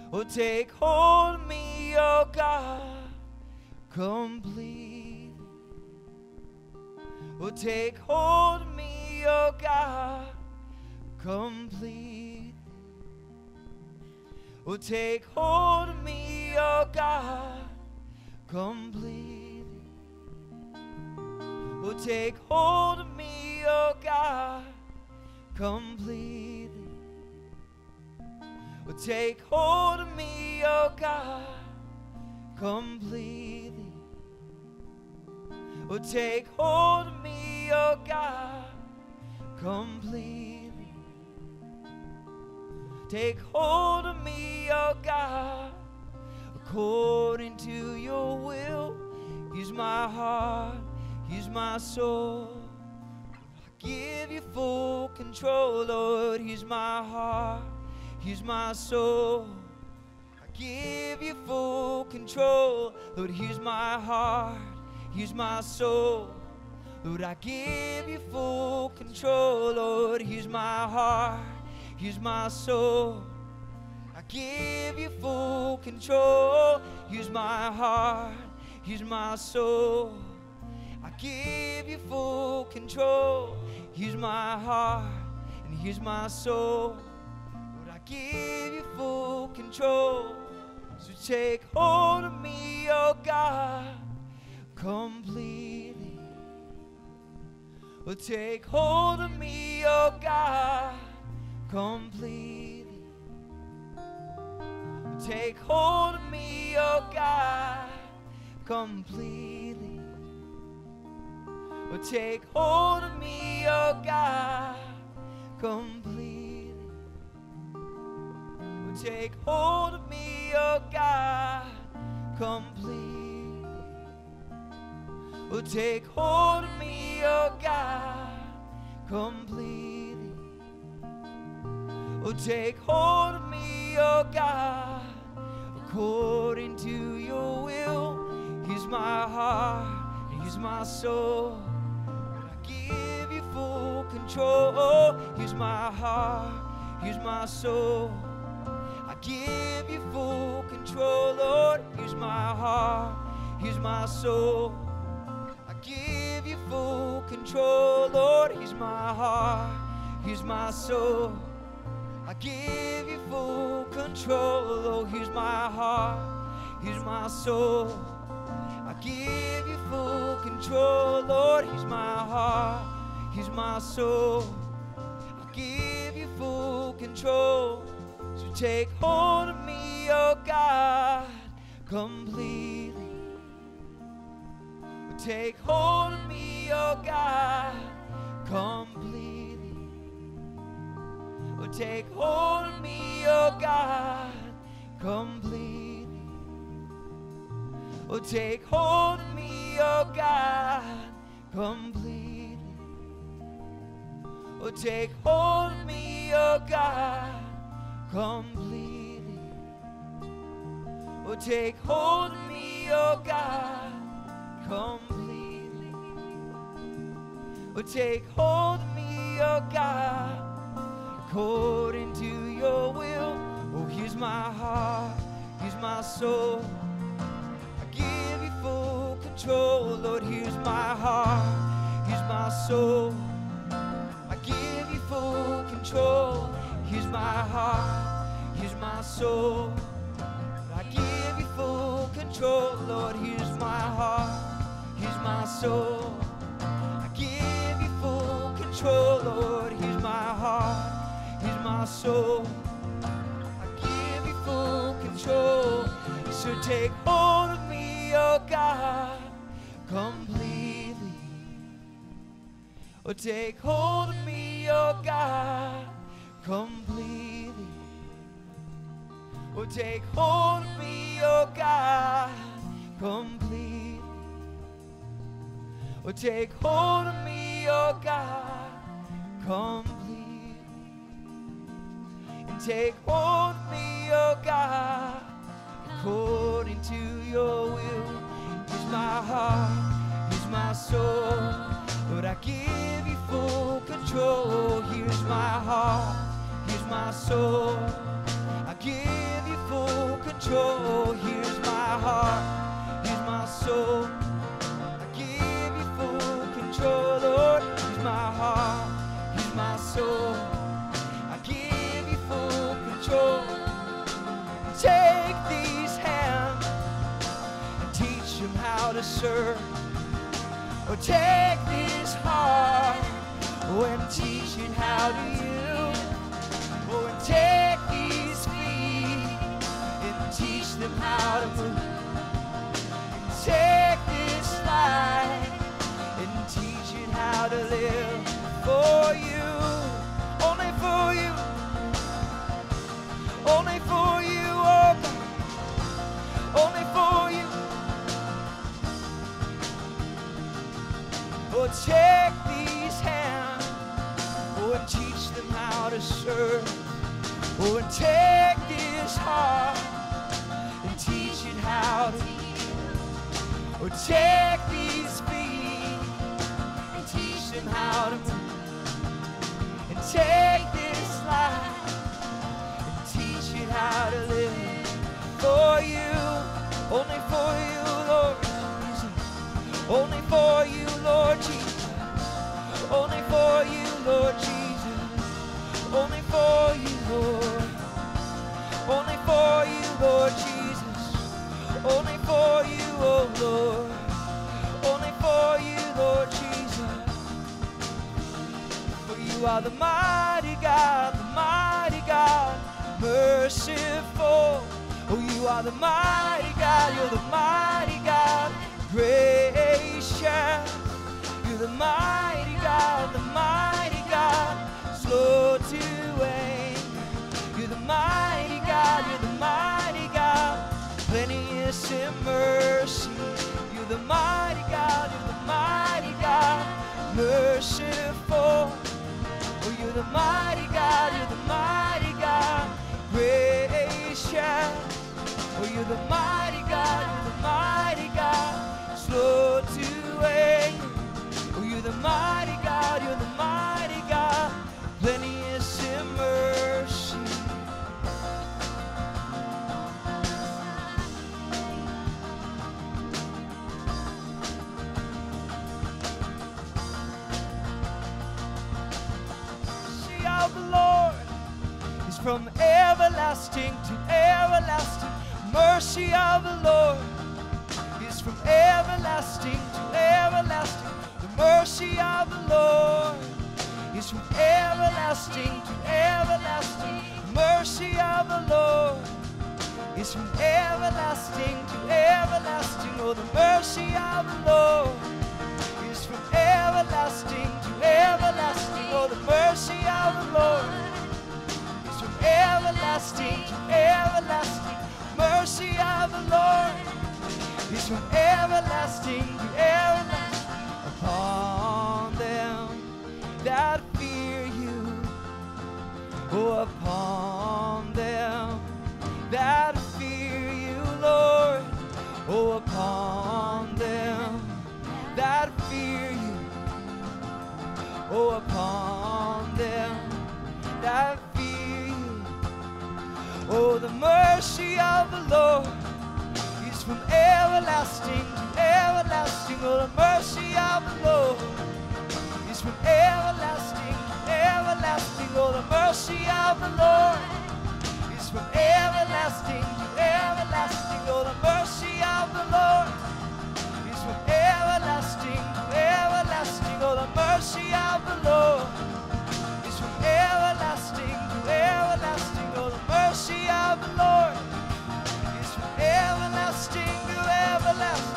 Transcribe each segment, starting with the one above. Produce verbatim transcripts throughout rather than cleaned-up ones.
Oh, take hold of me, oh God, completely. Oh, take hold of me, oh God, completely. Oh, take hold of me, oh God, completely. Oh, take hold of me, oh God, completely. Oh, take hold of me, oh God, completely. Oh, take hold of me, oh God, completely. Take hold of me, oh God, according to your will. Use my heart, use my soul. I give you full control, Lord. Use my heart, use my soul. I give you full control, Lord. Use my heart, use my soul. Lord, I give you full control, Lord. Use my heart, use my soul. I give you full control. Use my heart, use my soul. I give you full control. Use my heart and use my soul. Lord, I give you full control. So take hold of me, oh God, completely. Oh, take hold of me, oh God, completely. Oh, take hold of me, oh God, completely. Oh, take hold of me, oh God, completely. Oh, take hold of me, oh God, completely. Oh, take hold of me, oh God, completely. Oh, take hold of me, oh God, according to your will. Here's my heart, here's my soul. I give you full control. Here's my heart, here's my soul. I give you full control, Lord. Here's my heart, here's my soul. I give you full control, Lord. Here's my heart, here's my soul. I give you full control, oh, here's my heart, here's my soul. I give you full control, Lord. Here's my heart, here's my soul. I give you full control. So take hold of me, oh God, completely. Take hold of me, oh God, completely. Oh, take hold of me, oh God, completely. Oh, take hold of me, oh God, completely. Oh, take hold of me, oh God, completely. Oh, take hold of me, oh God, completely. Oh, take hold of me, oh God, according to your will. Oh, here's my heart, here's my soul. I give you full control, Lord. Here's my heart, here's my soul. I give you full control. Here's my heart, here's my soul. I give you full control, Lord. Here's my heart, here's my soul. I give you full control, Lord. Here's my heart, here's my soul. I give you full control. So take hold of me, oh God, completely. Oh, take hold of me, oh God, completely. Oh, take hold of me, oh God, completely. Oh, take hold of me, oh God, completely. And take hold of me, oh God, according to your will. Here's my heart, here's my soul. Lord, I give you full control. Here's my heart, here's my soul. I give you full control. Here's my heart, here's my soul. I give you full control, Lord. Here's my heart, here's my soul. I give you full control. Take these hands and teach them how to serve. Or take this heart and teach it how to use. Or take these feet and teach them how to move. Take this life and teach it how to live for you. Only for you. Only for you, oh God. Only for you. Oh, take these hands, oh, and teach them how to serve. Oh, and take this heart and teach it how to. Oh, take these feet and teach them how to move. And take this life and teach it how to live for you. Only for you, Lord Jesus. Only for you, Lord Jesus. Only for you, Lord Jesus. Only for you, Lord. Only for you, Lord Jesus. Only for you, oh Lord. Only for you, Lord Jesus. For you are the mighty God, the mighty God, merciful. Oh, you are the mighty God, you're the mighty God, gracious. You're the mighty God, the mighty God, slow to anger. You're the mighty God, you're the mighty God, plenteous in mercy. You're the mighty God, you're the mighty God, merciful. Oh, you're the mighty God, you're the mighty God, gracious. Oh, you're the mighty God, you're the mighty God, slow to anger. Oh, you're the mighty God, you're the mighty God, plenteous in mercy. See how the Lord is from everlasting to everlasting. Mercy of the Lord is from everlasting to everlasting. The mercy of the Lord is from everlasting to everlasting. The mercy of the Lord is from everlasting to everlasting. Oh, the mercy of the Lord is from everlasting to everlasting. Oh, the mercy of the Lord is from everlasting to everlasting. Mercy of the Lord is from everlasting to everlasting upon them that fear you. Oh, upon them that fear you, Lord. Oh, upon them that fear you. Oh, upon them that fear you. Oh, the mercy of the Lord is from everlasting to everlasting. Oh, the mercy of the Lord is from everlasting to everlasting. Oh, the mercy of the Lord is from everlasting to everlasting. Oh, the mercy of the Lord is from everlasting to everlasting. Oh, the mercy of the Lord is from everlasting to everlasting. Oh, the mercy of the Lord is from everlasting to everlasting.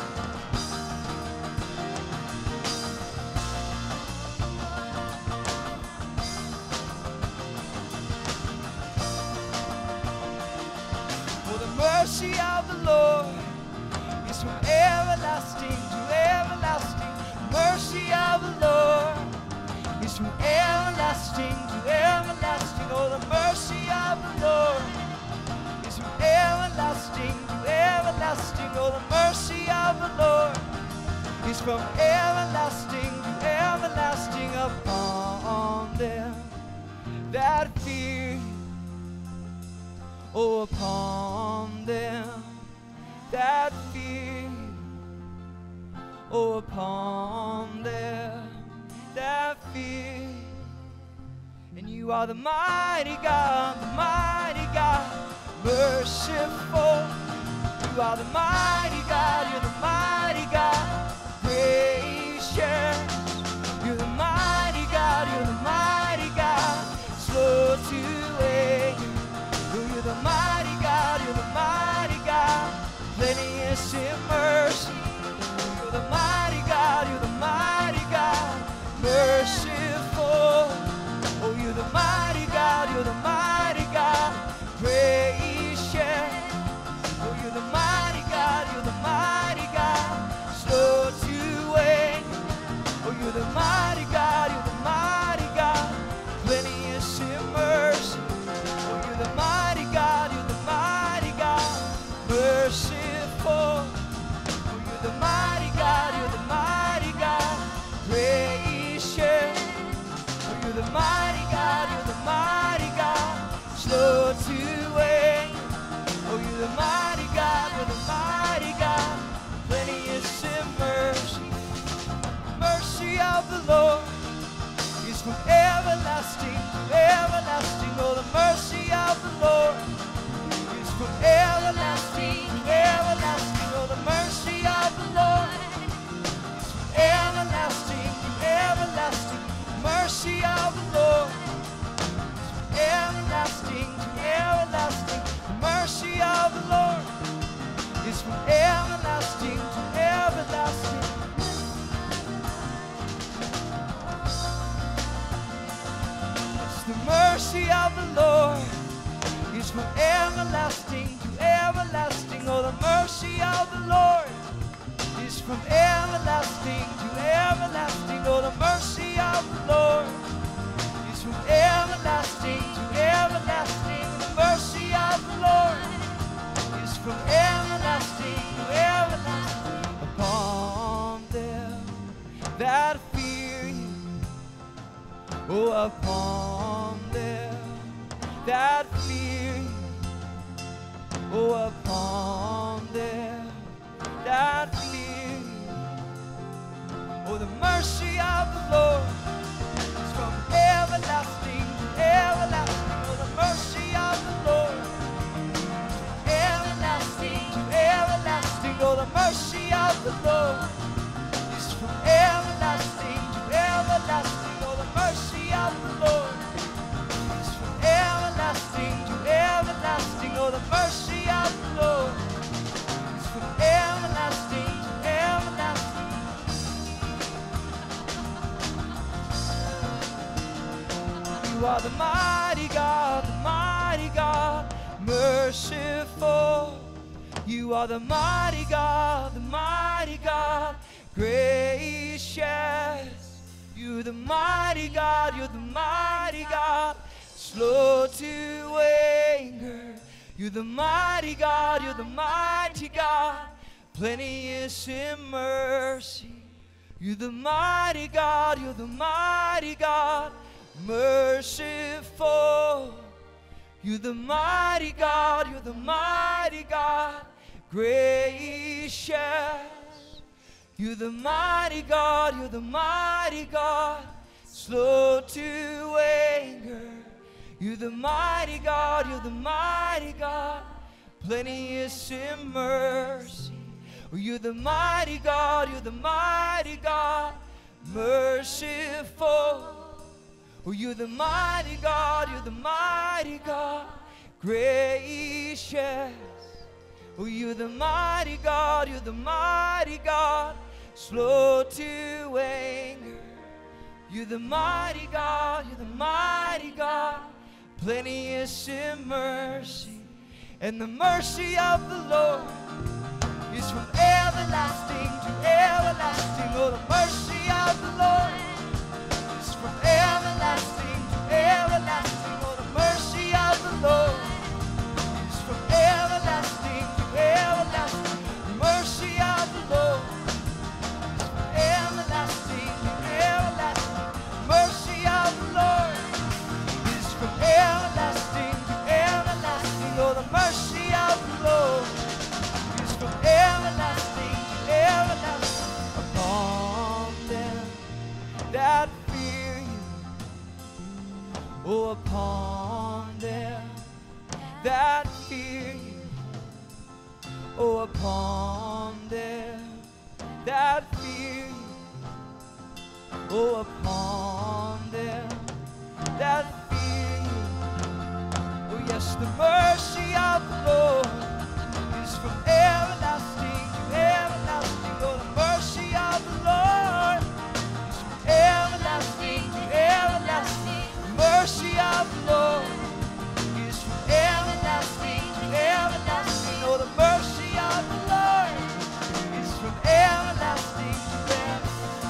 Oh, the mercy of the Lord is from everlasting to everlasting. Mercy of the Lord is from everlasting to everlasting. Oh, the mercy of the Lord is from everlasting to everlasting. Oh, the mercy of the Lord is from everlasting to everlasting upon them that fear you. Oh, upon upon them that fear you. Oh, upon them that fear you. And you are the mighty God, the mighty God, merciful. You are the mighty God, you're the mighty God, gracious. You're the mighty God, you're the mighty God, slow to anger. You're the mighty God, you're the mighty God, plenteous in mercy. You're the mighty God, you're the mighty God, merciful. Oh, you're the mighty God, you're the mighty God, gracious. Oh, you're the mighty God, you're the mighty God, slow to anger. Oh, you're the mighty God, you're the mighty God, plenteous in mercy. Oh, you're the mighty God, you're the mighty God, merciful. Oh, you're the mighty God, you're the mighty God, gracious. Oh, you're the mighty God, you're the mighty God, slow to anger. Oh, you're the mighty God, you're the mighty God, plenteous in mercy. Mercy of the Lord is from everlasting to everlasting. Oh, the mercy of the Lord is from everlasting to everlasting. Oh, the mercy of the Lord is from everlasting to everlasting. Mercy of the Lord is from everlasting to everlasting. The mercy of the Lord is from everlasting to everlasting. The mercy of the Lord is from everlasting to everlasting. Oh, the mercy of the Lord is from everlasting to everlasting. Oh, the mercy of the Lord is from everlasting to everlasting. The mercy of the Lord is from everlasting to everlasting. Upon them that fear you. Oh, upon them that fear you. Oh, upon them that fear you. Oh, the mercy of the Lord is from everlasting to everlasting. Oh, the mercy of the Lord is from everlasting to everlasting. Oh, the mercy of the Lord is from everlasting to everlasting. Oh, the mercy of the Lord is from everlasting to everlasting. Oh, the mercy of the Lord is from everlasting to everlasting. You are the mighty God, the mighty God, merciful. You are the mighty God, the mighty God, gracious. You're the mighty God, you're the mighty God, slow to anger. You're the mighty God, you're the mighty God, plenteous in mercy. You're the mighty God, you're the mighty God, merciful. You're the mighty God, you're the mighty God, gracious. You're the mighty God, you're the mighty God, slow to anger. You're the mighty God, you're the mighty God, plenteous in mercy. You're the mighty God, you're the mighty God, merciful. You're the mighty God, you're the mighty God, gracious. You're the mighty God, you're the mighty God, slow to anger. You're the mighty God, you're the mighty God, plenteous in mercy. And the mercy of the Lord is from everlasting to everlasting. Oh, the mercy of the Lord is from everlasting to everlasting. Oh, the mercy of the Lord is from everlasting to everlasting. The mercy of the Lord is from everlasting to everlasting. The mercy of the Lord is from everlasting to everlasting. Oh, the mercy of the Lord that fear you. Oh, upon them that fear you. Oh, upon them that fear you. Oh, yes, the mercy of the Lord is from everlasting to everlasting. Oh, the mercy of the Lord is from everlasting to everlasting. The mercy of the Lord is from everlasting to everlasting. Oh, the mercy of the Lord is from everlasting to everlasting.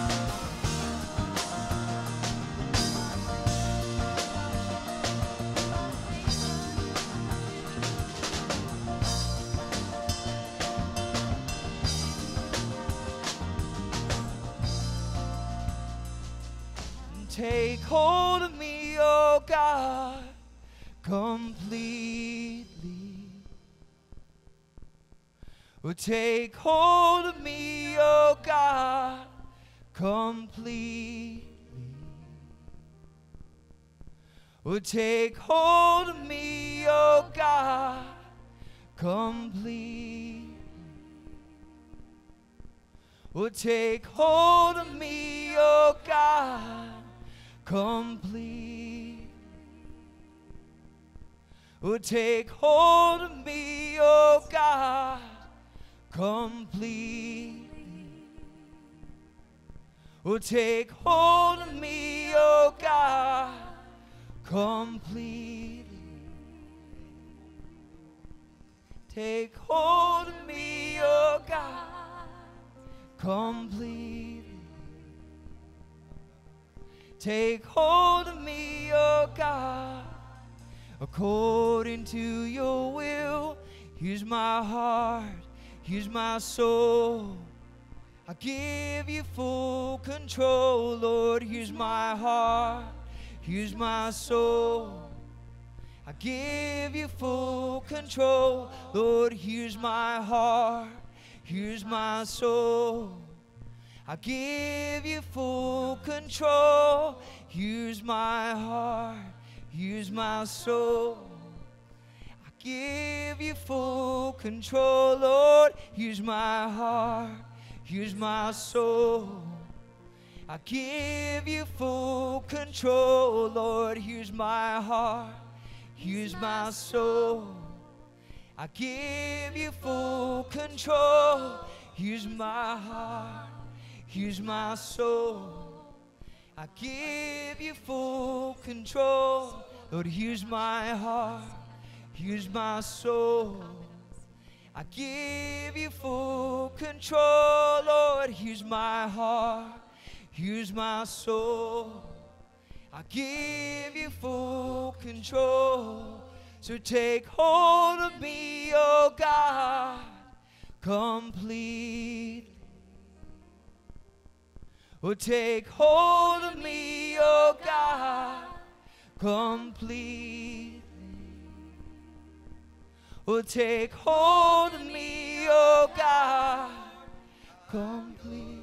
Take hold of me, oh God, completely. Oh, take hold of me, oh God, completely. Oh, take hold of me, oh God, completely. Oh, take hold of me, oh God, complete. Oh, take hold of me, oh God, complete. Oh, take hold of me, oh God, complete. Take hold of me, oh God, complete. Take hold of me, oh God, according to your will. Here's my heart, here's my soul. I give you full control, Lord. Here's my heart, here's my soul. I give you full control, Lord. Here's my heart, here's my soul. I give you full control. Here's my heart, here's my soul. I give you full control, Lord. Here's my heart, here's my soul. I give you full control, Lord. Here's my heart, here's my soul. I give you full control. Here's my heart, here's my soul. I give you full control. Lord, here's my heart, here's my soul. I give you full control. Lord, here's my heart, here's my soul. I give you full control. So take hold of me, oh God, completely. Oh, take hold of me, oh God, completely. Oh, take hold of me, oh God, completely.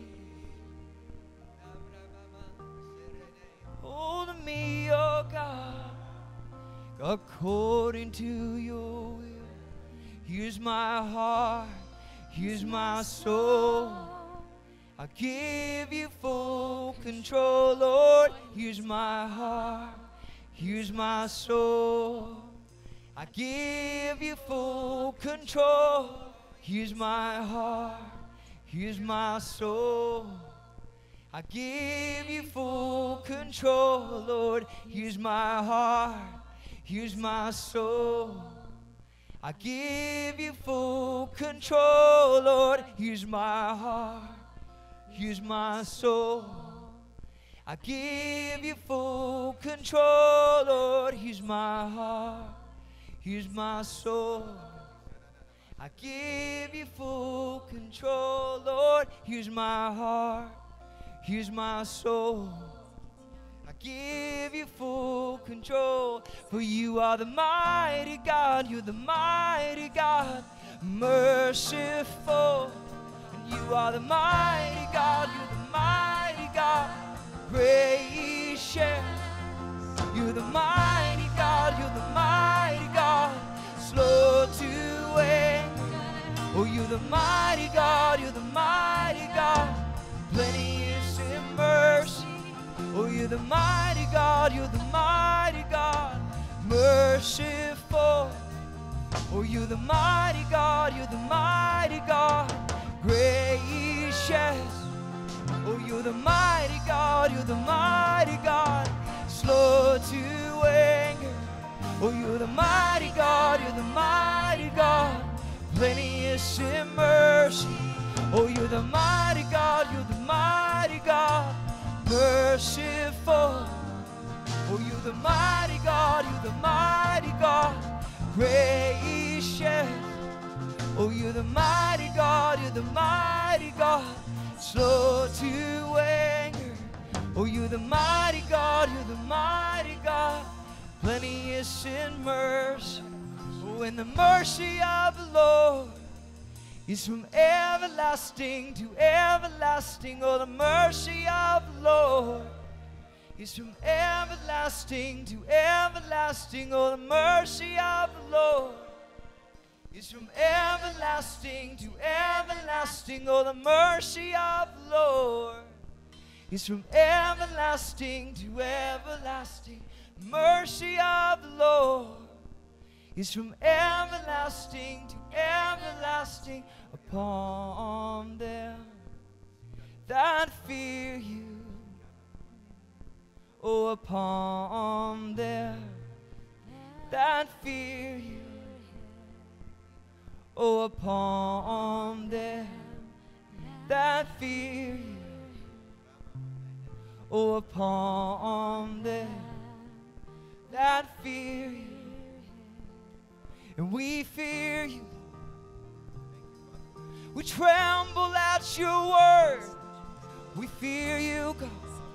Hold of me, oh God, according to your will. Here's my heart, here's my soul. I give you full control, Lord. Here's my heart, here's my soul. I give you full control. Here's my heart, here's my soul. I give you full control, Lord. Here's my heart, here's my soul. I give you full control, Lord. Here's my heart, here's my soul. I give you full control, Lord. Here's my heart, here's my soul. I give you full control, Lord. Here's my heart, here's my soul. I give you full control. For you are the mighty God, you're the mighty God, merciful. And you are the mighty God, you're the mighty God, gracious. You're the mighty God, you're the mighty God, mighty God, you're the mighty God, plenteous in mercy. Oh, you're the mighty God, you're the mighty God, merciful. Oh, you're the mighty God, you're the mighty God, gracious. Oh, you're the mighty God, you're the mighty God, slow to anger. Oh, you're the mighty God, you're the mighty God, plenteous in mercy. Oh, you're the mighty God, you're the mighty God, merciful. Oh, you're the mighty God, you're the mighty God, gracious. Oh, you're the mighty God, you're the mighty God, slow to anger. Oh, you're the mighty God, you're the mighty God, plenteous in mercy. Oh, and the mercy of the Lord is from everlasting to everlasting. Oh, the mercy of the Lord is from everlasting to everlasting. Oh, the mercy of the Lord is from everlasting to everlasting. Oh, the mercy of the Lord is from everlasting to everlasting. Mercy of the Lord is from everlasting to everlasting upon them that fear you. Oh, upon them that fear you. Oh, upon them that fear you. Oh, upon them that fear you. And we fear you. We tremble at your word. We fear you, God.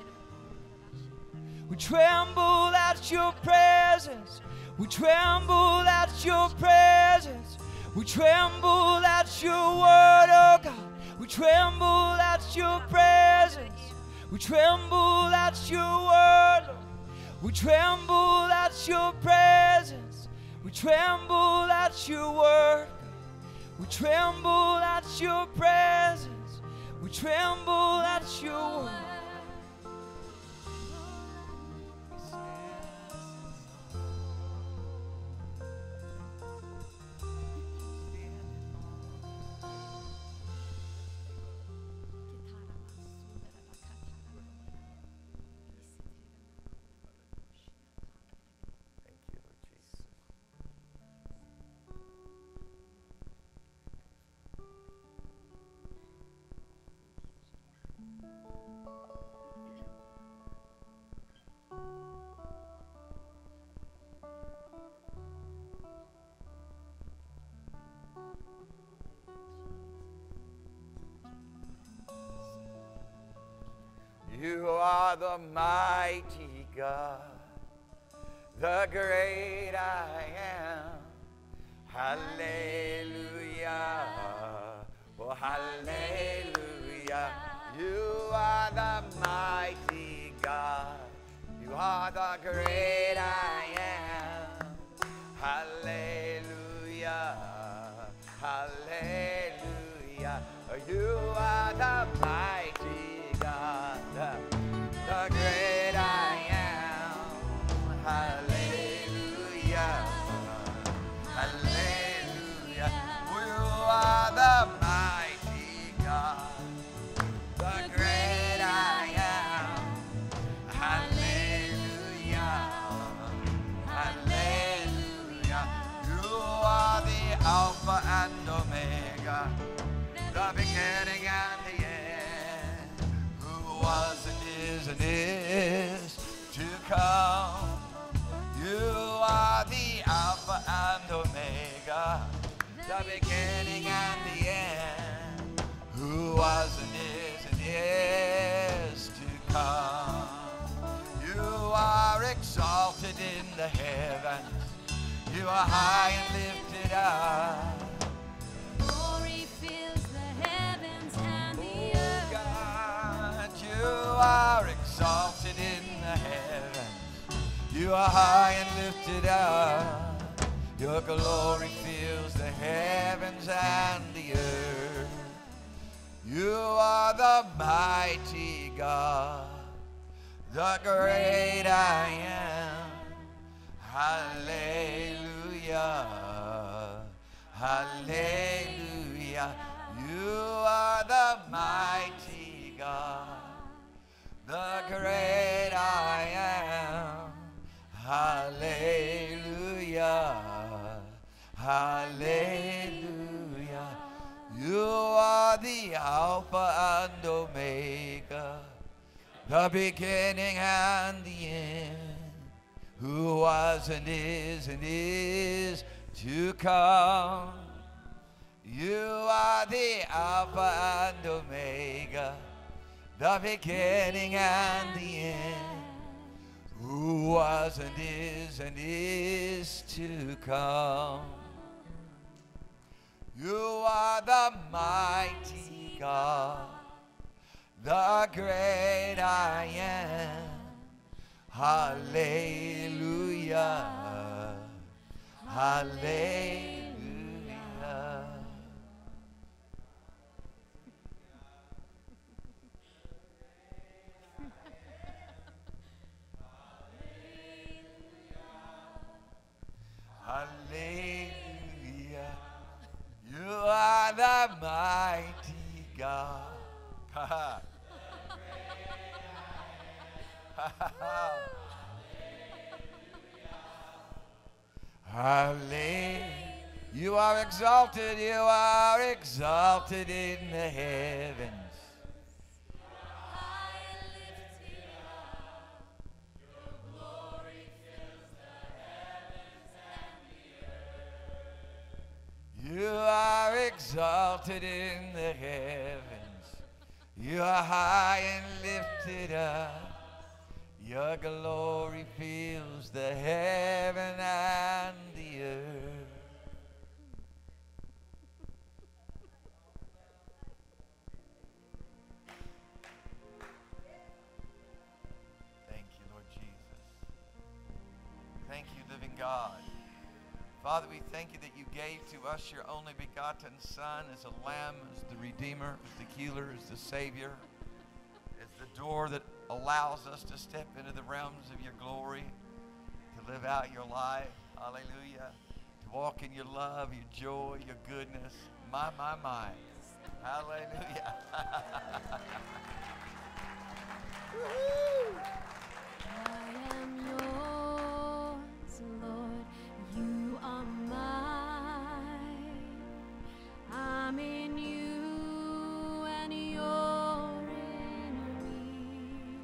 We tremble at your presence. We tremble at your presence. We tremble at your word, oh God. We tremble at your presence. We tremble at your word, Lord. We tremble at your presence. We tremble at your word. We tremble at your presence. We tremble at your word. You are the mighty God, the great I am. Hallelujah, oh hallelujah. You are the mighty God, you are the great I am. Hallelujah, hallelujah. You are the mighty God, the great I am. Hallelujah, hallelujah. You are the mighty God, the great I am. Hallelujah, hallelujah. You are the Alpha and Omega, the beginning and the end, who was and is and is to come. You are the Alpha and Omega, the beginning and the end, who was and is and is to come. You are exalted in the heavens, you are high and lifted up. You are exalted in the heavens, you are high and lifted up. Your glory fills the heavens and the earth. You are the mighty God, the great I am. Hallelujah, hallelujah. You are the mighty God, the great I am. Hallelujah, hallelujah. You are the Alpha and Omega, the beginning and the end, who was and is and is to come. You are the Alpha and Omega, the beginning and the end, who was and is and is to come. You are the mighty God, the great I am. Hallelujah, hallelujah. Hallelujah. You are the mighty God. Hallelujah. You are exalted, you are exalted in the heavens. You are exalted in the heavens. You are high and lifted up. Your glory fills the heaven and the earth. Thank you, Lord Jesus. Thank you, living God. Father, we thank you that you gave to us your only begotten Son as a lamb, as the Redeemer, as the healer, as the Savior, as the door that allows us to step into the realms of your glory, to live out your life. Hallelujah. To walk in your love, your joy, your goodness. My, my, my. Hallelujah. I am yours, Lord. You are mine. I'm in you and you're in me.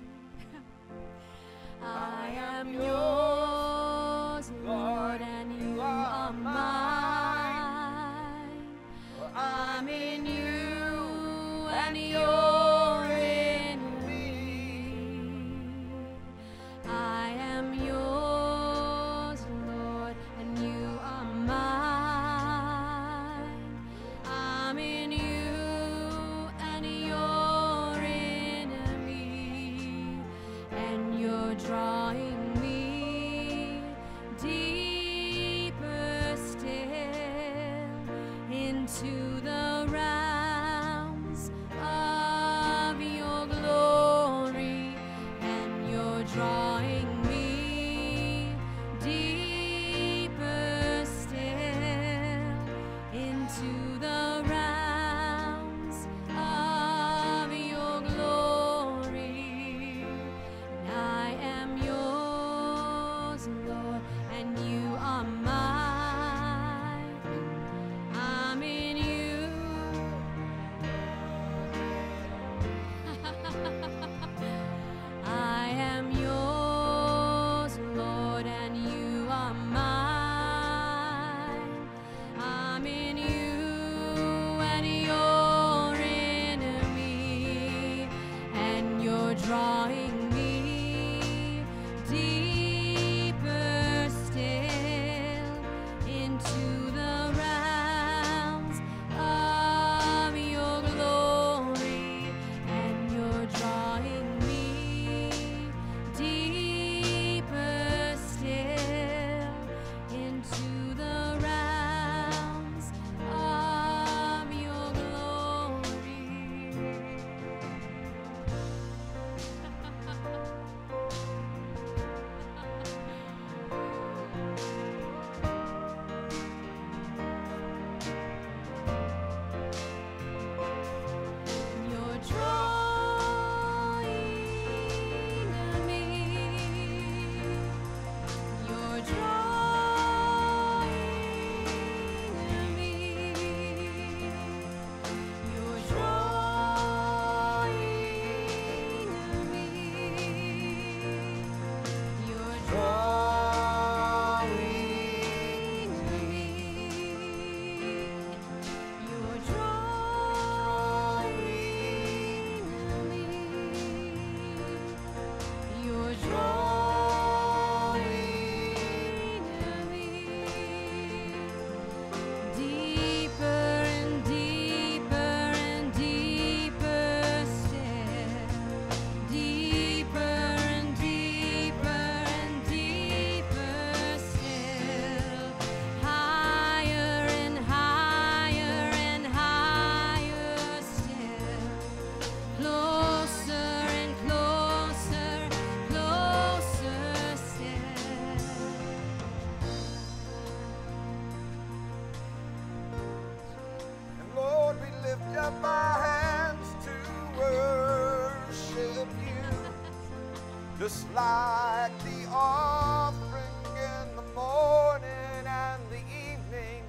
I am yours, Lord, and you are mine. I'm in you and you're in me. I am yours, Lord, and you are mine. I'm in you and you're in me, and you're drawing me deeper still into the realms of your glory, and you're drawing me deeper still into the realms of your glory. And I am yours, Lord, and you are mine. I'm in you just like the offering in the morning and the evening.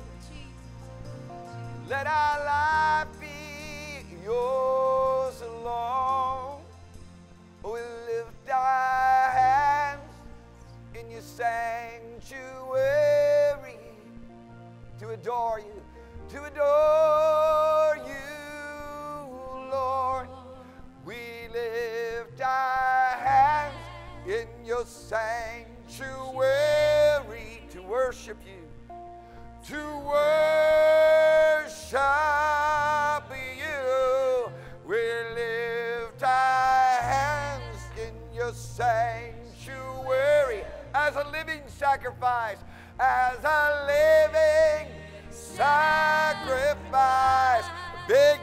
Let our life be yours alone. We lift our hands in your sanctuary to adore you, to adore you, Lord. We lift our hands in your sanctuary to worship you, to worship you. We lift our hands in your sanctuary as a living sacrifice, as a living sacrifice, be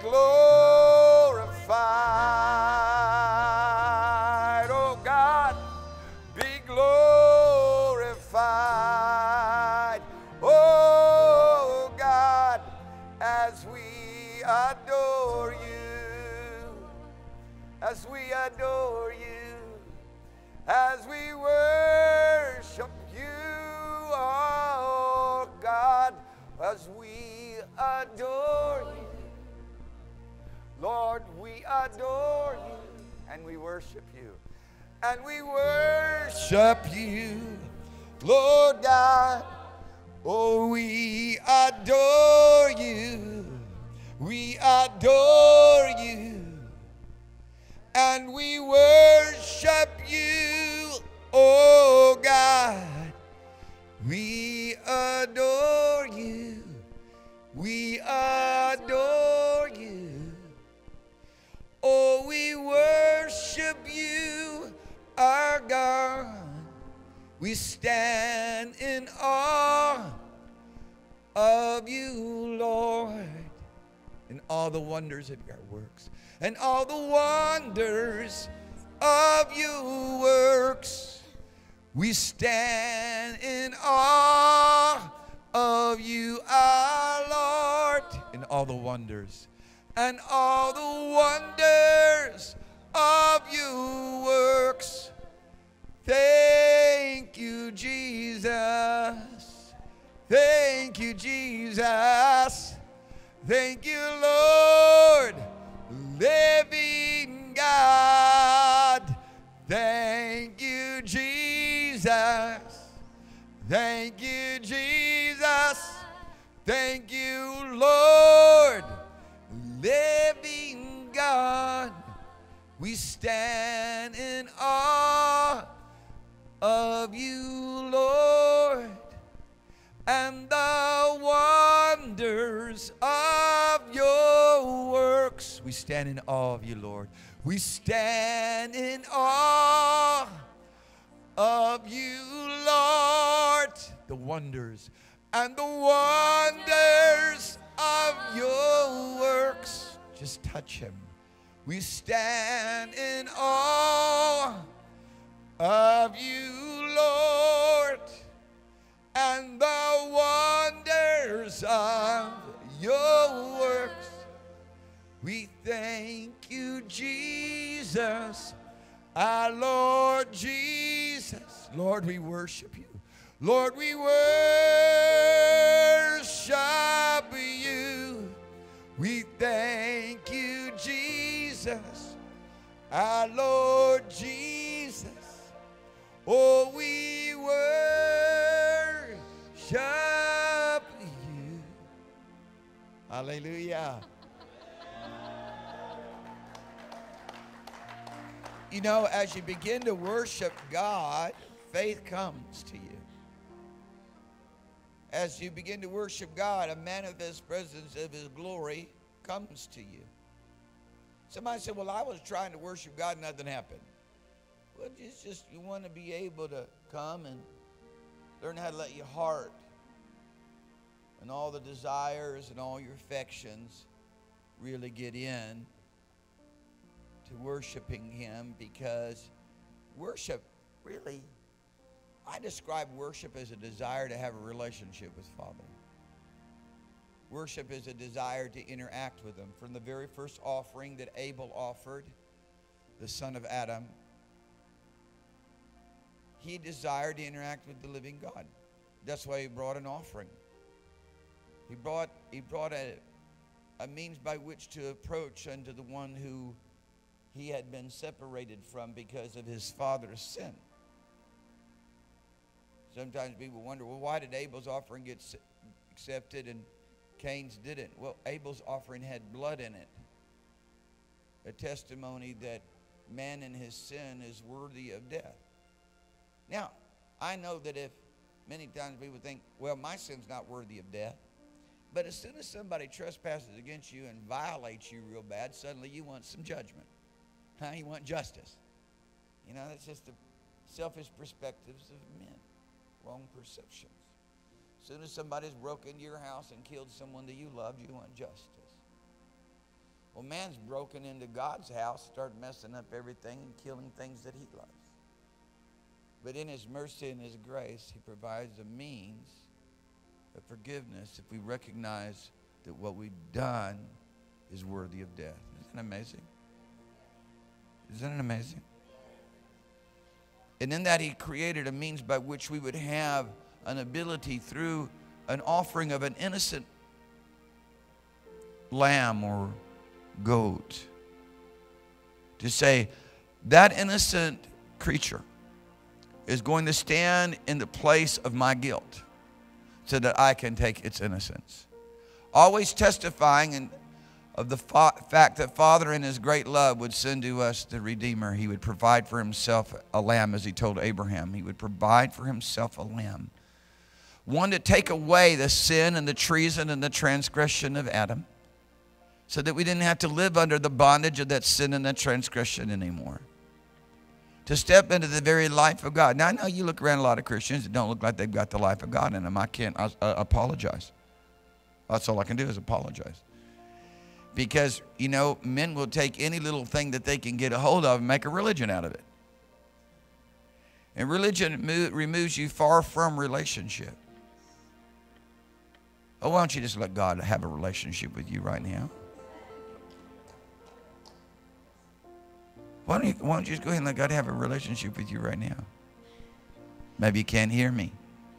glorified, oh God, be glorified, oh God, as we adore you, as we adore you, as we worship you, oh God, as we adore you. Lord, we adore you and we worship you. And we worship you, Lord God. Oh, we adore you. We adore you. And we worship you, oh God. We adore you. We adore you. Oh, we worship you, our God. We stand in awe of you, Lord, and all the wonders of your works, and all the wonders of your works. We stand in awe of you, our Lord, and all the wonders, and all the wonders of your works. Thank you, Jesus. Thank you, Jesus. Thank you, Lord, living God. Thank you, Jesus. Thank you, Jesus. Thank you, Lord, living God. We stand in awe of you, Lord, and the wonders of your works. We stand in awe of you, Lord. We stand in awe of you, Lord, the wonders and the wonders of your works. Just touch him. We stand in awe of you, Lord, and the wonders of your works. We thank you, Jesus, our Lord Jesus. Lord, we worship you. Lord, we worship you. We thank you, Jesus, our Lord Jesus. Oh, we worship you. Hallelujah. You know, as you begin to worship God, faith comes to you. As you begin to worship God, a manifest presence of his glory comes to you. Somebody said, well, I was trying to worship God and nothing happened. Well, it's just you want to be able to come and learn how to let your heart and all the desires and all your affections really get in to worshiping him, because worship really, I describe worship as a desire to have a relationship with Father. Worship is a desire to interact with him. From the very first offering that Abel offered, the son of Adam, he desired to interact with the living God. That's why he brought an offering. He brought, he brought a, a means by which to approach unto the one who he had been separated from because of his father's sin. Sometimes people wonder, well, why did Abel's offering get accepted and Cain's didn't? Well, Abel's offering had blood in it, a testimony that man in his sin is worthy of death. Now, I know that if many times people think, well, my sin's not worthy of death. But as soon as somebody trespasses against you and violates you real bad, suddenly you want some judgment. Huh? You want justice. You know, that's just the selfish perspectives of men. Wrong perceptions. As soon as somebody's broke into your house and killed someone that you loved, you want justice. Well, man's broken into God's house, started messing up everything and killing things that he loves. But in his mercy and his grace, he provides a means of forgiveness if we recognize that what we've done is worthy of death. Isn't that amazing? Isn't it amazing? And in that he created a means by which we would have an ability through an offering of an innocent lamb or goat to say, that innocent creature is going to stand in the place of my guilt so that I can take its innocence. Always testifying in, of the fa fact that Father in his great love would send to us the Redeemer. He would provide for himself a lamb, as he told Abraham. He would provide for himself a lamb. One to take away the sin and the treason and the transgression of Adam, so that we didn't have to live under the bondage of that sin and that transgression anymore. To step into the very life of God. Now, I know you look around a lot of Christians that don't look like they've got the life of God in them. I can't I, I apologize. That's all I can do is apologize. Because, you know, men will take any little thing that they can get a hold of and make a religion out of it. And religion removes you far from relationship. Oh, why don't you just let God have a relationship with you right now? Why don't, you, why don't you just go ahead and let God have a relationship with you right now? Maybe you can't hear me.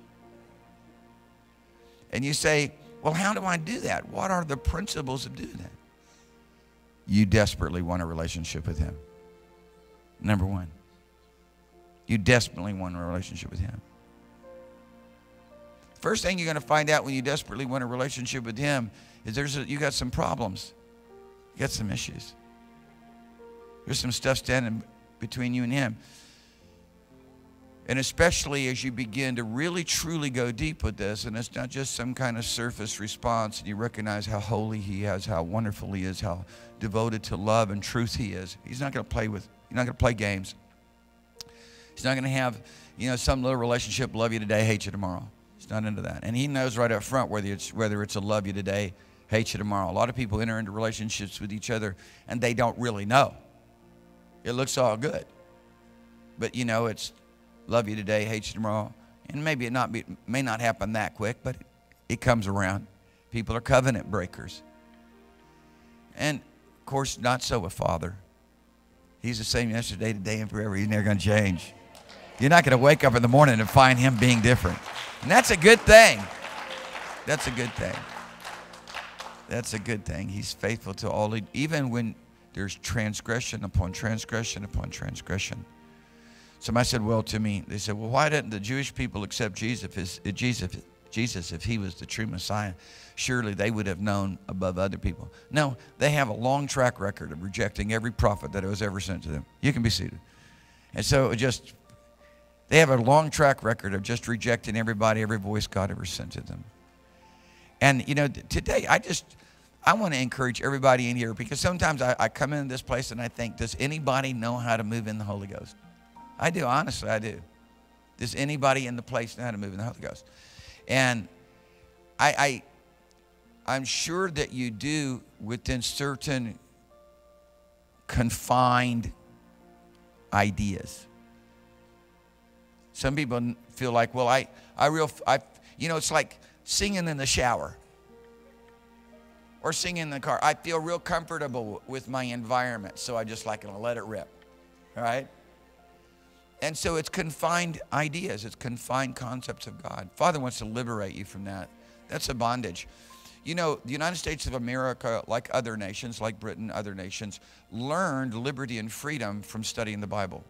And you say, well, how do I do that? What are the principles of doing that? You desperately want a relationship with him. Number one. You desperately want a relationship with him. First thing you're going to find out when you desperately want a relationship with him is there's a, you got some problems. You got some issues. There's some stuff standing between you and him. And especially as you begin to really truly go deep with this, and it's not just some kind of surface response, and you recognize how holy he is, how wonderful he is, how devoted to love and truth he is. He's not going to play with, he's not going to play games. He's not going to have, you know, some little relationship, love you today, hate you tomorrow. He's not into that. And he knows right up front whether it's, whether it's a love you today, hate you tomorrow. A lot of people enter into relationships with each other and they don't really know. It looks all good. But, you know, it's love you today, hate you tomorrow. And maybe it not be, may not happen that quick, but it, it comes around. People are covenant breakers. And, of course, not so with Father. He's the same yesterday, today, and forever. He's never going to change. You're not going to wake up in the morning and find him being different. And that's a good thing. That's a good thing. That's a good thing. He's faithful to all. Even when there's transgression upon transgression upon transgression. Somebody said, well, to me, they said, well, why didn't the Jewish people accept Jesus if, Jesus, Jesus if he was the true Messiah? Surely they would have known above other people. No, they have a long track record of rejecting every prophet that was ever sent to them. You can be seated. And so just, they have a long track record of just rejecting everybody, every voice God ever sent to them. And, you know, today I just, I want to encourage everybody in here, because sometimes I, I come into this place and I think, does anybody know how to move in the Holy Ghost? I do, honestly, I do. Does anybody in the place know how to move in the Holy Ghost? And I, I, I'm sure that you do within certain confined ideas. Some people feel like, well, I, I real, I, you know, it's like singing in the shower or singing in the car. I feel real comfortable with my environment, so I just like to let it rip, all right? And so it's confined ideas. It's confined concepts of God. Father wants to liberate you from that. That's a bondage. You know, the United States of America, like other nations, like Britain, other nations, learned liberty and freedom from studying the Bible.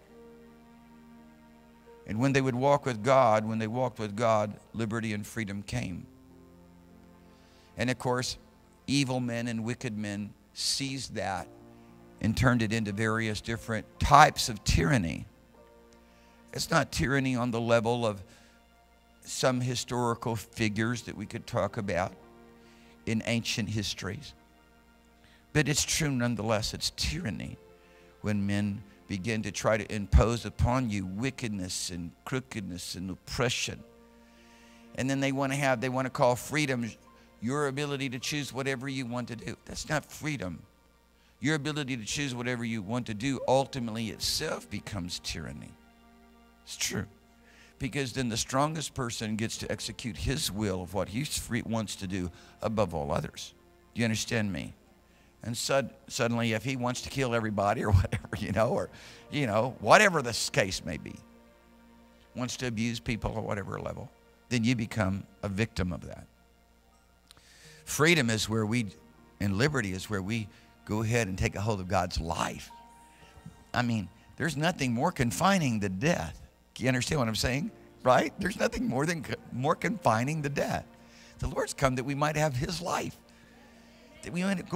And when they would walk with God, when they walked with God, liberty and freedom came. And of course, evil men and wicked men seized that and turned it into various different types of tyranny. It's not tyranny on the level of some historical figures that we could talk about in ancient histories. But it's true nonetheless. It's tyranny when men begin to try to impose upon you wickedness and crookedness and oppression. And then they want to have, they want to call freedom your ability to choose whatever you want to do. That's not freedom. Your ability to choose whatever you want to do ultimately itself becomes tyranny. It's true. Because then the strongest person gets to execute his will of what he wants to do above all others. Do you understand me? And sud suddenly, if he wants to kill everybody or whatever, you know, or, you know, whatever the case may be, wants to abuse people at whatever level, then you become a victim of that. Freedom is where we, and liberty is where we go ahead and take a hold of God's life. I mean, there's nothing more confining than death. You understand what I'm saying? Right? There's nothing more than more confining than death. The Lord's come that we might have His life. That we might.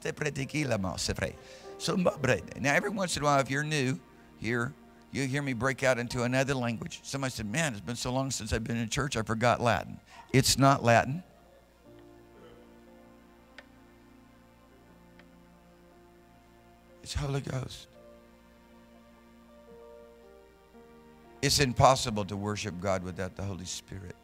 So now, every once in a while, if you're new here, you hear me break out into another language. Somebody said, "Man, it's been so long since I've been in church, I forgot Latin." It's not Latin. It's Holy Ghost. It's impossible to worship God without the Holy Spirit.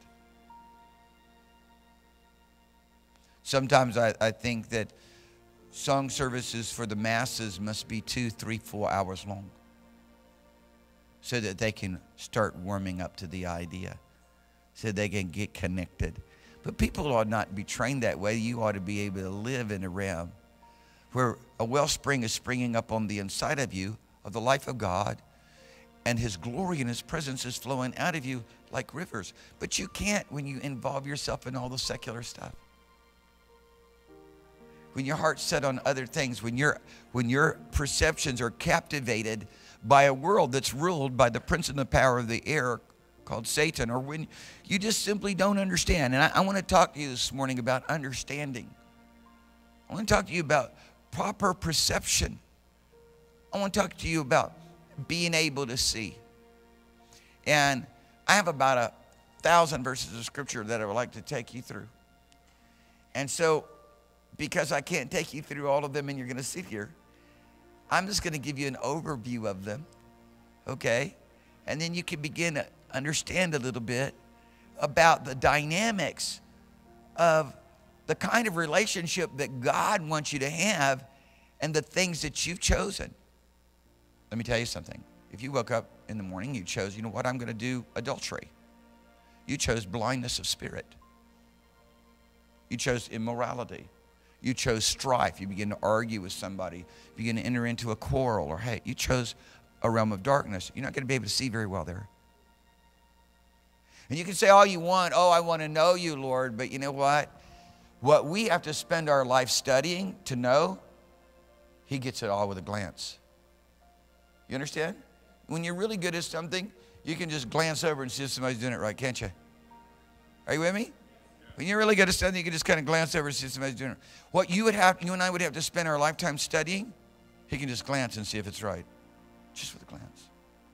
Sometimes I, I think that song services for the masses must be two, three, four hours long so that they can start warming up to the idea, so they can get connected. But people ought not be trained that way. You ought to be able to live in a realm where a wellspring is springing up on the inside of you of the life of God, and His glory and His presence is flowing out of you like rivers. But you can't when you involve yourself in all the secular stuff. When your heart's set on other things, when, your when your perceptions are captivated by a world that's ruled by the prince and the power of the air called Satan, or when you just simply don't understand. And I, I want to talk to you this morning about understanding. I want to talk to you about proper perception. I want to talk to you about being able to see. And I have about a thousand verses of scripture that I would like to take you through. And so, because I can't take you through all of them and you're going to sit here, I'm just going to give you an overview of them, okay? And then you can begin to understand a little bit about the dynamics of the kind of relationship that God wants you to have and the things that you've chosen. Let me tell you something. If you woke up in the morning, you chose, you know what, I'm going to do adultery. You chose blindness of spirit. You chose immorality. You chose strife. You begin to argue with somebody. You begin to enter into a quarrel or hate. You chose a realm of darkness. You're not going to be able to see very well there. And you can say all you want, oh, I want to know you, Lord. But you know what? What we have to spend our life studying to know, He gets it all with a glance. You understand? When you're really good at something, you can just glance over and see if somebody's doing it right, can't you? Are you with me? When you're really good at something, you can just kind of glance over and see if somebody's doing it. What you would have, you and I would have to spend our lifetime studying, He can just glance and see if it's right. Just with a glance.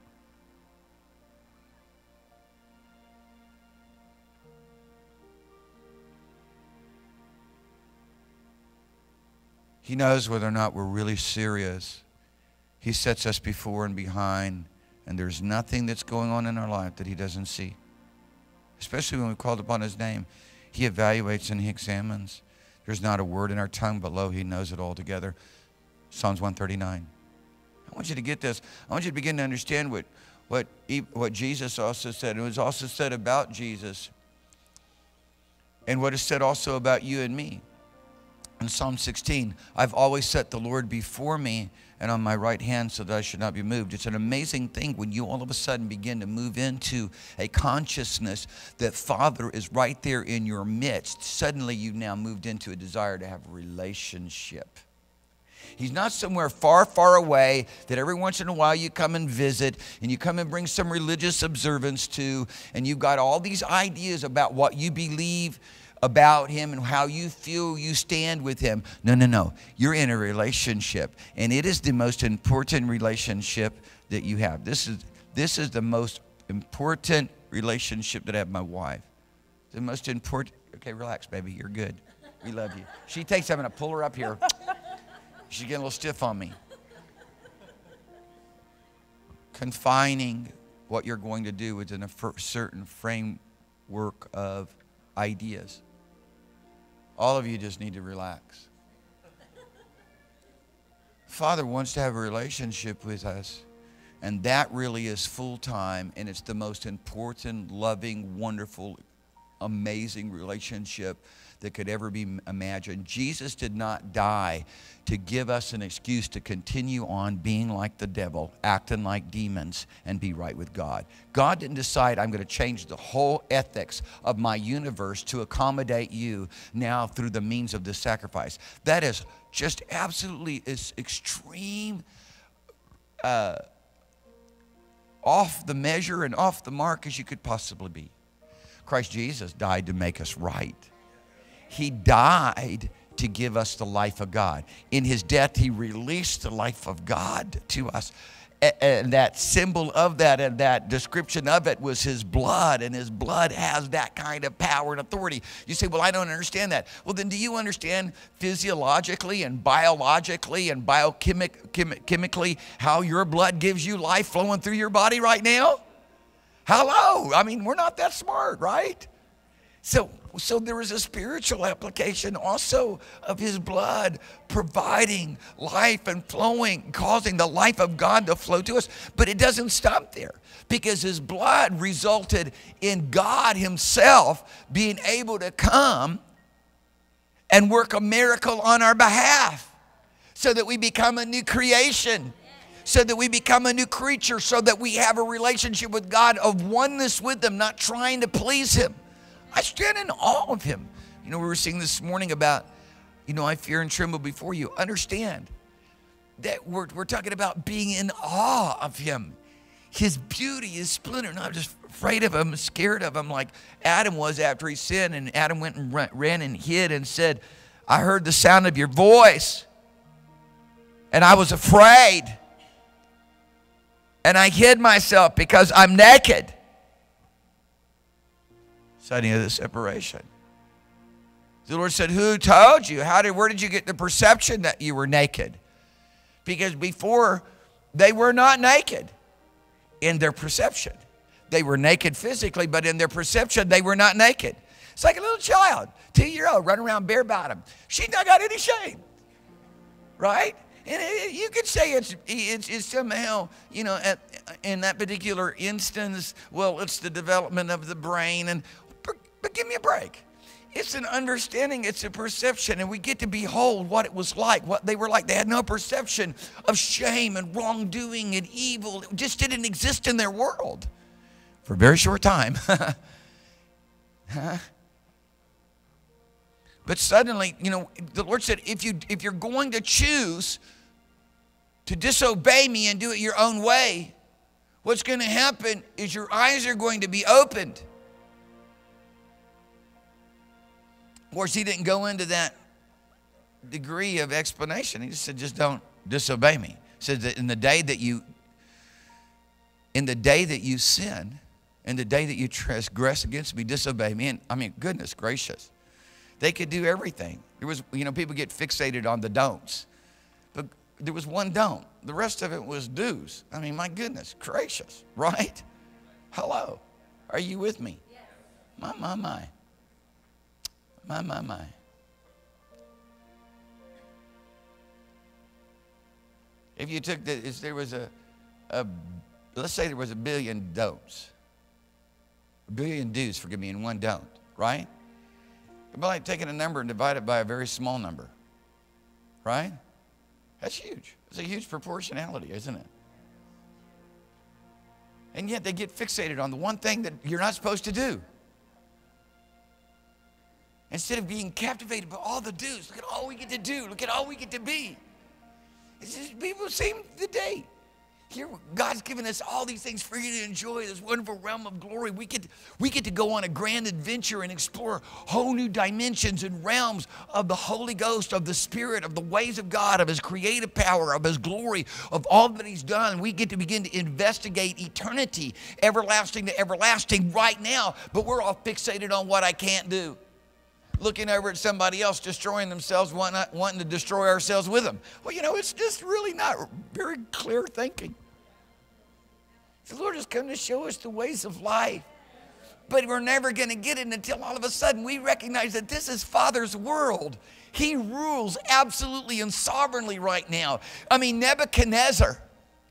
He knows whether or not we're really serious. He sets us before and behind, and there's nothing that's going on in our life that He doesn't see. Especially when we've called upon His name. He evaluates and He examines. There's not a word in our tongue, but lo, He knows it all together. Psalms one thirty-nine. I want you to get this. I want you to begin to understand what, what, what Jesus also said. It was also said about Jesus, and what is said also about you and me. In Psalm sixteen, I've always set the Lord before me and on my right hand so that I should not be moved. It's an amazing thing when you all of a sudden begin to move into a consciousness that Father is right there in your midst. Suddenly you've now moved into a desire to have a relationship. He's not somewhere far, far away that every once in a while you come and visit and you come and bring some religious observance to, and you've got all these ideas about what you believe about him and how you feel you stand with him. No, no, no. You're in a relationship, and it is the most important relationship that you have. This is this is the most important relationship that I have with my wife. The most important. Okay, relax, baby. You're good. We love you. She takes I'm gonna pull her up here. She's getting a little stiff on me. Confining what you're going to do within a certain framework of ideas. All of you just need to relax. Father wants to have a relationship with us, and that really is full-time, and it's the most important, loving, wonderful, amazing relationship that could ever be imagined. Jesus did not die to give us an excuse to continue on being like the devil, acting like demons, and be right with God. God didn't decide I'm going to change the whole ethics of my universe to accommodate you now through the means of this sacrifice. That is just absolutely as extreme, uh, off the measure and off the mark as you could possibly be. Christ Jesus died to make us right. He died to give us the life of God. In his death, he released the life of God to us. And that symbol of that and that description of it was his blood. And his blood has that kind of power and authority. You say, well, I don't understand that. Well, then do you understand physiologically and biologically and biochemically how your blood gives you life flowing through your body right now? Hello. I mean, we're not that smart, right? So, so there is a spiritual application also of his blood providing life and flowing, causing the life of God to flow to us. But it doesn't stop there, because his blood resulted in God himself being able to come and work a miracle on our behalf so that we become a new creation, so that we become a new creature, so that we have a relationship with God of oneness with him, not trying to please him. I stand in awe of him. You know, we were singing this morning about, you know, I fear and tremble before you. Understand that we're, we're talking about being in awe of him. His beauty, his splendor, not just afraid of him, scared of him like Adam was after he sinned. And Adam went and ran and hid and said, I heard the sound of your voice and I was afraid. And I hid myself because I'm naked. Studying of the separation. The Lord said, who told you? How did, where did you get the perception that you were naked? Because before, they were not naked in their perception. They were naked physically, but in their perception, they were not naked. It's like a little child, two-year-old, running around bare bottom. She's not got any shame, right? And it, you could say it's, it's, it's somehow, you know, at, in that particular instance, well, it's the development of the brain, and but give me a break. It's an understanding, it's a perception, and we get to behold what it was like, what they were like. They had no perception of shame and wrongdoing and evil. It just didn't exist in their world for a very short time. Huh? But suddenly, you know, the Lord said, if, you, if you're going to choose to disobey me and do it your own way, what's going to happen is your eyes are going to be opened. Of course, he didn't go into that degree of explanation. He just said, just don't disobey me. He said that in the day that you, in the day that you sin, in the day that you transgress against me, disobey me. And I mean, goodness gracious. They could do everything. There was, you know, people get fixated on the don'ts. But there was one don't. The rest of it was do's. I mean, my goodness gracious, right? Hello. Are you with me? Yes. My, my, my. My, my, my. If you took the, if there was a, a, let's say there was a billion don'ts. A billion do's, forgive me, and one don't, right? It'd be like taking a number and divide it by a very small number. right? That's huge. It's a huge proportionality, isn't it? And yet they get fixated on the one thing that you're not supposed to do. Instead of being captivated by all the do's. Look at all we get to do. Look at all we get to be. It's just people seem today. Here, God's given us all these things for you to enjoy, this wonderful realm of glory. We get, we get to go on a grand adventure and explore whole new dimensions and realms of the Holy Ghost, of the Spirit, of the ways of God, of His creative power, of His glory, of all that He's done. We get to begin to investigate eternity, everlasting to everlasting right now, but we're all fixated on what I can't do. Looking over at somebody else destroying themselves, wanting, wanting to destroy ourselves with them. Well, you know, it's just really not very clear thinking. The Lord has come to show us the ways of life. But we're never going to get it until all of a sudden we recognize that this is Father's world. He rules absolutely and sovereignly right now. I mean, Nebuchadnezzar,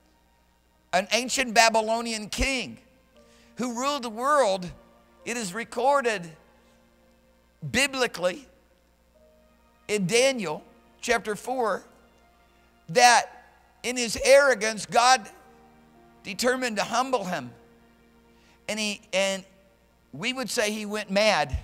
an ancient Babylonian king who ruled the world, it is recorded biblically in Daniel chapter four that in his arrogance God determined to humble him, and he and we would say he went mad,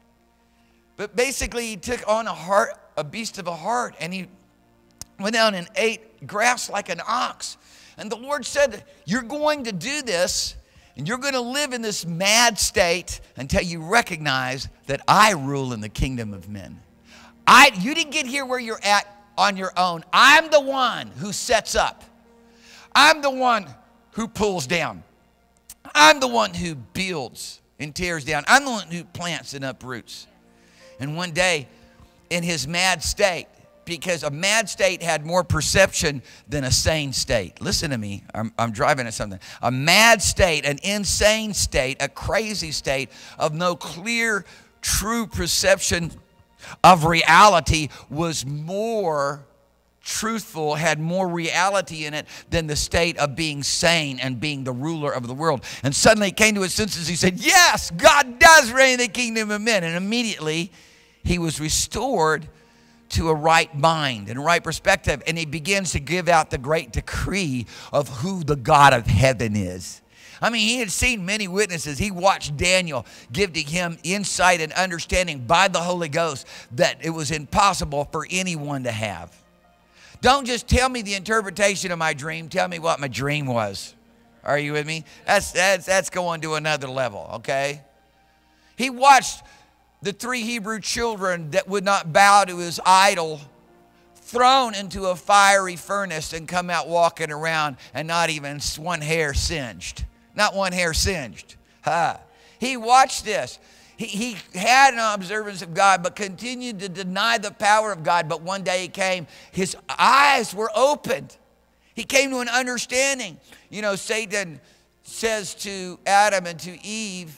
but basically he took on a heart, a beast of a heart, and he went down and ate grass like an ox. And the Lord said, you're going to do this, and you're going to live in this mad state until you recognize that I rule in the kingdom of men. I, you didn't get here where you're at on your own. I'm the one who sets up. I'm the one who pulls down. I'm the one who builds and tears down. I'm the one who plants and uproots. And one day, in his mad state, because a mad state had more perception than a sane state. Listen to me. I'm, I'm driving at something. A mad state, an insane state, a crazy state of no clear, true perception of reality was more truthful, had more reality in it than the state of being sane and being the ruler of the world. And suddenly he came to his senses. He said, yes, God does reign in the kingdom of men. And immediately he was restored to a right mind and a right perspective, and he begins to give out the great decree of who the God of heaven is. I mean, he had seen many witnesses. He watched Daniel give to him insight and understanding by the Holy Ghost that it was impossible for anyone to have. Don't just tell me the interpretation of my dream. Tell me what my dream was. Are you with me? That's, that's, that's going to another level, okay? He watched the three Hebrew children that would not bow to his idol thrown into a fiery furnace and come out walking around and not even one hair singed. Not one hair singed. Huh. He watched this. He, he had an observance of God, but continued to deny the power of God. But one day he came, his eyes were opened. He came to an understanding. You know, Satan says to Adam and to Eve,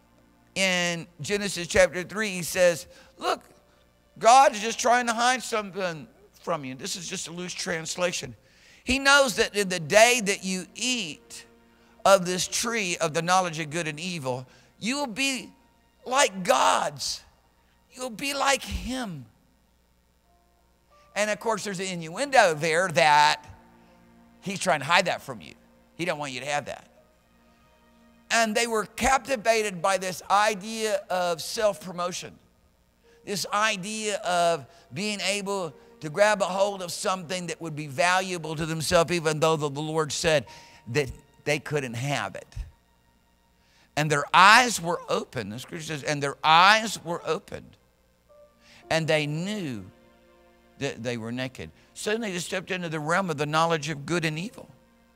in Genesis chapter three, he says, look, God is just trying to hide something from you. This is just a loose translation. He knows that in the day that you eat of this tree of the knowledge of good and evil, you will be like gods. You'll be like him. And of course, there's an innuendo there that he's trying to hide that from you. He don't want you to have that. And they were captivated by this idea of self-promotion, this idea of being able to grab a hold of something that would be valuable to themselves, even though the Lord said that they couldn't have it. And their eyes were open, the scripture says, and their eyes were opened, and they knew that they were naked. Suddenly they stepped into the realm of the knowledge of good and evil.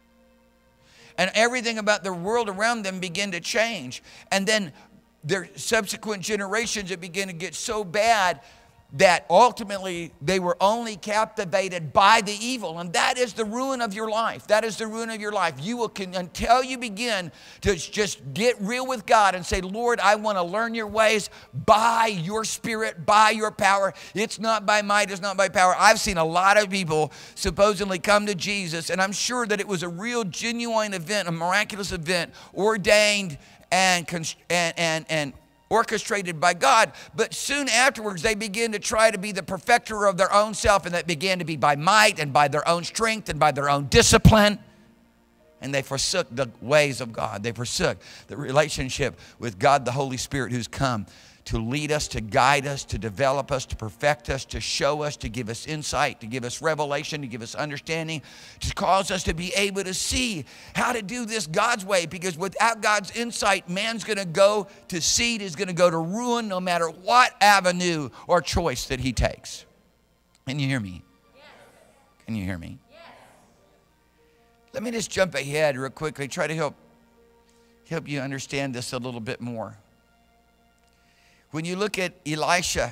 And everything about the world around them began to change. And then their subsequent generations, it began to get so bad that ultimately they were only captivated by the evil. And that is the ruin of your life. That is the ruin of your life. You will, until you begin to just get real with God and say, Lord, I want to learn your ways by your spirit, by your power. It's not by might, it's not by power. I've seen a lot of people supposedly come to Jesus, and I'm sure that it was a real genuine event, a miraculous event, ordained and, and, and, and orchestrated by God. But soon afterwards, they begin to try to be the perfecter of their own self, and that began to be by might and by their own strength and by their own discipline. And they forsook the ways of God. They forsook the relationship with God, the Holy Spirit, who's come to lead us, to guide us, to develop us, to perfect us, to show us, to give us insight, to give us revelation, to give us understanding, to cause us to be able to see how to do this God's way. Because without God's insight, man's going to go to seed, is going to go to ruin no matter what avenue or choice that he takes. Can you hear me? Yes. Can you hear me? Yes. Let me just jump ahead real quickly, try to help, help you understand this a little bit more. When you look at Elisha,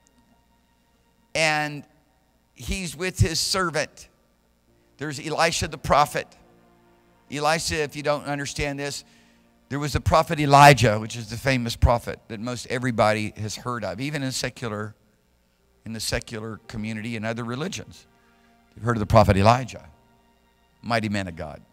and he's with his servant, there's Elisha the prophet. Elisha, if you don't understand this, there was the prophet Elijah, which is the famous prophet that most everybody has heard of, even in secular, in the secular community and other religions. You've heard of the prophet Elijah, mighty man of God.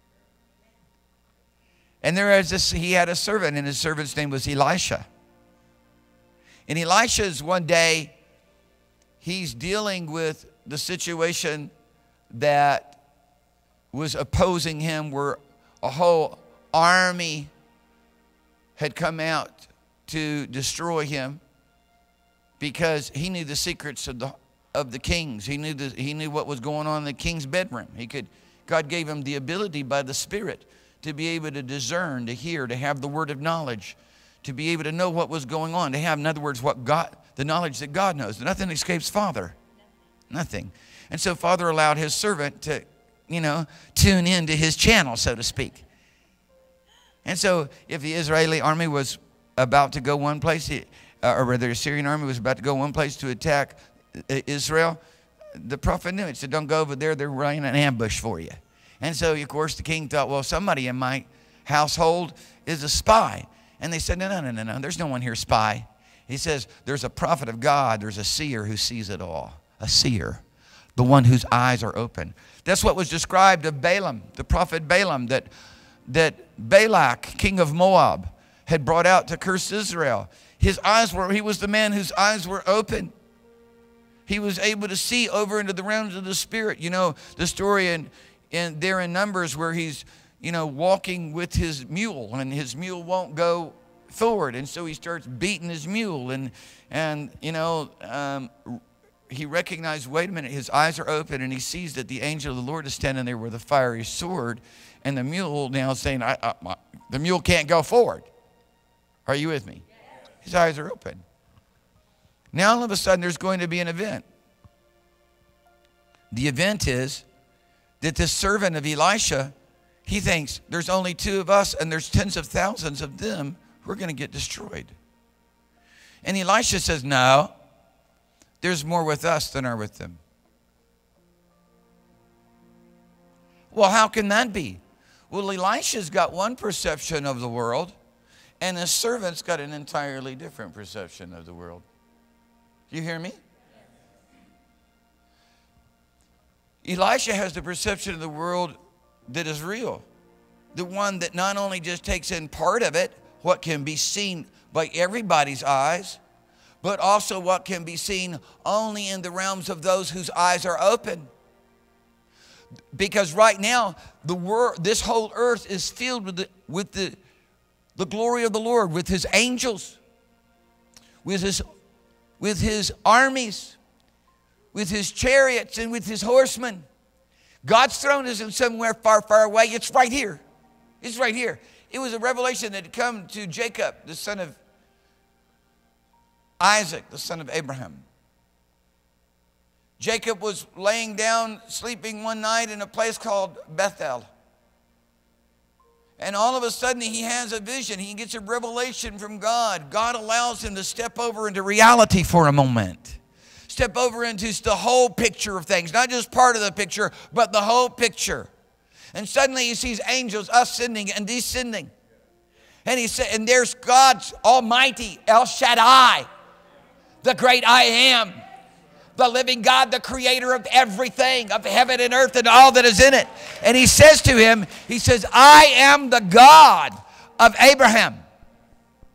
And there is this, he had a servant, and his servant's name was Elisha. And Elisha's one day, he's dealing with the situation that was opposing him, where a whole army had come out to destroy him, because he knew the secrets of the of the kings. He knew the, he knew what was going on in the king's bedroom. He could God gave him the ability by the Spirit to be able to discern, to hear, to have the word of knowledge, to be able to know what was going on, to have, in other words, what God, the knowledge that God knows. Nothing escapes Father. Nothing. And so Father allowed his servant to, you know, tune into his channel, so to speak. And so if the Israeli army was about to go one place, uh, or rather the Syrian army was about to go one place to attack Israel, the prophet knew it. He said, don't go over there. They're running an ambush for you. And so, of course, the king thought, well, somebody in my household is a spy. And they said, no, no, no, no, no. There's no one here spy. He says, there's a prophet of God. There's a seer who sees it all. A seer. The one whose eyes are open. That's what was described of Balaam, the prophet Balaam, that, that Balak, king of Moab, had brought out to curse Israel. His eyes were, he was the man whose eyes were open. He was able to see over into the realms of the Spirit. You know, the story in, in there in Numbers where he's, you know, walking with his mule, and his mule won't go forward. And so he starts beating his mule. And, and you know, um, he recognized, wait a minute, his eyes are open, and he sees that the angel of the Lord is standing there with a fiery sword. And the mule now is saying, I, I, my, the mule can't go forward. Are you with me? His eyes are open. Now all of a sudden there's going to be an event. The event is that this servant of Elisha, he thinks there's only two of us and there's tens of thousands of them who are going to get destroyed. And Elisha says, no, there's more with us than are with them. Well, how can that be? Well, Elisha's got one perception of the world, and his servant's got an entirely different perception of the world. You hear me? Elisha has the perception of the world that is real. The one that not only just takes in part of it, what can be seen by everybody's eyes, but also what can be seen only in the realms of those whose eyes are open. Because right now, the world, this whole earth is filled with the, with the, the glory of the Lord, with his angels, with his, with his armies, with his chariots, and with his horsemen. God's throne isn't somewhere far, far away. It's right here. It's right here. It was a revelation that had come to Jacob, the son of Isaac, the son of Abraham. Jacob was laying down, sleeping one night in a place called Bethel. And all of a sudden he has a vision. He gets a revelation from God. God allows him to step over into reality for a moment. Step over into the whole picture of things. Not just part of the picture, but the whole picture. And suddenly he sees angels ascending and descending. And he said, and there's God's Almighty, El Shaddai, the great I am, the living God, the creator of everything, of heaven and earth and all that is in it. And he says to him, he says, I am the God of Abraham,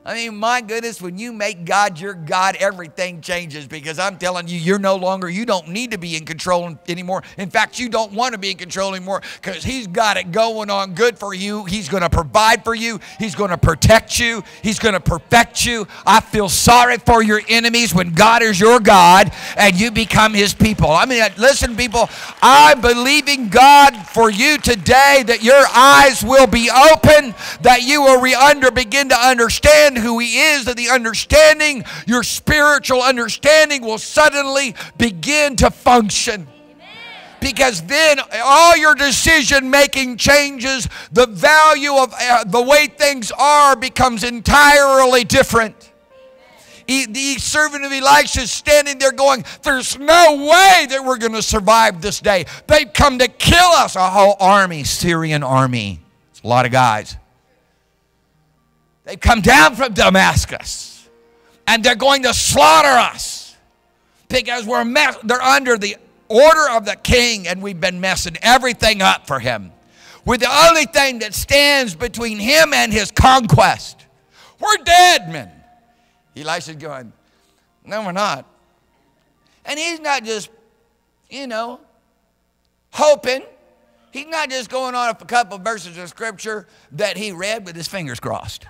I mean, my goodness, when you make God your God, everything changes, because I'm telling you, you're no longer, you don't need to be in control anymore. In fact, you don't want to be in control anymore, because he's got it going on good for you. He's going to provide for you. He's going to protect you. He's going to perfect you. I feel sorry for your enemies when God is your God and you become his people. I mean, listen, people, I'm believing God for you today that your eyes will be open, that you will re under begin to understand who he is, that the understanding, your spiritual understanding, will suddenly begin to function. Because then all your decision making changes. The value of uh, the way things are becomes entirely different. He, the servant of Elisha is standing there going, there's no way that we're going to survive this day. They've come to kill us. A whole army, Syrian army. It's a lot of guys. They've come down from Damascus, and they're going to slaughter us because we're mess they're under the order of the king, and we've been messing everything up for him. We're the only thing that stands between him and his conquest. We're dead men. Elisha's going, no, we're not. And he's not just, you know, hoping. He's not just going on a couple of verses of scripture that he read with his fingers crossed.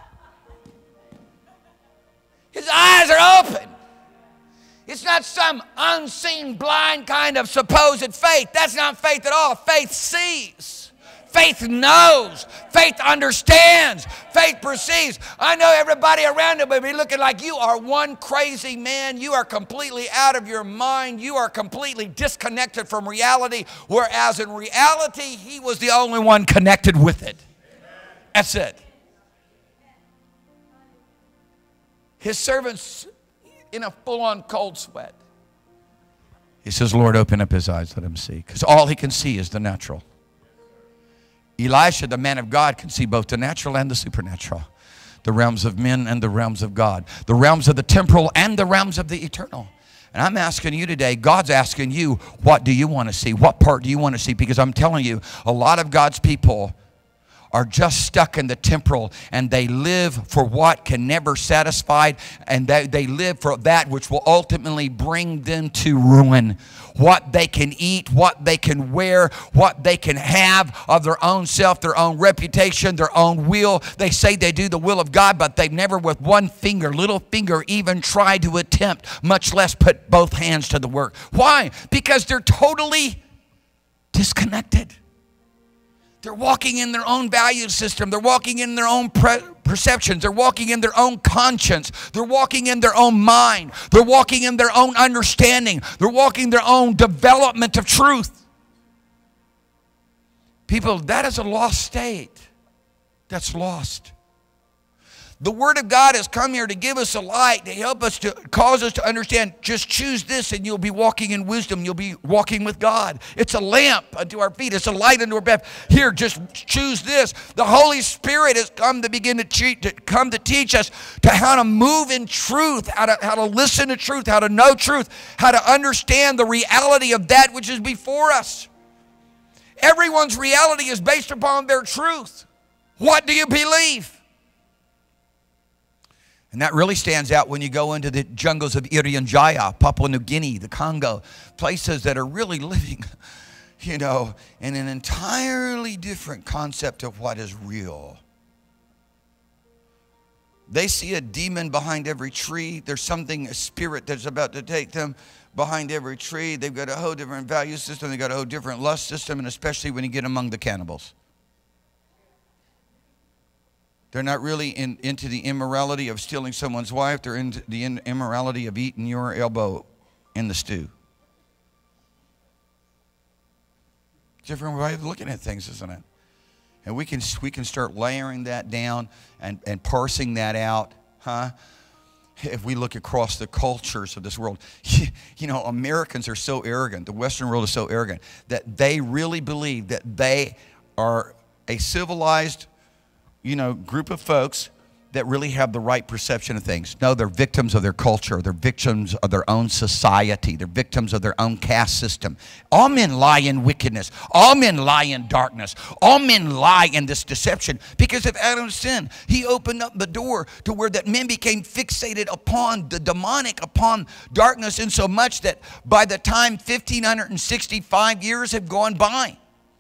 His eyes are open. It's not some unseen, blind kind of supposed faith. That's not faith at all. Faith sees. Faith knows. Faith understands. Faith perceives. I know everybody around him will be looking like, you are one crazy man. You are completely out of your mind. You are completely disconnected from reality. Whereas in reality, he was the only one connected with it. That's it. His servant's in a full-on cold sweat. He says, Lord, open up his eyes, let him see. Because all he can see is the natural. Elisha, the man of God, can see both the natural and the supernatural. The realms of men and the realms of God. The realms of the temporal and the realms of the eternal. And I'm asking you today, God's asking you, what do you want to see? What part do you want to see? Because I'm telling you, a lot of God's people are just stuck in the temporal, and they live for what can never satisfy, and they, they live for that which will ultimately bring them to ruin. What they can eat, what they can wear, what they can have of their own self, their own reputation, their own will. They say they do the will of God, but they've never with one finger, little finger, even tried to attempt, much less put both hands to the work. Why? Because they're totally disconnected. They're walking in their own value system. They're walking in their own perceptions. They're walking in their own conscience. They're walking in their own mind. They're walking in their own understanding. They're walking their own development of truth. People, that is a lost state. That's lost. The Word of God has come here to give us a light, to help us, to cause us to understand. Just choose this and you'll be walking in wisdom. You'll be walking with God. It's a lamp unto our feet. It's a light unto our path. Here, just choose this. The Holy Spirit has come to begin to, teach, to come to teach us to how to move in truth, how to, how to listen to truth, how to know truth, how to understand the reality of that which is before us. Everyone's reality is based upon their truth. What do you believe? And that really stands out when you go into the jungles of Irian Jaya, Papua New Guinea, the Congo, places that are really living, you know, in an entirely different concept of what is real. They see a demon behind every tree. There's something, a spirit that's about to take them behind every tree. They've got a whole different value system. They've got a whole different lust system, and especially when you get among the cannibals. They're not really in, into the immorality of stealing someone's wife. They're into the in, immorality of eating your elbow in the stew. Different way of looking at things, isn't it? And we can, we can start layering that down and, and parsing that out, huh? If we look across the cultures of this world. You know, Americans are so arrogant. The Western world is so arrogant that they really believe that they are a civilized, you know, group of folks that really have the right perception of things. No, they're victims of their culture. They're victims of their own society. They're victims of their own caste system. All men lie in wickedness. All men lie in darkness. All men lie in this deception. Because of Adam's sin, he opened up the door to where that men became fixated upon the demonic, upon darkness, in so much that by the time fifteen sixty-five years have gone by,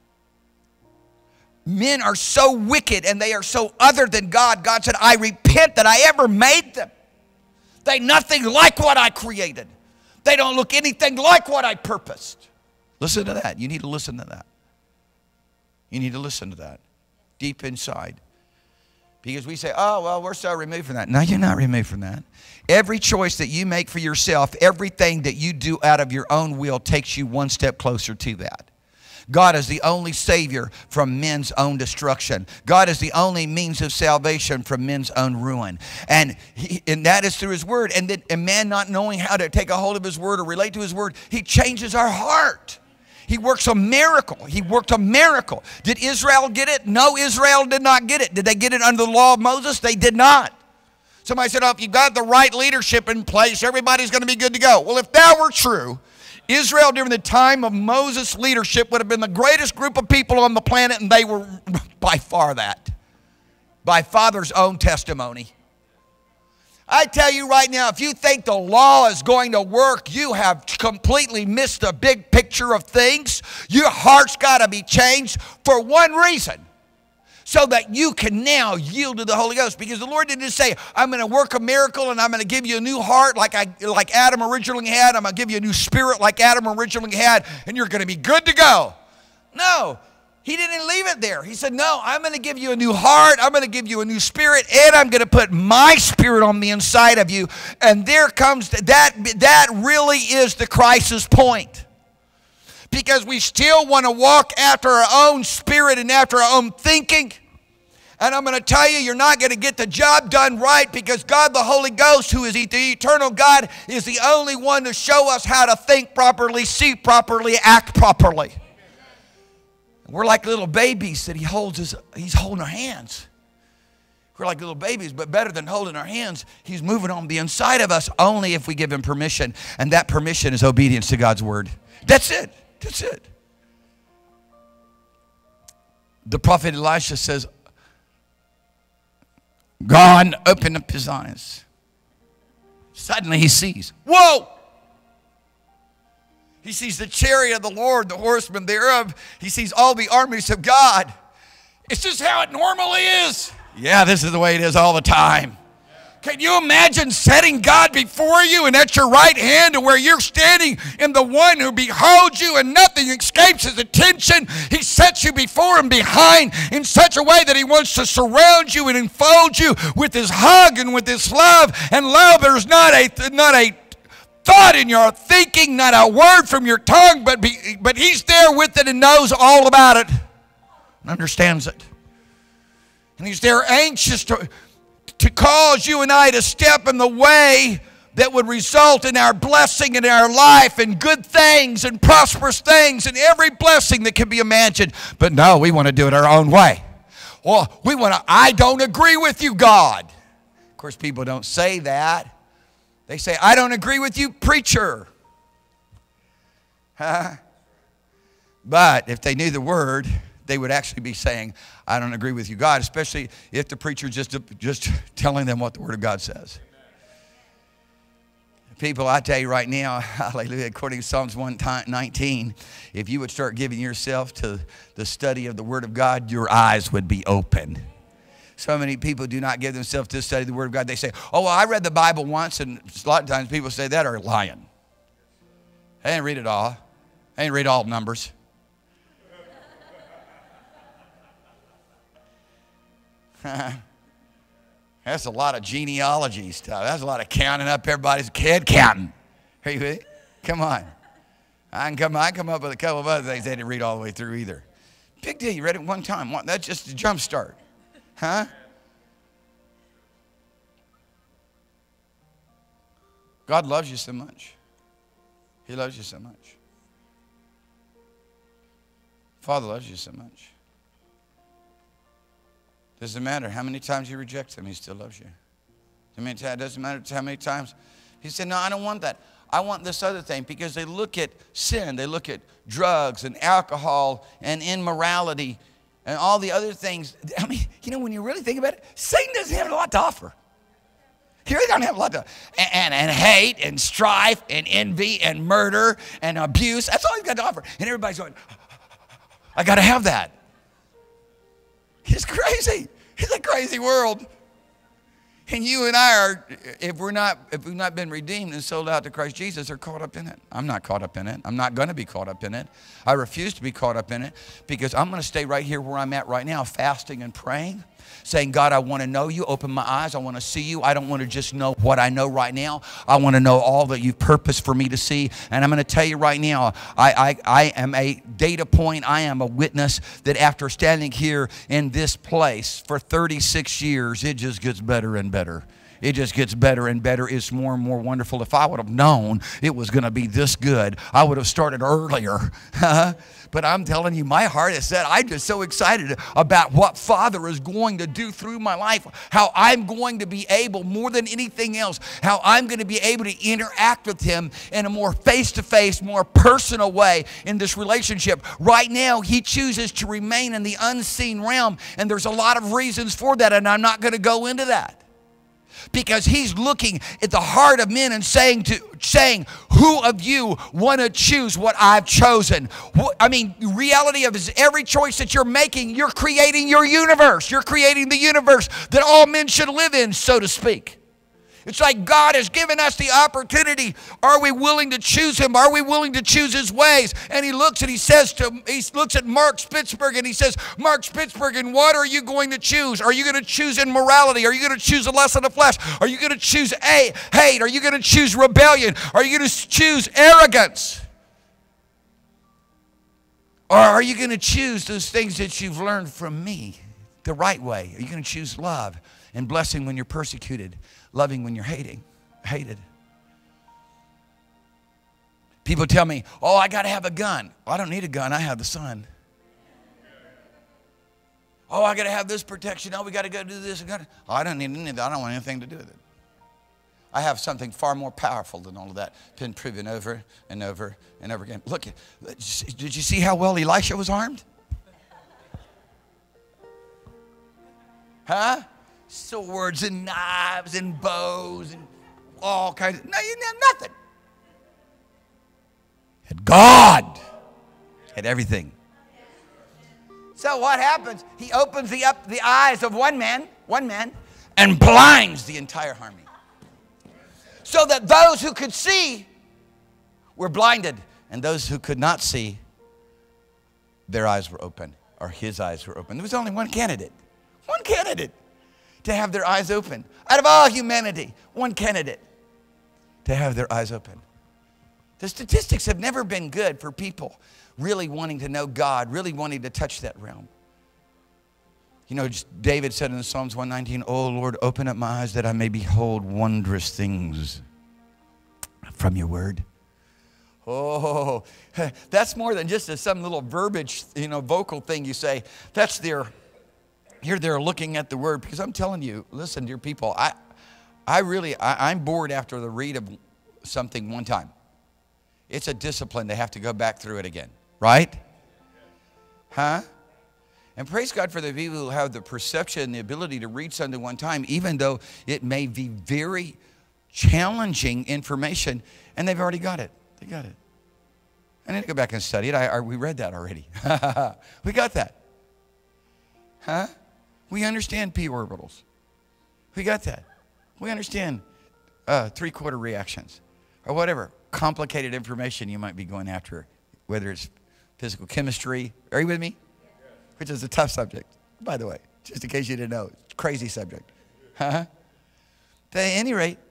men are so wicked and they are so other than God. God said, I repent that I ever made them. They nothing like what I created. They don't look anything like what I purposed. Listen to that. You need to listen to that. You need to listen to that deep inside. Because we say, oh, well, we're so removed from that. No, you're not removed from that. Every choice that you make for yourself, everything that you do out of your own will takes you one step closer to that. God is the only Savior from men's own destruction. God is the only means of salvation from men's own ruin. And, he, and that is through His Word. And then a man not knowing how to take a hold of His Word or relate to His Word, He changes our heart. He works a miracle. He worked a miracle. Did Israel get it? No, Israel did not get it. Did they get it under the law of Moses? They did not. Somebody said, oh, if you've got the right leadership in place, everybody's going to be good to go. Well, if that were true, Israel during the time of Moses' leadership would have been the greatest group of people on the planet, and they were by far that. By Father's own testimony. I tell you right now, if you think the law is going to work, you have completely missed the big picture of things. Your heart's got to be changed for one reason. So that you can now yield to the Holy Ghost. Because the Lord didn't just say, I'm going to work a miracle and I'm going to give you a new heart like, I, like Adam originally had. I'm going to give you a new spirit like Adam originally had. And you're going to be good to go. No, He didn't leave it there. He said, no, I'm going to give you a new heart. I'm going to give you a new spirit. And I'm going to put my spirit on the inside of you. And there comes, that, that really is the crisis point. Because we still want to walk after our own spirit and after our own thinking. And I'm going to tell you, you're not going to get the job done right, because God the Holy Ghost, who is the eternal God, is the only one to show us how to think properly, see properly, act properly. We're like little babies that he holds his, he's holding our hands. We're like little babies, but better than holding our hands, He's moving on the inside of us only if we give Him permission. And that permission is obedience to God's Word. That's it. That's it. The prophet Elisha says, God opened up his eyes. Suddenly he sees. Whoa! He sees the chariot of the Lord, the horsemen thereof. He sees all the armies of God. Is this how it normally is? Yeah, this is the way it is all the time. Can you imagine setting God before you and at your right hand, and where you're standing in the one who beholds you and nothing escapes His attention? He sets you before and behind in such a way that He wants to surround you and enfold you with His hug and with His love. And love, there's not a, not a thought in your thinking, not a word from your tongue, but, be, but He's there with it and knows all about it and understands it. And He's there anxious to... to cause you and I to step in the way that would result in our blessing in our life and good things and prosperous things and every blessing that can be imagined. But no, we want to do it our own way. Well, we want to, I don't agree with you, God. Of course, people don't say that. They say, I don't agree with you, preacher. Huh? But if they knew the Word, they would actually be saying, I don't agree with you, God, especially if the preacher just, just telling them what the Word of God says. People, I tell you right now, hallelujah, according to Psalms one nineteen, if you would start giving yourself to the study of the Word of God, your eyes would be open. So many people do not give themselves to the study of the Word of God. They say, oh, well, I read the Bible once, and a lot of times people say that are lying. I didn't read it all. I didn't read all the numbers. That's a lot of genealogy stuff. That's a lot of counting up everybody's head counting. Are you with me? Come on. I can come, I can come up with a couple of other things they didn't read all the way through either. Big deal. You read it one time. That's just a jump start. Huh? God loves you so much. He loves you so much. Father loves you so much. Doesn't matter how many times you reject him, he still loves you. I mean, it doesn't matter how many times. He said, no, I don't want that. I want this other thing, because they look at sin. They look at drugs and alcohol and immorality and all the other things. I mean, you know, when you really think about it, Satan doesn't have a lot to offer. He really doesn't have a lot to offer. And, and, and hate and strife and envy and murder and abuse. That's all he's got to offer. And everybody's going, I got to have that. He's crazy. It's a crazy world. And you and I are, if we're not, if we've not been redeemed and sold out to Christ Jesus, are caught up in it. I'm not caught up in it. I'm not going to be caught up in it. I refuse to be caught up in it, because I'm going to stay right here where I'm at right now, fasting and praying, saying, God, I want to know you. Open my eyes. I want to see you. I don't want to just know what I know right now. I want to know all that you've purposed for me to see. And I'm going to tell you right now, I, I, I am a data point. I am a witness that after standing here in this place for thirty-six years, it just gets better and better. It just gets better and better. It's more and more wonderful. If I would have known it was going to be this good, I would have started earlier. But I'm telling you, my heart is set. I'm just so excited about what Father is going to do through my life, how I'm going to be able, more than anything else, how I'm going to be able to interact with him in a more face-to-face, more personal way in this relationship. Right now, he chooses to remain in the unseen realm, and there's a lot of reasons for that, and I'm not going to go into that. Because he's looking at the heart of men and saying, to, saying, who of you want to choose what I've chosen? I mean, the reality of it is every choice that you're making, you're creating your universe. You're creating the universe that all men should live in, so to speak. It's like God has given us the opportunity. Are we willing to choose him? Are we willing to choose his ways? And he looks and he says to, he looks at Mark Spitzberg and he says, Mark Spitzberg, and what are you going to choose? Are you going to choose immorality? Are you going to choose the lust of the flesh? Are you going to choose a, hate? Are you going to choose rebellion? Are you going to choose arrogance? Or are you going to choose those things that you've learned from me the right way? Are you going to choose love and blessing when you're persecuted? Loving when you're hating, hated. People tell me, oh, I got to have a gun. Well, I don't need a gun. I have the Son. Oh, I got to have this protection. Oh, we got to go do this. Oh, I don't need any of that. I don't want anything to do with it. I have something far more powerful than all of that. Been proven over and over and over again. Look, did you see how well Elisha was armed? Huh? Swords and knives and bows and all kinds of, no, you have nothing. Had God, had everything. So what happens? He opens the up the eyes of one man, one man, and blinds the entire army. So that those who could see were blinded, and those who could not see, their eyes were open, or his eyes were open. There was only one candidate, one candidate. To have their eyes open. Out of all humanity, one candidate to have their eyes open. The statistics have never been good for people really wanting to know God, really wanting to touch that realm. You know, David said in Psalms one nineteen, oh Lord, open up my eyes that I may behold wondrous things from your word. Oh, that's more than just a, some little verbiage, you know, vocal thing you say. That's their... Here they're looking at the word, because I'm telling you, listen, dear people, I, I really, I, I'm bored after the read of something one time. It's a discipline to have to go back through it again, right? Huh? And praise God for the people who have the perception and the ability to read something one time, even though it may be very challenging information, and they've already got it. They got it. I need to go back and study it. I, I, we read that already. We got that. Huh? We understand p orbitals. We got that. We understand uh, three-quarter reactions or whatever complicated information you might be going after, whether it's physical chemistry. Are you with me? Which is a tough subject, by the way, just in case you didn't know. It's a crazy subject. Huh? But at any rate,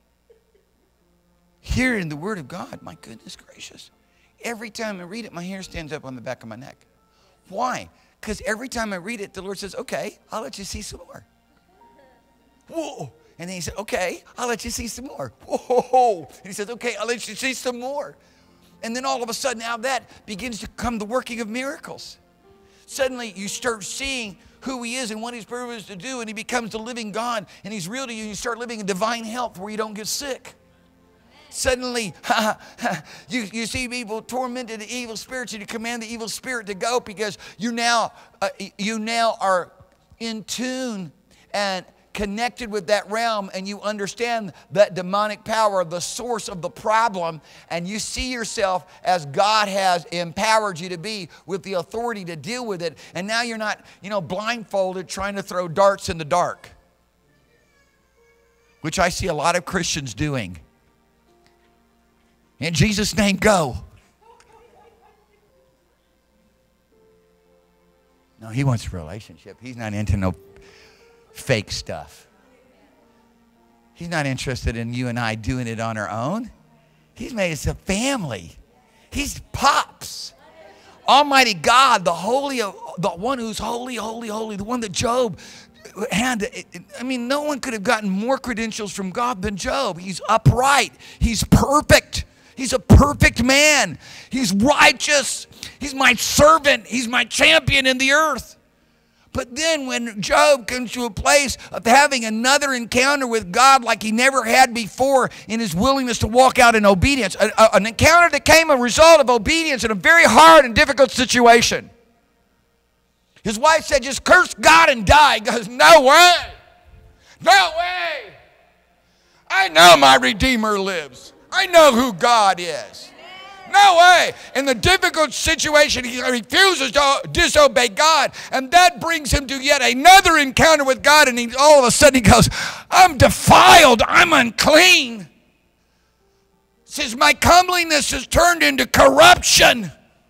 here in the Word of God, my goodness gracious, every time I read it, my hair stands up on the back of my neck. Why? Because every time I read it, the Lord says, okay, I'll let you see some more. Whoa. And then he said, okay, I'll let you see some more. Whoa. And he says, okay, I'll let you see some more. And then all of a sudden, out of that begins to come the working of miracles. Suddenly, you start seeing who he is and what he's privileged to do, and he becomes the living God, and he's real to you, and you start living in divine health where you don't get sick. Suddenly, you, you see people tormented in evil spirits, and you command the evil spirit to go because you now, uh, you now are in tune and connected with that realm, and you understand that demonic power, the source of the problem, and you see yourself as God has empowered you to be with the authority to deal with it. And now you're not, you know, blindfolded trying to throw darts in the dark, which I see a lot of Christians doing. In Jesus' name, go. No, he wants a relationship. He's not into no fake stuff. He's not interested in you and I doing it on our own. He's made us a family. He's Pops. Almighty God, the holy, the one who's holy, holy, holy, the one that Job had. I mean, no one could have gotten more credentials from God than Job. He's upright. He's perfect. He's a perfect man. He's righteous. He's my servant. He's my champion in the earth. But then when Job comes to a place of having another encounter with God like he never had before in his willingness to walk out in obedience, a, a, an encounter that came a result of obedience in a very hard and difficult situation. His wife said, just curse God and die. He goes, no way. No way. I know my Redeemer lives. I know who God is. No way. In the difficult situation, he refuses to disobey God, and that brings him to yet another encounter with God, and he, all of a sudden he goes, I'm defiled. I'm unclean. He says, my comeliness is turned into corruption.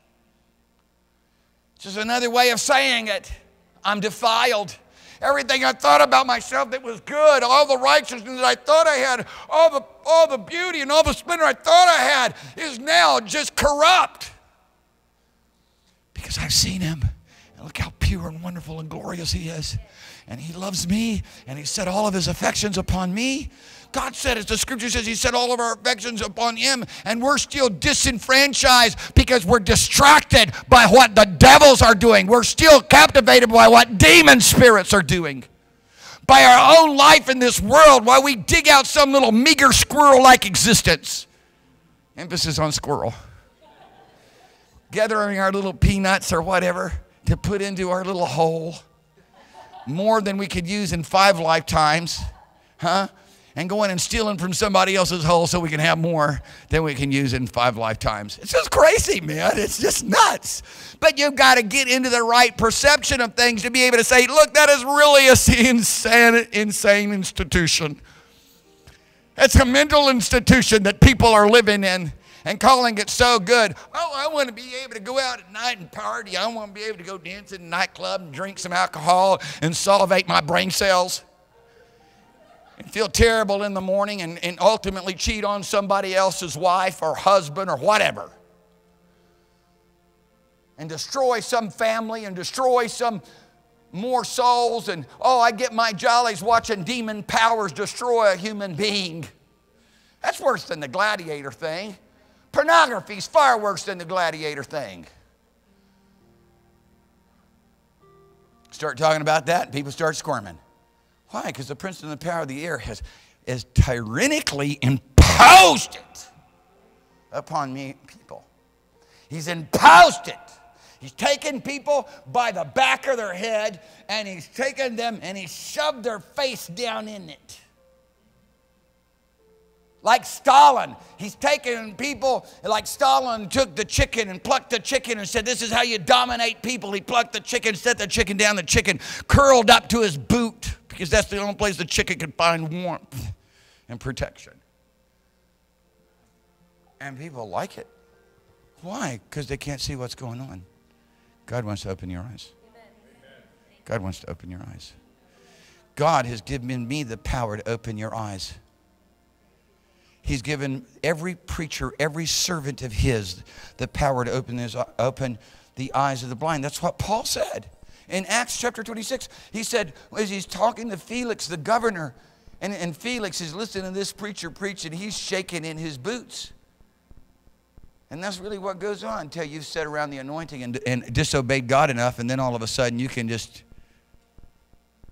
This is another way of saying it. I'm defiled. Everything I thought about myself that was good, all the righteousness I thought I had, all the, all the beauty and all the splendor I thought I had is now just corrupt. Because I've seen him. And look how pure and wonderful and glorious he is. And he loves me, and he set all of his affections upon me. God said, as the scripture says, he set all of our affections upon him, and we're still disenfranchised because we're distracted by what the devils are doing. We're still captivated by what demon spirits are doing. By our own life in this world while we dig out some little meager squirrel-like existence. Emphasis on squirrel. Gathering our little peanuts or whatever to put into our little hole. More than we could use in five lifetimes. Huh? And going and stealing from somebody else's hole so we can have more than we can use in five lifetimes. It's just crazy, man. It's just nuts. But you've got to get into the right perception of things to be able to say, look, that is really a insane, insane institution. It's a mental institution that people are living in and calling it so good. Oh, I want to be able to go out at night and party. I want to be able to go dance in a nightclub and drink some alcohol and salivate my brain cells. And feel terrible in the morning and, and ultimately cheat on somebody else's wife or husband or whatever. And destroy some family and destroy some more souls. And, oh, I get my jollies watching demon powers destroy a human being. That's worse than the gladiator thing. Pornography's far worse than the gladiator thing. Start talking about that and people start squirming. Why? Because the prince and the power of the air has, has tyrannically imposed it upon me people. He's imposed it. He's taken people by the back of their head, and he's taken them and he's shoved their face down in it. Like Stalin. He's taken people like Stalin took the chicken and plucked the chicken and said, this is how you dominate people. He plucked the chicken, set the chicken down, the chicken curled up to his boot because that's the only place the chicken can find warmth and protection. And people like it. Why? Because they can't see what's going on. God wants to open your eyes. God wants to open your eyes. God has given me the power to open your eyes. He's given every preacher, every servant of his, the power to open, his, open the eyes of the blind. That's what Paul said. In Acts chapter twenty-six, he said, as he's talking to Felix, the governor, and, and Felix is listening to this preacher preach, and he's shaking in his boots. And that's really what goes on until you've sat around the anointing and, and disobeyed God enough, and then all of a sudden you can just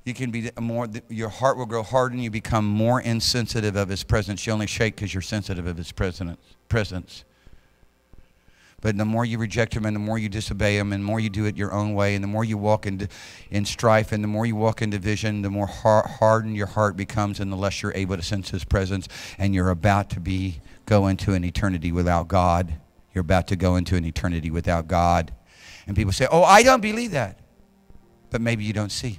You can be more, your heart will grow hardened. You become more insensitive of His presence. You only shake because you're sensitive of His presence. But the more you reject Him and the more you disobey Him and the more you do it your own way and the more you walk in, in strife and the more you walk in division, the more hard, hardened your heart becomes and the less you're able to sense His presence, and you're about to be go into an eternity without God. You're about to go into an eternity without God. And people say, oh, I don't believe that. But maybe you don't see.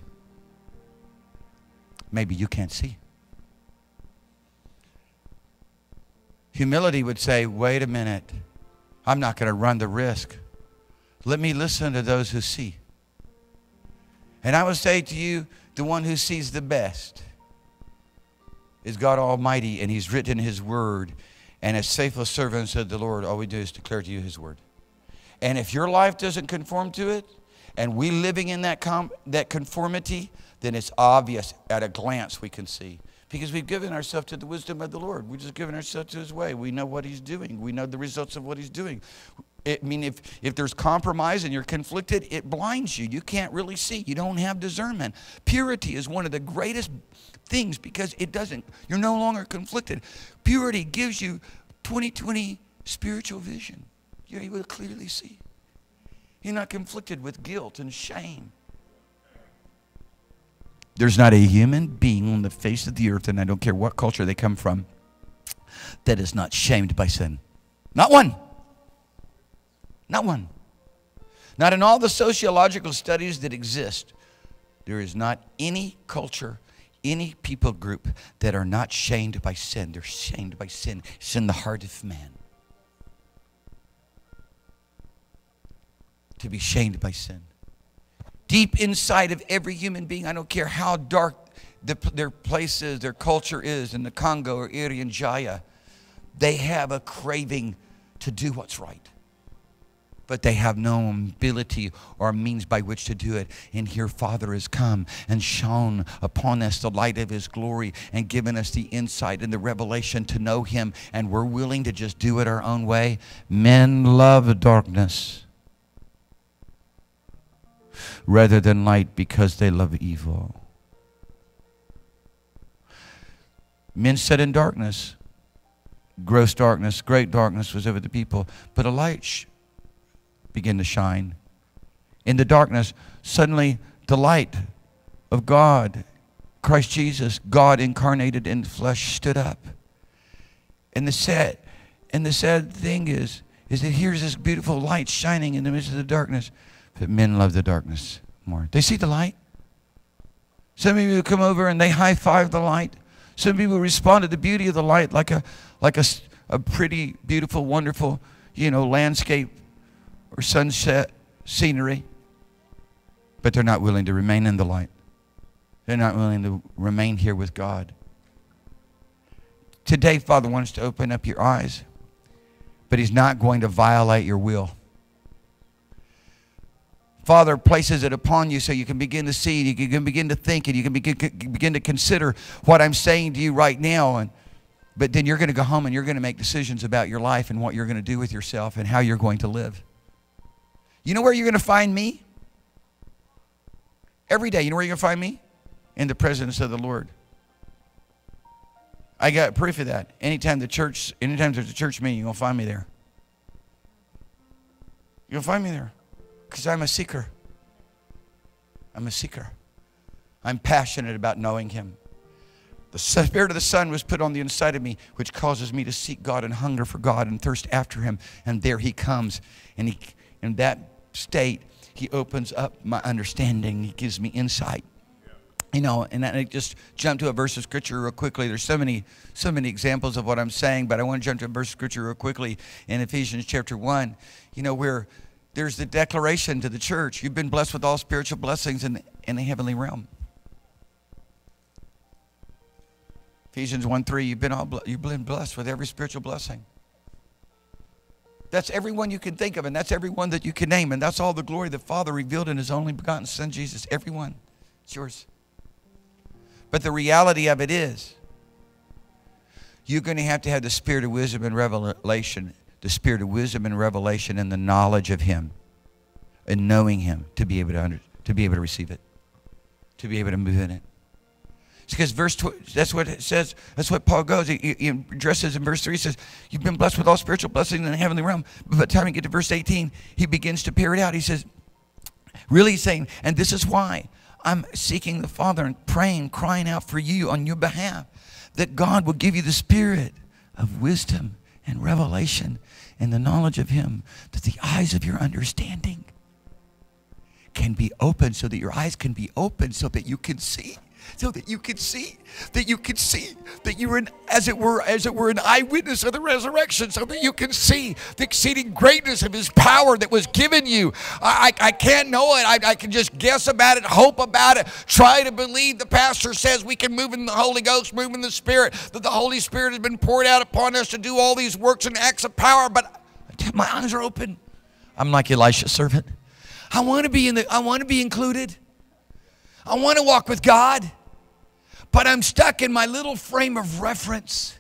Maybe you can't see. Humility would say, wait a minute. I'm not going to run the risk. Let me listen to those who see. And I would say to you, the one who sees the best is God Almighty, and He's written His word. And as faithful servants of the Lord, all we do is declare to you His word. And if your life doesn't conform to it, and we living in that, com that conformity, then it's obvious at a glance we can see. Because we've given ourselves to the wisdom of the Lord. We've just given ourselves to His way. We know what He's doing. We know the results of what He's doing. I mean, if, if there's compromise and you're conflicted, it blinds you. You can't really see. You don't have discernment. Purity is one of the greatest things because it doesn't, you're no longer conflicted. Purity gives you twenty twenty spiritual vision. You're able to clearly see. You're not conflicted with guilt and shame. There's not a human being on the face of the earth, and I don't care what culture they come from, that is not shamed by sin. Not one. Not one. Not in all the sociological studies that exist. There is not any culture, any people group that are not shamed by sin. They're shamed by sin. It's in the heart of man. To be shamed by sin. Deep inside of every human being, I don't care how dark the, their place is, their culture is, in the Congo or Irian Jaya, they have a craving to do what's right. But they have no ability or means by which to do it. And here Father has come and shone upon us the light of His glory and given us the insight and the revelation to know Him. And we're willing to just do it our own way. Men love darkness rather than light because they love evil. Men sat in darkness. Gross darkness, great darkness was over the people. But a light sh began to shine. In the darkness, suddenly the light of God, Christ Jesus, God incarnated in the flesh, stood up. And the sad, and the sad thing is, is that here's this beautiful light shining in the midst of the darkness. But men love the darkness more. They see the light. Some people come over and they high-five the light. Some people respond to the beauty of the light like a, like a, a pretty, beautiful, wonderful, you know, landscape or sunset scenery. But they're not willing to remain in the light. They're not willing to remain here with God. Today, Father wants to open up your eyes, but He's not going to violate your will. Father places it upon you so you can begin to see, you can begin to think, and you can begin, begin to consider what I'm saying to you right now. And, but then you're going to go home and you're going to make decisions about your life and what you're going to do with yourself and how you're going to live. You know where you're going to find me? Every day. You know where you're going to find me? In the presence of the Lord. I got proof of that. Anytime the church, anytime there's a church meeting, you're going to find me there. You're going to find me there. Because I'm a seeker. I'm a seeker. I'm passionate about knowing Him. The Spirit of the Son was put on the inside of me, which causes me to seek God and hunger for God and thirst after Him. And there He comes. And he, in that state, He opens up my understanding. He gives me insight. You know, and I just jump to a verse of Scripture real quickly. There's so many, so many examples of what I'm saying, but I want to jump to a verse of Scripture real quickly in Ephesians chapter one. You know, where there's the declaration to the church. You've been blessed with all spiritual blessings in, in the heavenly realm. Ephesians one three, you've been, all, you've been blessed with every spiritual blessing. That's everyone you can think of, and that's everyone that you can name, and that's all the glory the Father revealed in His only begotten Son, Jesus. Everyone. It's yours. But the reality of it is, you're going to have to have the spirit of wisdom and revelation, the spirit of wisdom and revelation and the knowledge of Him and knowing Him to be able to, under, to be able to receive it. to be able to move in it. It's because verse tw- that's what it says. That's what Paul goes. He, he, he addresses in verse three. He says, you've been blessed with all spiritual blessings in the heavenly realm. But by the time you get to verse eighteen, he begins to pare it out. He says, really saying, and this is why I'm seeking the Father and praying, crying out for you on your behalf, that God will give you the spirit of wisdom and revelation and the knowledge of him, that the eyes of your understanding can be opened, so that your eyes can be opened, so that you can see. So that you can see, that you can see, that you're an, as it were, as it were, an eyewitness of the resurrection, so that you can see the exceeding greatness of his power that was given you. I, I, I can't know it. I, I can just guess about it, hope about it, try to believe. The pastor says we can move in the Holy Ghost, move in the Spirit, that the Holy Spirit has been poured out upon us to do all these works and acts of power, but my eyes are open. I'm like Elisha's servant. I want to be in the, I want to be included. I want to walk with God, but I'm stuck in my little frame of reference.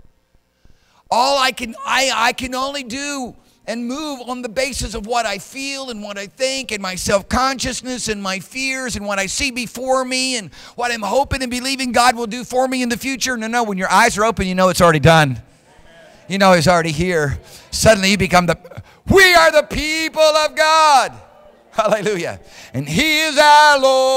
All I can, I, I can only do and move on the basis of what I feel and what I think and my self-consciousness and my fears and what I see before me and what I'm hoping and believing God will do for me in the future. No, no, when your eyes are open, you know it's already done. You know he's already here. Suddenly you become the, we are the people of God. Hallelujah. And he is our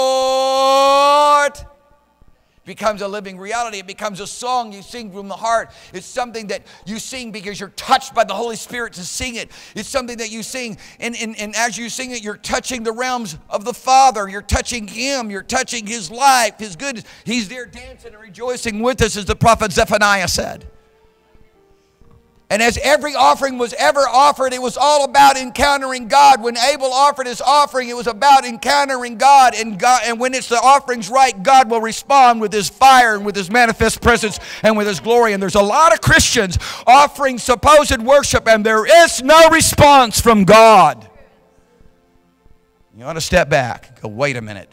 Lord. It becomes a living reality. It becomes a song you sing from the heart. It's something that you sing because you're touched by the Holy Spirit to sing it. It's something that you sing, and, and, and as you sing it, you're touching the realms of the Father. You're touching him. You're touching his life, his goodness. He's there dancing and rejoicing with us, as the prophet Zephaniah said. And as every offering was ever offered, it was all about encountering God. When Abel offered his offering, it was about encountering God. And, God, and when it's the offering's right, God will respond with his fire and with his manifest presence and with his glory. And there's a lot of Christians offering supposed worship, and there is no response from God. You ought to step back and go, wait a minute.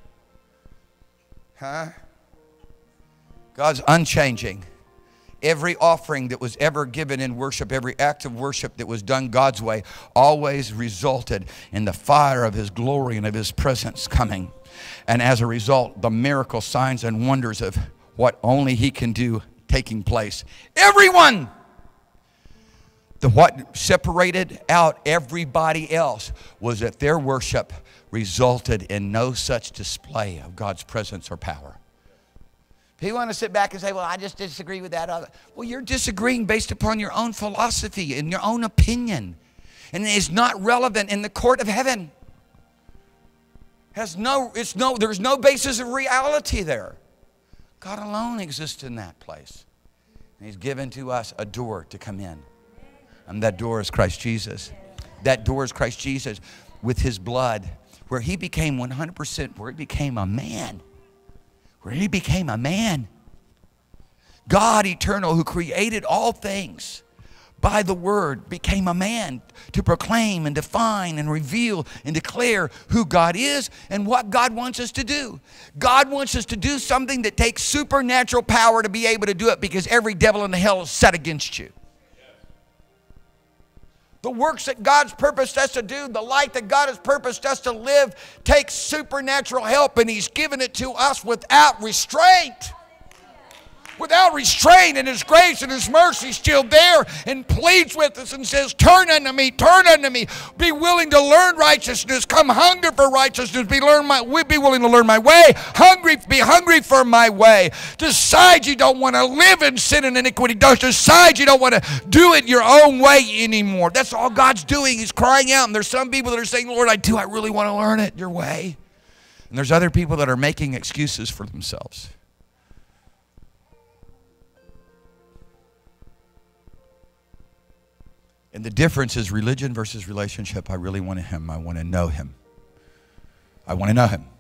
Huh? God's unchanging. Every offering that was ever given in worship, every act of worship that was done God's way, always resulted in the fire of his glory and of his presence coming. And as a result, the miracle signs and wonders of what only he can do taking place. Everyone! The what separated out everybody else was that their worship resulted in no such display of God's presence or power. If you want to sit back and say, well, I just disagree with that other. Well, you're disagreeing based upon your own philosophy and your own opinion. And it is not relevant in the court of heaven. Has no, it's no, there's no basis of reality there. God alone exists in that place. And he's given to us a door to come in. And that door is Christ Jesus. That door is Christ Jesus with his blood, where he became one hundred percent, where he became a man. Where he became a man. God eternal, who created all things by the word, became a man to proclaim and define and reveal and declare who God is and what God wants us to do. God wants us to do something that takes supernatural power to be able to do it, because every devil in the hell is set against you. The works that God's purposed us to do, the life that God has purposed us to live, takes supernatural help, and he's given it to us without restraint. Without restraint, and his grace and his mercy still there, and pleads with us and says, turn unto me, turn unto me, be willing to learn righteousness, come hunger for righteousness, be, learn my, be willing to learn my way, hungry, be hungry for my way. Decide you don't want to live in sin and iniquity. Decide you don't want to do it your own way anymore. That's all God's doing. He's crying out, and there's some people that are saying, Lord, I do, I really want to learn it your way. And there's other people that are making excuses for themselves. And the difference is religion versus relationship. I really want him. I want to know him. I want to know him.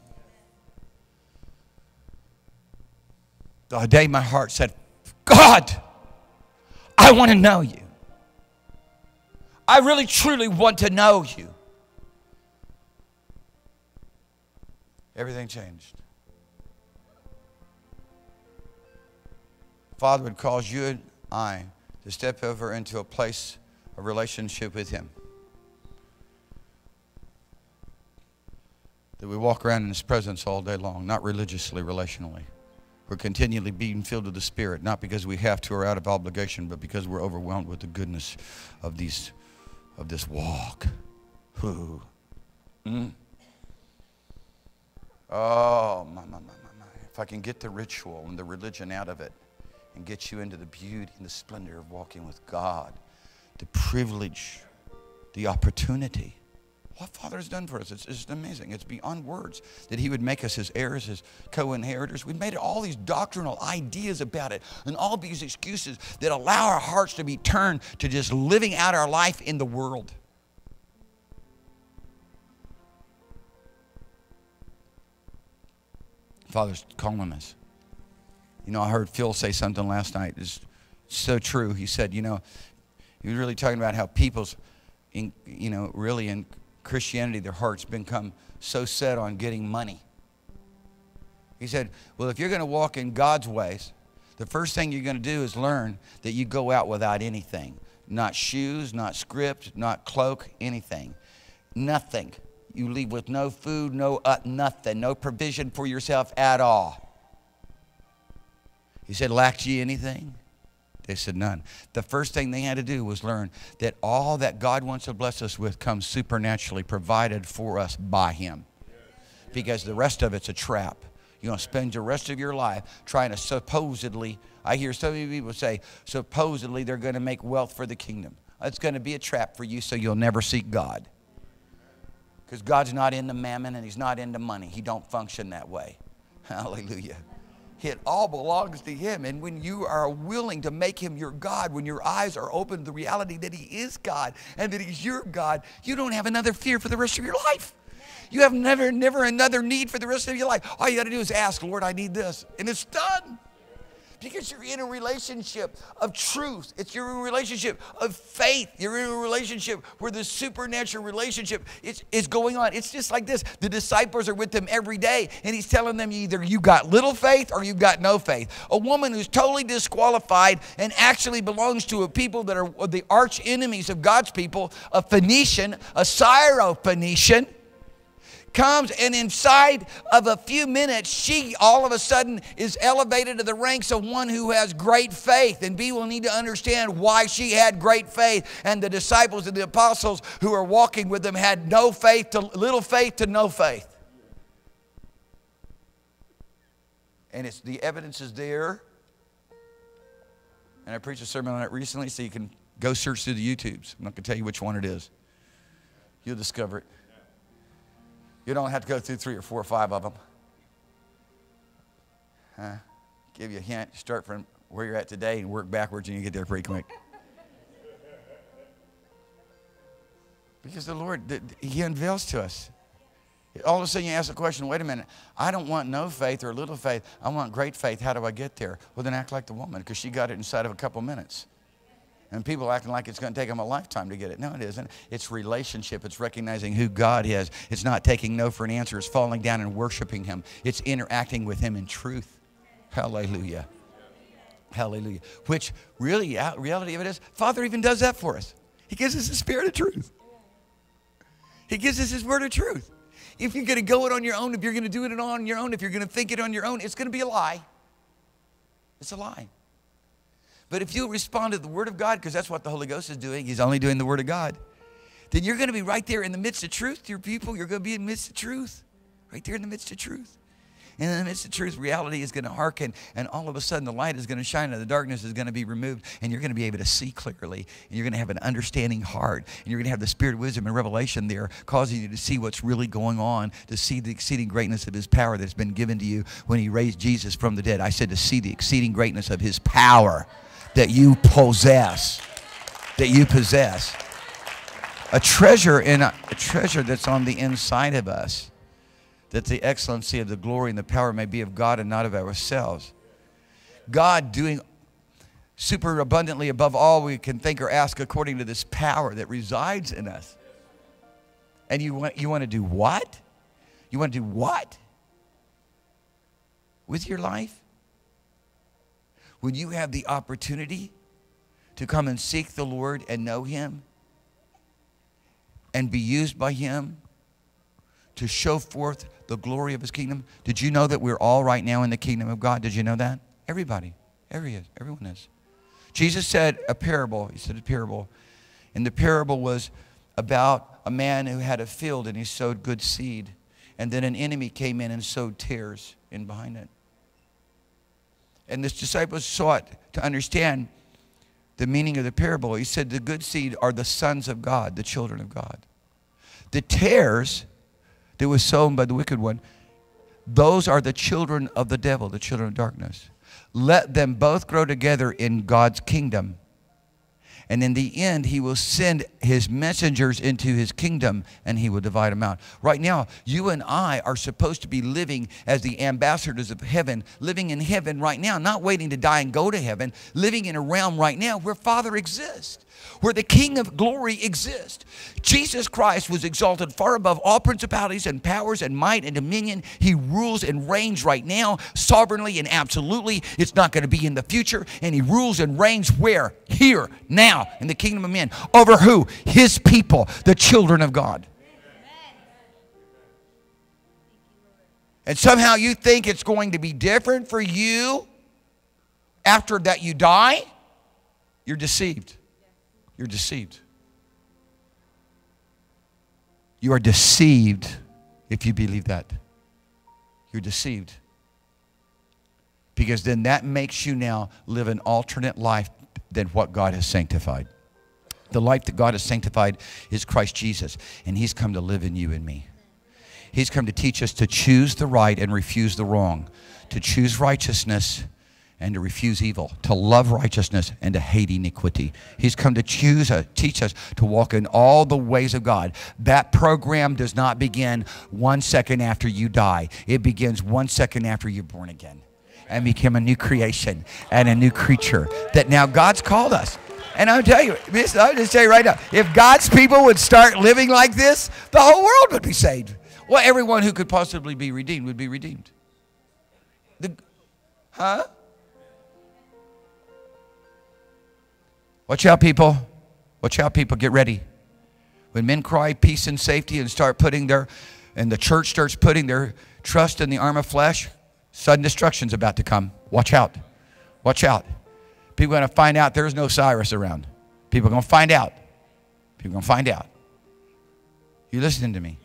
The day my heart said, God, I want to know you. I really, truly want to know you. Everything changed. Father would cause you and I to step over into a place, a relationship with him. that we walk around in His presence all day long, not religiously, relationally. We're continually being filled with the Spirit, not because we have to or out of obligation, but because we're overwhelmed with the goodness of these, of this walk. Ooh. Mm. Oh, my, my, my, my. If I can get the ritual and the religion out of it and get you into the beauty and the splendor of walking with God, the privilege, the opportunity. What Father has done for us, it's just amazing. It's beyond words that He would make us His heirs, His co-inheritors. We've made all these doctrinal ideas about it and all these excuses that allow our hearts to be turned to just living out our life in the world. Father's calling us. You know, I heard Phil say something last night. It's so true. He said, you know, he was really talking about how people's, in, you know, really in Christianity, their hearts become so set on getting money. He said, well, if you're going to walk in God's ways, the first thing you're going to do is learn that you go out without anything. Not shoes, not script, not cloak, anything. Nothing. You leave with no food, no uh, nothing, no provision for yourself at all. He said, lacked ye anything? They said, none. The first thing they had to do was learn that all that God wants to bless us with comes supernaturally provided for us by Him. Because the rest of it's a trap. You're going to spend the rest of your life trying to supposedly, I hear so many people say, supposedly they're going to make wealth for the kingdom. It's going to be a trap for you so you'll never seek God. Because God's not into mammon and He's not into money. He don't function that way. Hallelujah. It all belongs to Him. And when you are willing to make Him your God, when your eyes are open to the reality that He is God and that He's your God, you don't have another fear for the rest of your life. You have never, never another need for the rest of your life. All you got to do is ask, Lord, I need this. And it's done. Because you're in a relationship of truth. It's you're in a relationship of faith. You're in a relationship where the supernatural relationship is, is going on. It's just like this. The disciples are with them every day, and He's telling them either you got little faith or you've got no faith. A woman who's totally disqualified and actually belongs to a people that are the arch enemies of God's people, a Phoenician, a Syro-Phoenician, comes, and inside of a few minutes, she all of a sudden is elevated to the ranks of one who has great faith. And we will need to understand why she had great faith. And the disciples and the apostles who are walking with them had no faith to little faith to no faith. And it's the evidence is there. And I preached a sermon on it recently, so you can go search through the YouTubes. I'm not going to tell you which one it is. You'll discover it. You don't have to go through three or four or five of them. Huh? Give you a hint. Start from where you're at today and work backwards, and you get there pretty quick. Because the Lord, He unveils to us. All of a sudden you ask the question, wait a minute, I don't want no faith or little faith. I want great faith. How do I get there? Well, then act like the woman, because she got it inside of a couple minutes. And people acting like it's going to take them a lifetime to get it. No, it isn't. It's relationship. It's recognizing who God is. It's not taking no for an answer. It's falling down and worshiping Him. It's interacting with Him in truth. Hallelujah. Hallelujah. Which really, reality of it is, Father even does that for us. He gives us the Spirit of truth. He gives us His word of truth. If you're going to go it on your own, if you're going to do it on your own, if you're going to think it on your own, it's going to be a lie. It's a lie. But if you respond to the Word of God, because that's what the Holy Ghost is doing, He's only doing the Word of God, then you're going to be right there in the midst of truth to your people. You're going to be in the midst of truth. Right there in the midst of truth. And in the midst of truth, reality is going to hearken, and all of a sudden the light is going to shine and the darkness is going to be removed, and you're going to be able to see clearly, and you're going to have an understanding heart, and you're going to have the spirit of wisdom and revelation there, causing you to see what's really going on, to see the exceeding greatness of His power that's been given to you when He raised Jesus from the dead. I said to see the exceeding greatness of His power that you possess, that you possess. A treasure in a, a treasure that's on the inside of us, that the excellency of the glory and the power may be of God and not of ourselves. God doing super abundantly above all we can think or ask according to this power that resides in us. And you want, you want to do what? You want to do what with your life? When you have the opportunity to come and seek the Lord and know Him and be used by Him to show forth the glory of his kingdom. Did you know that we're all right now in the kingdom of God? Did you know that? Everybody. Every, everyone is. Jesus said a parable. He said a parable. And the parable was about a man who had a field and he sowed good seed. And then an enemy came in and sowed tares in behind it. And his disciples sought to understand the meaning of the parable. He said the good seed are the sons of God, the children of God. The tares that was sown by the wicked one, those are the children of the devil, the children of darkness. Let them both grow together in God's kingdom. And in the end, he will send his messengers into his kingdom and he will divide them out. Right now, you and I are supposed to be living as the ambassadors of heaven, living in heaven right now, not waiting to die and go to heaven, living in a realm right now where Father exists, where the King of glory exists. Jesus Christ was exalted far above all principalities and powers and might and dominion. He rules and reigns right now, sovereignly and absolutely. It's not going to be in the future. And he rules and reigns where? Here, now, in the kingdom of men. Over who? His people, the children of God. And somehow you think it's going to be different for you after that you die? You're deceived. You're deceived. You are deceived if you believe that. You're deceived. Because then that makes you now live an alternate life than what God has sanctified. The life that God has sanctified is Christ Jesus, and he's come to live in you and me. He's come to teach us to choose the right and refuse the wrong, to choose righteousness and to refuse evil, to love righteousness and to hate iniquity. He's come to choose, uh, teach us to walk in all the ways of God. That program does not begin one second after you die. It begins one second after you're born again and become a new creation and a new creature that now God's called us. And I'll tell you, I'll just tell you right now, if God's people would start living like this, the whole world would be saved. Well, everyone who could possibly be redeemed would be redeemed. The, huh? Watch out, people. Watch out, people. Get ready. When men cry peace and safety and start putting their, and the church starts putting their trust in the arm of flesh, sudden destruction's about to come. Watch out. Watch out. People are going to find out there's no Cyrus around. People are going to find out. People are going to find out. You listening to me?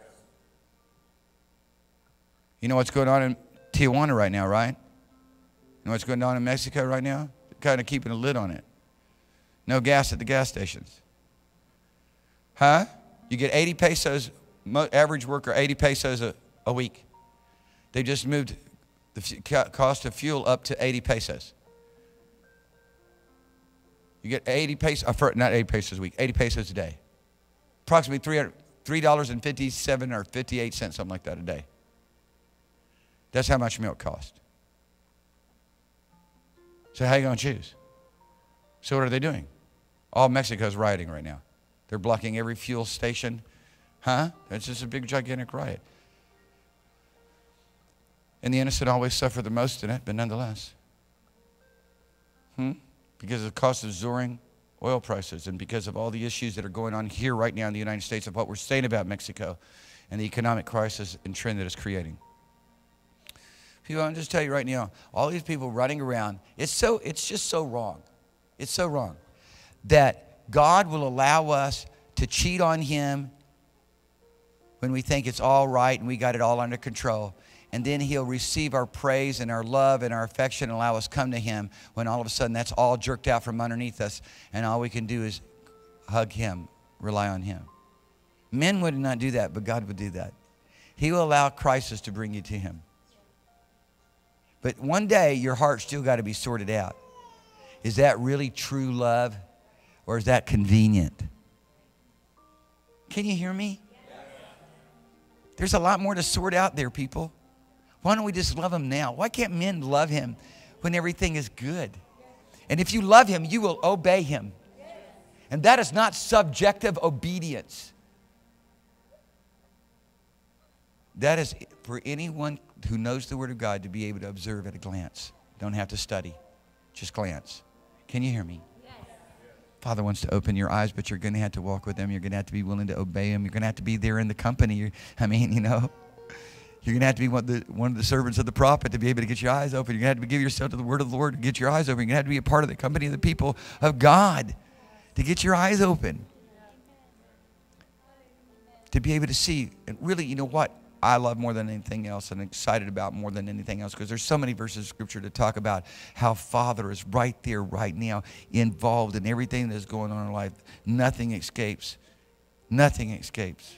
You know what's going on in Tijuana right now, right? You know what's going on in Mexico right now? They're kind of keeping a lid on it. No gas at the gas stations. Huh? You get eighty pesos, average worker, eighty pesos a, a week. They just moved the cost of fuel up to eighty pesos. You get eighty pesos, not eighty pesos a week, eighty pesos a day. Approximately three dollars and fifty-seven or fifty-eight cents, something like that a day. That's how much milk costs. So how are you going to choose? So what are they doing? All Mexico's rioting right now. They're blocking every fuel station. Huh? It's just a big, gigantic riot. And the innocent always suffer the most in it, but nonetheless. Hmm? Because of the cost of soaring oil prices and because of all the issues that are going on here right now in the United States of what we're saying about Mexico and the economic crisis and trend that it's creating. People, I'll just tell you right now, all these people running around, it's so, it's just so wrong. It's so wrong that God will allow us to cheat on him when we think it's all right and we got it all under control. And then he'll receive our praise and our love and our affection and allow us to come to him when all of a sudden that's all jerked out from underneath us and all we can do is hug him, rely on him. Men would not do that, but God would do that. He will allow crisis to bring you to him. But one day your heart's still got to be sorted out. Is that really true love or is that convenient? Can you hear me? There's a lot more to sort out there, people. Why don't we just love him now? Why can't men love him when everything is good? And if you love him, you will obey him. And that is not subjective obedience. That is for anyone who knows the Word of God to be able to observe at a glance. Don't have to study. Just glance. Can you hear me? Yes. Father wants to open your eyes, but you're going to have to walk with him. You're going to have to be willing to obey him. You're going to have to be there in the company. You're, I mean, you know, You're going to have to be one of, the, one of the servants of the prophet to be able to get your eyes open. You're going to have to give yourself to the word of the Lord to get your eyes open. You're going to have to be a part of the company of the people of God to get your eyes open. To be able to see. And really, you know what I love more than anything else and excited about more than anything else, because there's so many verses of Scripture to talk about how Father is right there, right now, involved in everything that's going on in life. Nothing escapes. Nothing escapes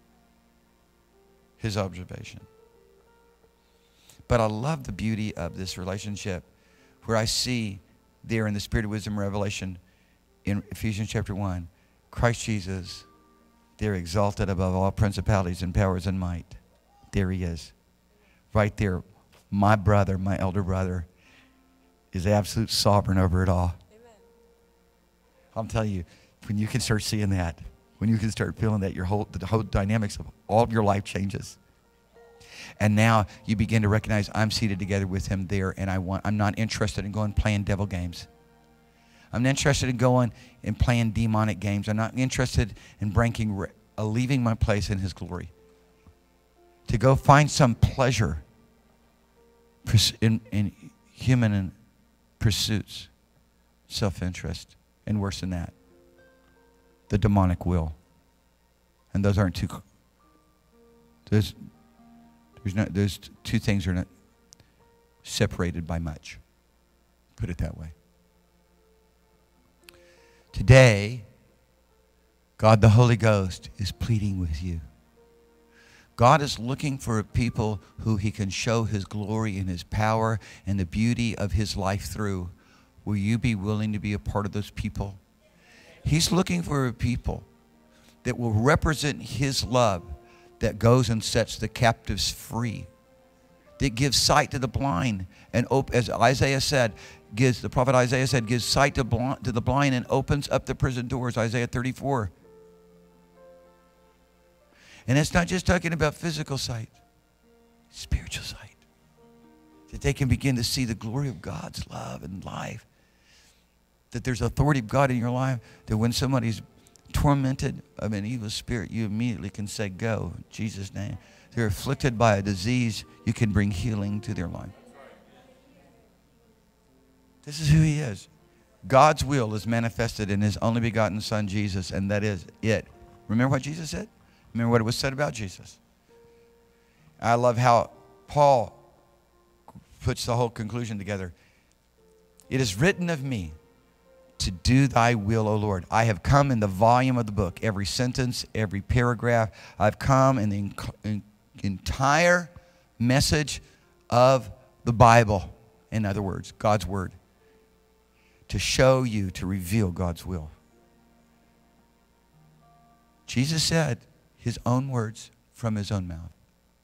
His observation. But I love the beauty of this relationship where I see there in the Spirit of Wisdom Revelation in Ephesians chapter one, Christ Jesus, there exalted above all principalities and powers and might. There He is. Right there. My brother, my elder brother, is absolute sovereign over it all. Amen. I'm telling you, when you can start seeing that, when you can start feeling that, your whole, the whole dynamics of all of your life changes. And now you begin to recognize I'm seated together with Him there, and I want, I'm not interested in going playing devil games. I'm not interested in going and playing demonic games. I'm not interested in breaking, uh, leaving my place in His glory. To go find some pleasure in, in human pursuits, self-interest, and worse than that, the demonic will. And those aren't two, those, there's not, those two things are not separated by much. Put it that way. Today, God the Holy Ghost is pleading with you. God is looking for a people who He can show His glory and His power and the beauty of His life through. Will you be willing to be a part of those people? He's looking for a people that will represent His love, that goes and sets the captives free, that gives sight to the blind, and op- as Isaiah said, gives the prophet Isaiah said, gives sight to, bl- to the blind and opens up the prison doors. Isaiah thirty-four. And it's not just talking about physical sight, spiritual sight. That they can begin to see the glory of God's love and life. That there's authority of God in your life. That when somebody's tormented of an evil spirit, you immediately can say, go, in Jesus' name. They're afflicted by a disease, you can bring healing to their life. This is who He is. God's will is manifested in His only begotten Son, Jesus, and that is it. Remember what Jesus said? Remember what it was said about Jesus? I love how Paul puts the whole conclusion together. It is written of me to do thy will, O Lord. I have come in the volume of the book, every sentence, every paragraph. I've come in the in, in, entire message of the Bible. In other words, God's Word. To show you, to reveal God's will. Jesus said His own words from His own mouth.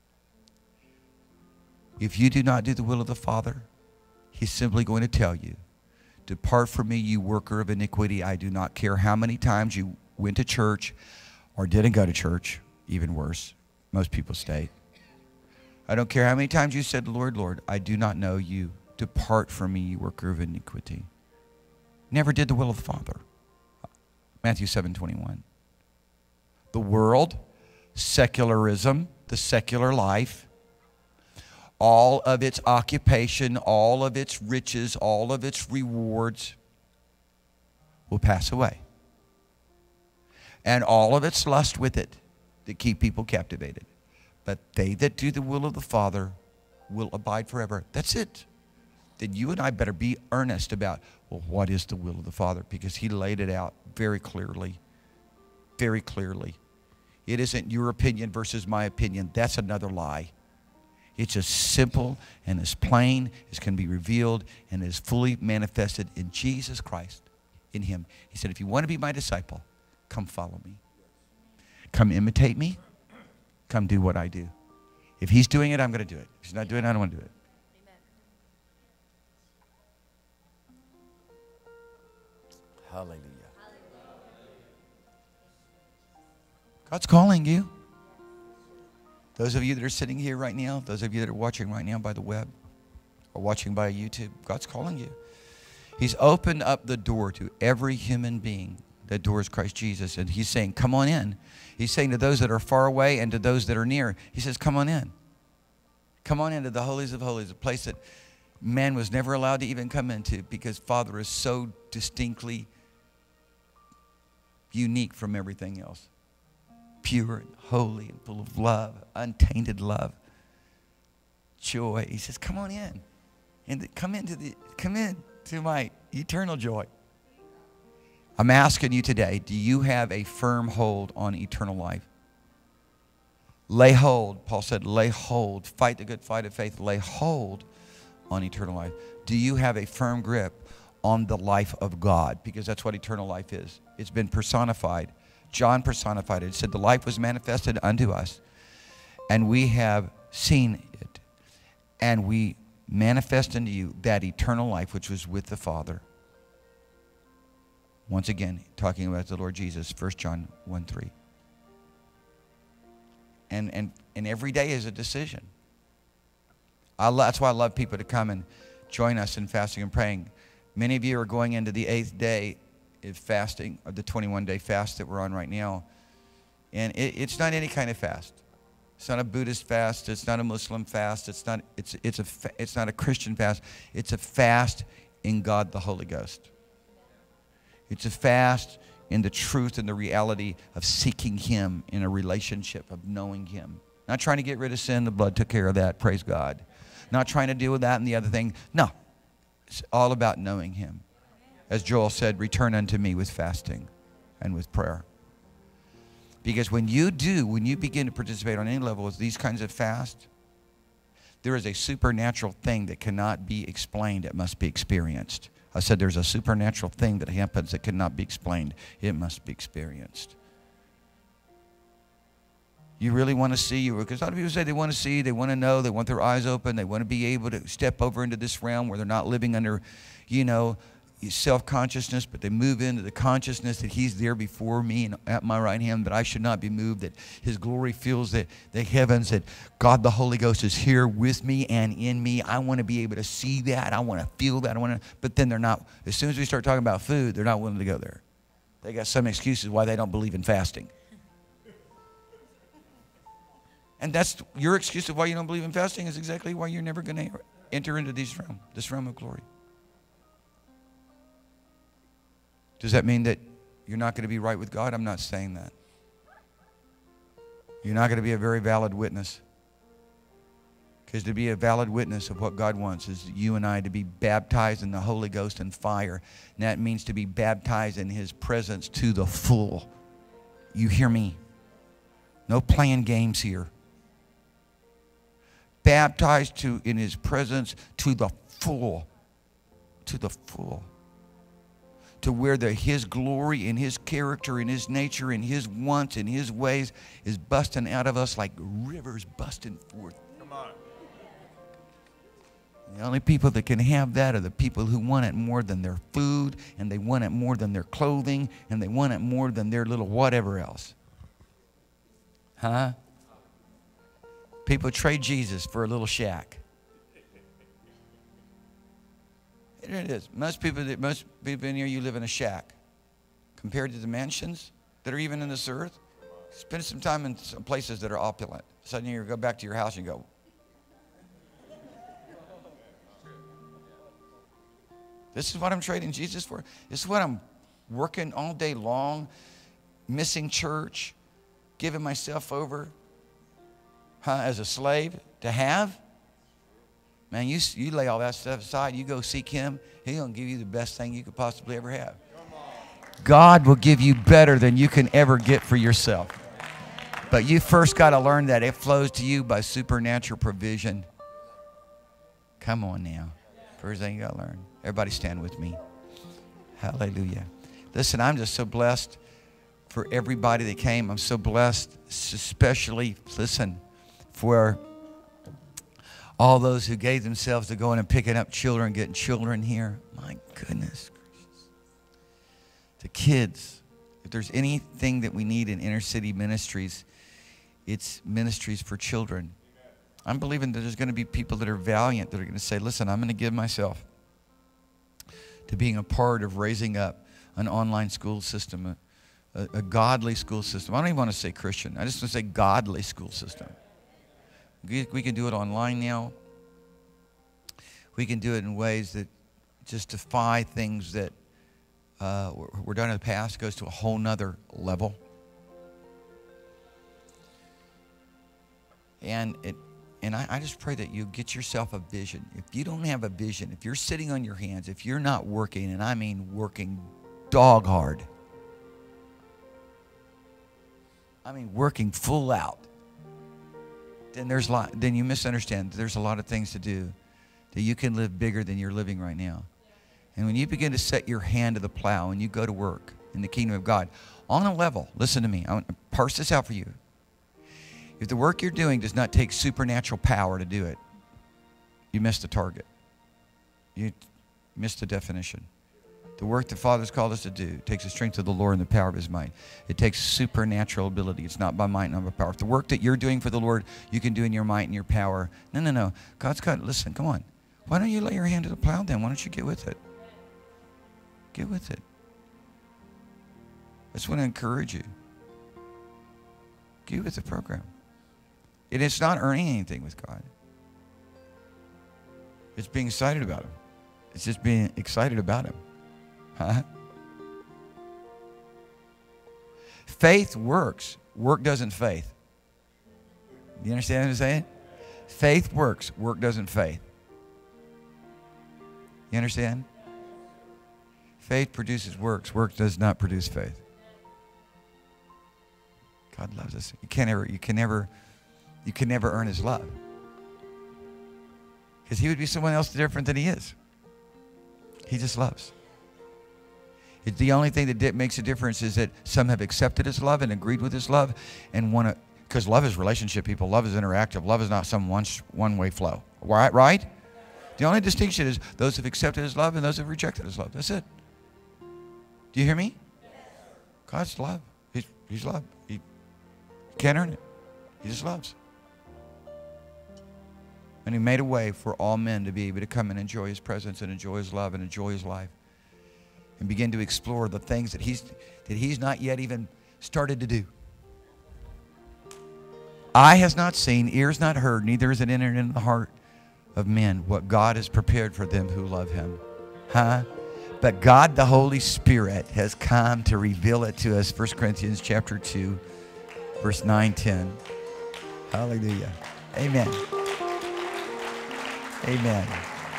If you do not do the will of the Father, He's simply going to tell you, depart from me, you worker of iniquity. I do not care how many times you went to church or didn't go to church, even worse. Most people stay. I don't care how many times you said, Lord, Lord, I do not know you. Depart from me, you worker of iniquity. Never did the will of the Father. Matthew seven twenty-one. The world, secularism, the secular life, all of its occupation, all of its riches, all of its rewards will pass away. And all of its lust with it that keep people captivated. But they that do the will of the Father will abide forever. That's it. Then you and I better be earnest about, well, what is the will of the Father? Because He laid it out very clearly. Very clearly. It isn't your opinion versus my opinion. That's another lie. It's as simple and as plain as can be revealed and is fully manifested in Jesus Christ, in Him. He said, if you want to be my disciple, come follow me. Come imitate me. Come do what I do. If He's doing it, I'm going to do it. If He's not doing it, I don't want to do it. Hallelujah. God's calling you. Those of you that are sitting here right now, those of you that are watching right now by the web or watching by YouTube, God's calling you. He's opened up the door to every human being. That door is Christ Jesus. And He's saying, come on in. He's saying to those that are far away and to those that are near, He says, come on in. Come on into the holies of holies, a place that man was never allowed to even come into because Father is so distinctly unique from everything else. Pure and holy and full of love, untainted love, joy. He says, come on in. And come into the come in to my eternal joy. I'm asking you today, do you have a firm hold on eternal life? Lay hold, Paul said, lay hold, fight the good fight of faith, lay hold on eternal life. Do you have a firm grip on the life of God? Because that's what eternal life is. It's been personified. John personified it. It said the life was manifested unto us, and we have seen it, and we manifest unto you that eternal life which was with the Father. Once again, talking about the Lord Jesus, First John one three. And, and, and every day is a decision. I lo- that's why I love people to come and join us in fasting and praying. Many of you are going into the eighth day of fasting, of the twenty-one day fast that we're on right now. And it, it's not any kind of fast. It's not a Buddhist fast. It's not a Muslim fast. It's not, it's, it's, a fa- it's not a Christian fast. It's a fast in God the Holy Ghost. It's a fast in the truth and the reality of seeking Him in a relationship, of knowing Him. Not trying to get rid of sin. The blood took care of that. Praise God. Not trying to deal with that and the other thing. No. It's all about knowing Him. As Joel said, return unto me with fasting and with prayer. Because when you do, when you begin to participate on any level with these kinds of fast, there is a supernatural thing that cannot be explained. It must be experienced. I said there's a supernatural thing that happens that cannot be explained. It must be experienced. You really want to see, because a lot of people say they want to see, they want to know, they want their eyes open, they want to be able to step over into this realm where they're not living under, you know, self-consciousness, but they move into the consciousness that He's there before me and at my right hand, but I should not be moved, that His glory fills the, the heavens, that God the Holy Ghost is here with me and in me. I want to be able to see that. I want to feel that. I want to, but then they're not, as soon as we start talking about food, they're not willing to go there. They got some excuses why they don't believe in fasting. And that's your excuse of why you don't believe in fasting is exactly why you're never going to enter into this realm, this realm of glory. Does that mean that you're not going to be right with God? I'm not saying that. You're not going to be a very valid witness. Because to be a valid witness of what God wants is you and I to be baptized in the Holy Ghost and fire. And that means to be baptized in His presence to the full. You hear me? No playing games here. Baptized to in His presence to the full. To the full. To where the His glory and His character and His nature and His wants and His ways is busting out of us like rivers busting forth. Come on. The only people that can have that are the people who want it more than their food, and they want it more than their clothing, and they want it more than their little whatever else. Huh? People trade Jesus for a little shack. Here it is. Most people, that most people in here, you live in a shack. Compared to the mansions that are even in this earth, spend some time in some places that are opulent. Suddenly you go back to your house and go, this is what I'm trading Jesus for. This is what I'm working all day long, missing church, giving myself over huh, as a slave to have. Man, you, you lay all that stuff aside. You go seek Him. He's going to give you the best thing you could possibly ever have. God will give you better than you can ever get for yourself. But you first got to learn that it flows to you by supernatural provision. Come on now. First thing you got to learn. Everybody stand with me. Hallelujah. Listen, I'm just so blessed for everybody that came. I'm so blessed, especially, listen, for all those who gave themselves to going and picking up children, getting children here. My goodness gracious. The kids. If there's anything that we need in inner city ministries, it's ministries for children. I'm believing that there's going to be people that are valiant that are going to say, listen, I'm going to give myself to being a part of raising up an online school system, a, a, a godly school system. I don't even want to say Christian. I just want to say godly school system. We, we can do it online now. We can do it in ways that just defy things that uh, were, were done in the past. It goes to a whole nother level. And it, and I, I just pray that you get yourself a vision. If you don't have a vision, if you're sitting on your hands, if you're not working, and I mean working dog hard, I mean working full out, then there's a lot, then you misunderstand. There's a lot of things to do that you can live bigger than you're living right now. And when you begin to set your hand to the plow and you go to work in the kingdom of God, on a level, listen to me, I want to parse this out for you. If the work you're doing does not take supernatural power to do it, you missed the target. You missed the definition. The work the Father's called us to do takes the strength of the Lord and the power of His might. It takes supernatural ability. It's not by might, not by power. If the work that you're doing for the Lord, you can do in your might and your power. No, no, no. God's got, listen, come on. Why don't you lay your hand to the plow then? Why don't you get with it? Get with it. I just want to encourage you. Get with the program. And it's not earning anything with God. It's being excited about Him. It's just being excited about Him. Huh? Faith works. Work doesn't faith. You understand what I'm saying? Faith works. Work doesn't faith. You understand? Faith produces works. Work does not produce faith. God loves us. You can't ever, you can never, you can never earn His love. Because He would be someone else different than He is. He just loves. It's the only thing that makes a difference is that some have accepted His love and agreed with His love and want to, because love is relationship, people. Love is interactive. Love is not some one, one-way flow. Right? Right? The only distinction is those who have accepted His love and those who have rejected His love. That's it. Do you hear me? God's love. He's, he's love. He can't earn it. He just loves. And He made a way for all men to be able to come and enjoy His presence and enjoy His love and enjoy His life. And begin to explore the things that he's, that he's not yet even started to do. Eye has not seen, ears not heard, neither is it entered into the heart of men what God has prepared for them who love Him. Huh? But God the Holy Spirit has come to reveal it to us. First Corinthians chapter two, verse nine, ten. Hallelujah. Amen. Amen.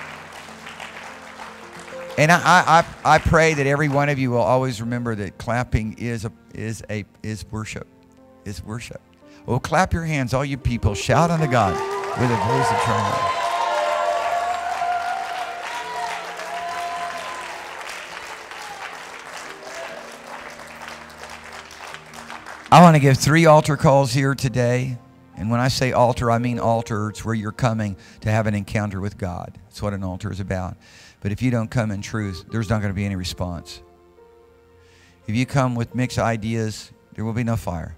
And I, I, I pray that every one of you will always remember that clapping is a, is a, is worship. Is worship. Well, clap your hands, all you people. Shout unto God with a voice of triumph. I want to give three altar calls here today. And when I say altar, I mean altar. It's where you're coming to have an encounter with God. That's what an altar is about. But if you don't come in truth, there's not going to be any response. If you come with mixed ideas, there will be no fire.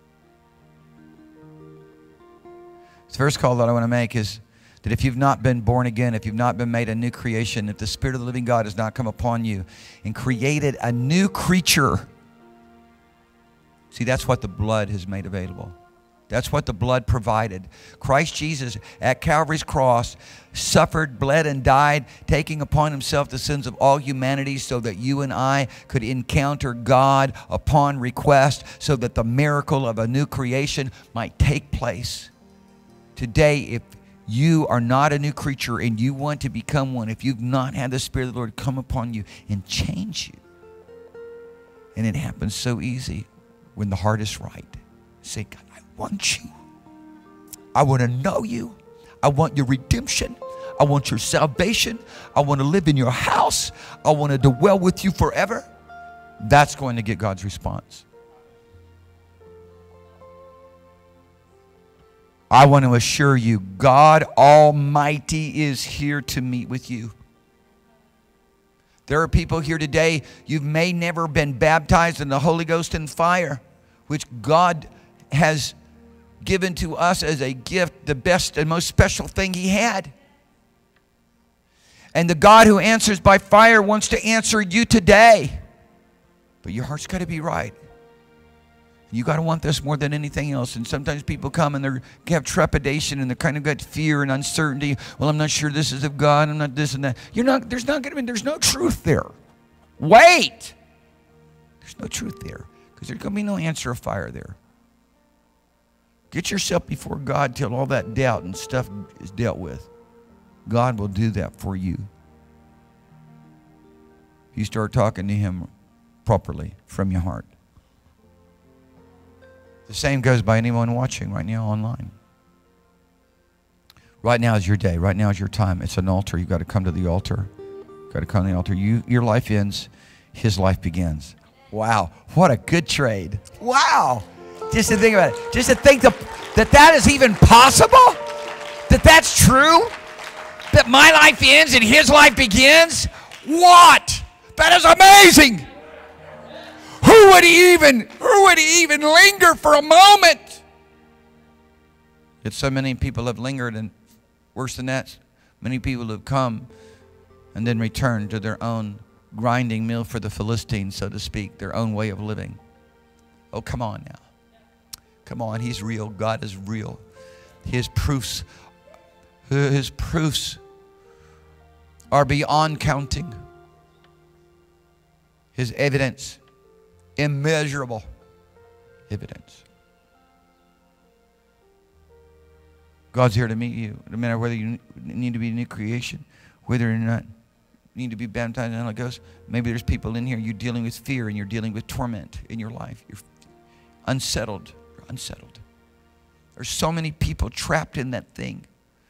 The first call that I want to make is that if you've not been born again, if you've not been made a new creation, if the Spirit of the living God has not come upon you and created a new creature, see, that's what the blood has made available. That's what the blood provided. Christ Jesus at Calvary's cross suffered, bled, and died, taking upon Himself the sins of all humanity so that you and I could encounter God upon request, so that the miracle of a new creation might take place. Today, if you are not a new creature and you want to become one, if you've not had the Spirit of the Lord come upon you and change you, and it happens so easy when the heart is right. Say, God, I want you. I want to know you. I want your redemption. I want your salvation. I want to live in your house. I want to dwell with you forever. That's going to get God's response. I want to assure you, God Almighty is here to meet with you. There are people here today, you may never been baptized in the Holy Ghost and fire, which God has given to us as a gift, the best and most special thing He had. And the God who answers by fire wants to answer you today. But your heart's got to be right. You got to want this more than anything else. And sometimes people come and they have trepidation and they kind of got fear and uncertainty. Well, I'm not sure this is of God. I'm not this and that. You're not. There's not going to be. There's no truth there. Wait. There's no truth there because there's going to be no answer of fire there. Get yourself before God till all that doubt and stuff is dealt with. God will do that for you. You start talking to Him properly from your heart. The same goes by anyone watching right now online. Right now is your day. Right now is your time. It's an altar. You've got to come to the altar. You've got to come to the altar. You, your life ends. His life begins. Wow. What a good trade. Wow. Just to think about it. Just to think that that, that is even possible. That that's true. That my life ends and His life begins. What? That is amazing. Who would he even, who would he even linger for a moment? Yet so many people have lingered, and worse than that, many people have come and then returned to their own grinding mill for the Philistines, so to speak, their own way of living. Oh, come on now. Come on, He's real. God is real. His proofs, His proofs are beyond counting. His evidence, immeasurable evidence. God's here to meet you. No matter whether you need to be a new creation, whether or not you need to be baptized in the Holy Ghost. Maybe there's people in here, you're dealing with fear and you're dealing with torment in your life. You're unsettled. You're unsettled. There's so many people trapped in that thing.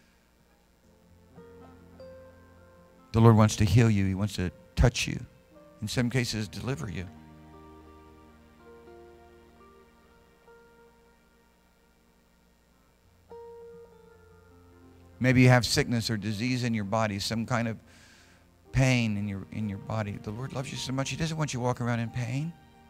The Lord wants to heal you. He wants to touch you. In some cases, deliver you. Maybe you have sickness or disease in your body, some kind of pain in your in your body. The Lord loves you so much, He doesn't want you to walk around in pain.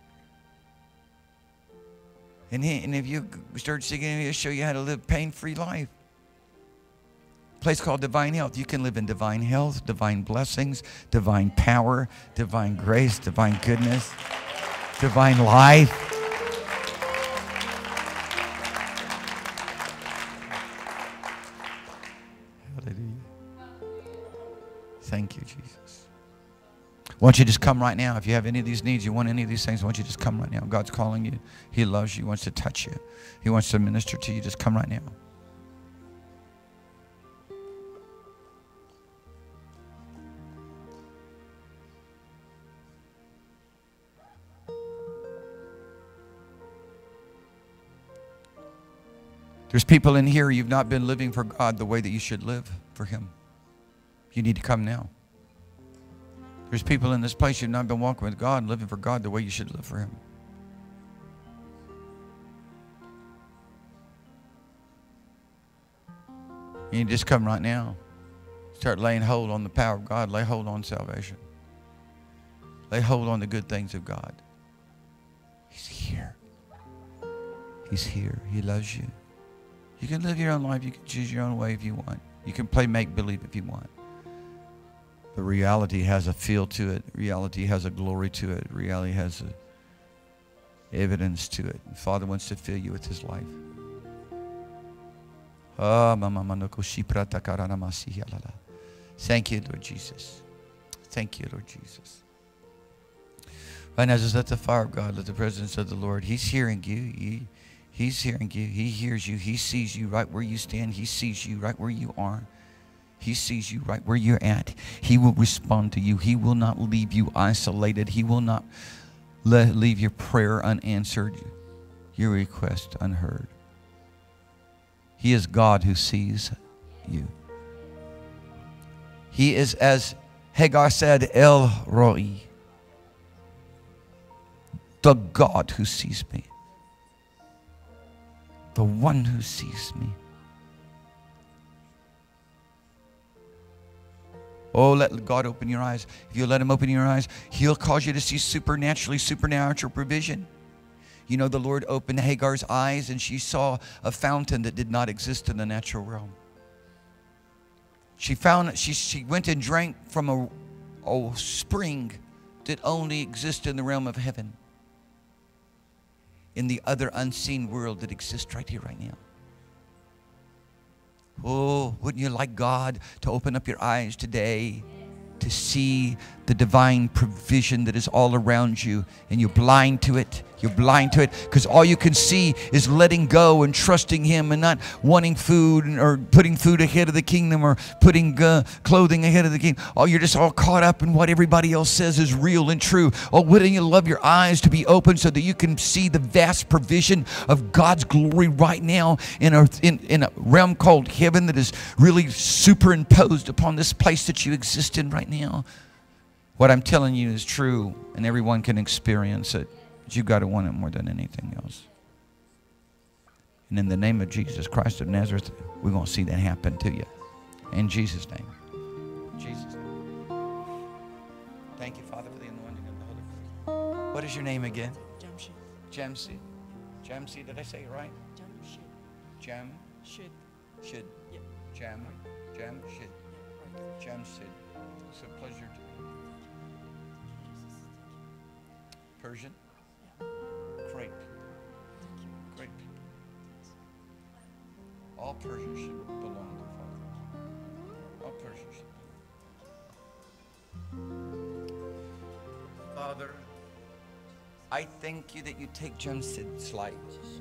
And, he, and if you start seeking Him, He'll show you how to live a pain-free life. A place called Divine Health. You can live in divine health, divine blessings, divine power, divine grace, divine goodness, divine life. Thank you, Jesus. Why don't you just come right now? If you have any of these needs, you want any of these things, why don't you just come right now? God's calling you. He loves you. He wants to touch you. He wants to minister to you. Just come right now. There's people in here, you've not been living for God the way that you should live for Him. You need to come now. There's people in this place, you've not been walking with God and living for God the way you should live for Him. You need to just come right now. Start laying hold on the power of God. Lay hold on salvation. Lay hold on the good things of God. He's here. He's here. He loves you. You can live your own life. You can choose your own way if you want. You can play make-believe if you want. But reality has a feel to it. Reality has a glory to it. Reality has a evidence to it. And Father wants to fill you with His life. Thank you, Lord Jesus. Thank you, Lord Jesus. Right now, just let the fire of God, let the presence of the Lord. He's hearing you. He, he's hearing you. He hears you. He sees you right where you stand. He sees you right where you are. He sees you right where you're at. He will respond to you. He will not leave you isolated. He will not let, leave your prayer unanswered, your request unheard. He is God who sees you. He is, as Hagar said, El Roi, the God who sees me, the one who sees me. Oh, let God open your eyes. If you let Him open your eyes, He'll cause you to see supernaturally, supernatural provision. You know, the Lord opened Hagar's eyes and she saw a fountain that did not exist in the natural realm. She found, she, she went and drank from a, a spring that only exists in the realm of heaven. in the other unseen world that exists right here, right now. Oh, wouldn't you like God to open up your eyes today to see the divine provision that is all around you, and you're blind to it? You're blind to it because all you can see is letting go and trusting Him and not wanting food or putting food ahead of the kingdom or putting uh, clothing ahead of the kingdom. Oh, you're just all caught up in what everybody else says is real and true. Oh, wouldn't you love your eyes to be open so that you can see the vast provision of God's glory right now in a, in, in a realm called heaven that is really superimposed upon this place that you exist in right now? What I'm telling you is true, and everyone can experience it. But you've got to want it more than anything else. And in the name of Jesus Christ of Nazareth, we're going to see that happen to you. In Jesus' name. In Jesus' name. Thank you, Father, for the anointing of the Holy Ghost. What is your name again? Jamshid. Jamsi. Jamsi, did I say it right? Jamshid. Jam? Shid. Shid. Yeah. Jam? Jam? Shid. Yeah, right. Jamsid. It's a pleasure to Persian? Yeah. Great. Great. All Persians should belong to Father. All Persians should. Father, I thank you that you take Jamsid's life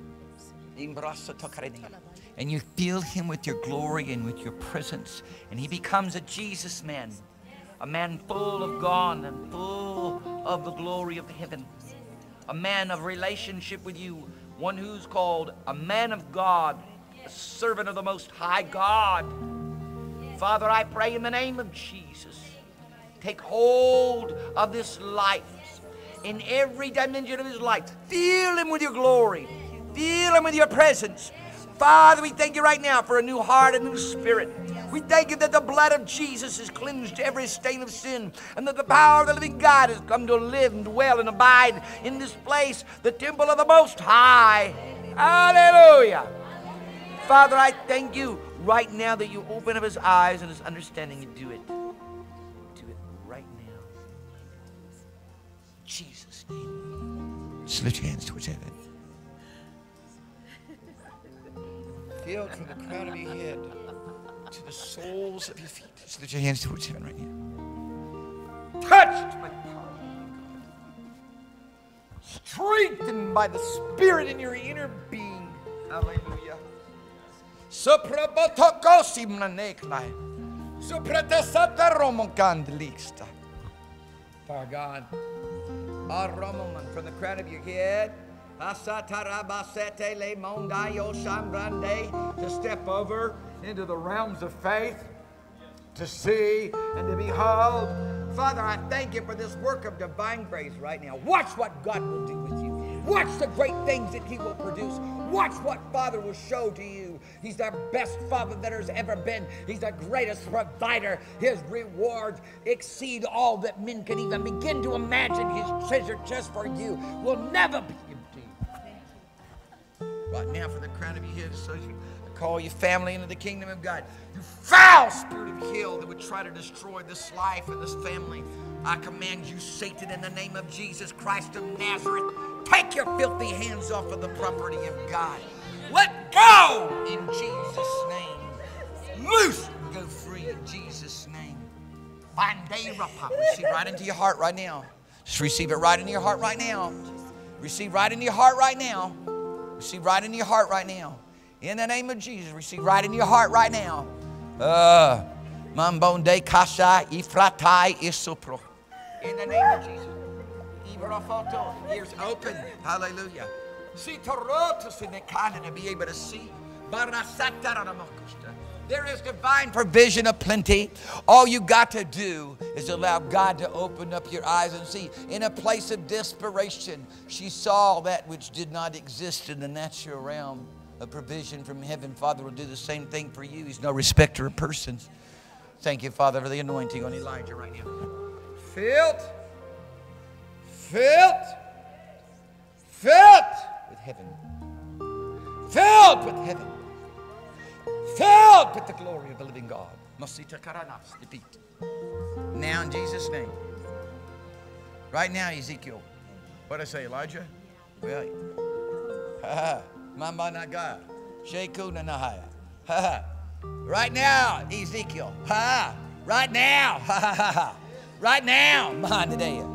and you fill him with your glory and with your presence, and he becomes a Jesus man. A man full of God and full of the glory of heaven. A man of relationship with you. One who's called a man of God, a servant of the Most High God. Father, I pray in the name of Jesus, take hold of this life in every dimension of his life. Fill him with your glory. Fill him with your presence. Father, we thank you right now for a new heart, a new spirit. We thank you that the blood of Jesus has cleansed every stain of sin, and that the power of the living God has come to live and dwell and abide in this place, the temple of the Most High. Hallelujah. Father, I thank you right now that you open up his eyes and his understanding, and do it. Do it right now. In Jesus' name. Just lift your hands towards heaven. Feel from the crown of your head to the soles of your feet. Just lift your hands towards heaven right now. Touched by the power of God. Strengthened by the Spirit in your inner being. Hallelujah. Soprabotokosi mnaneklai. Sopratasata romokandlista. Father God, Aromoman, from the crown of your head, to step over into the realms of faith, to see and to behold. Father, I thank you for this work of divine grace right now. Watch what God will do with you. Watch the great things that he will produce. Watch what Father will show to you. He's the best Father that there's ever been. He's the greatest provider. His rewards exceed all that men can even begin to imagine. His treasure just for you will never be empty. Right now, from the crown of your head, so you call your family into the kingdom of God. You foul spirit of hell that would try to destroy this life and this family, I command you, Satan, in the name of Jesus Christ of Nazareth, take your filthy hands off of the property of God. Let go in Jesus' name. Loose and go free in Jesus' name. Receive right into your heart right now. Just receive it right into your heart right now. Receive right into your heart right now. Receive right into your heart right now. In the name of Jesus, receive right into your heart right now. Uh, Mambonde kasha ifratai isopro. In the name of Jesus. Ears open. Hallelujah. See torotos in the canon to be able to see. There is divine provision of plenty. All you got to do is allow God to open up your eyes and see. In a place of desperation, she saw that which did not exist in the natural realm. A provision from heaven. Father will do the same thing for you. He's no respecter of persons. Thank you, Father, for the anointing on Elijah right now. Filled, filled, filled with heaven. Filled with heaven. Filled with the glory of the living God. Now in Jesus' name. Right now, Ezekiel. What did I say, Elijah? Well, Mama naga. Sheku nanahaya. Right now, Ezekiel. Ha. Right now. Ha ha ha ha. Right now. Manadea.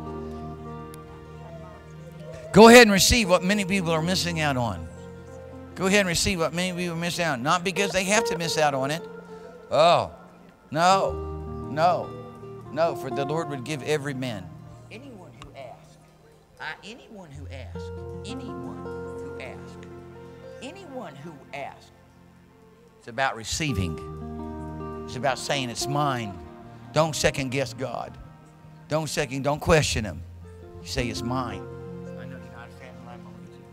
Go ahead and receive what many people are missing out on. Go ahead and receive what many people miss out on. Not because they have to miss out on it. Oh, no, no, no. For the Lord would give every man. Anyone who asks. Uh, anyone who asks. Anyone who asks. Anyone who asks. It's about receiving. It's about saying it's mine. Don't second guess God. Don't second, don't question Him. You say it's mine. I know you're not a fan of mine.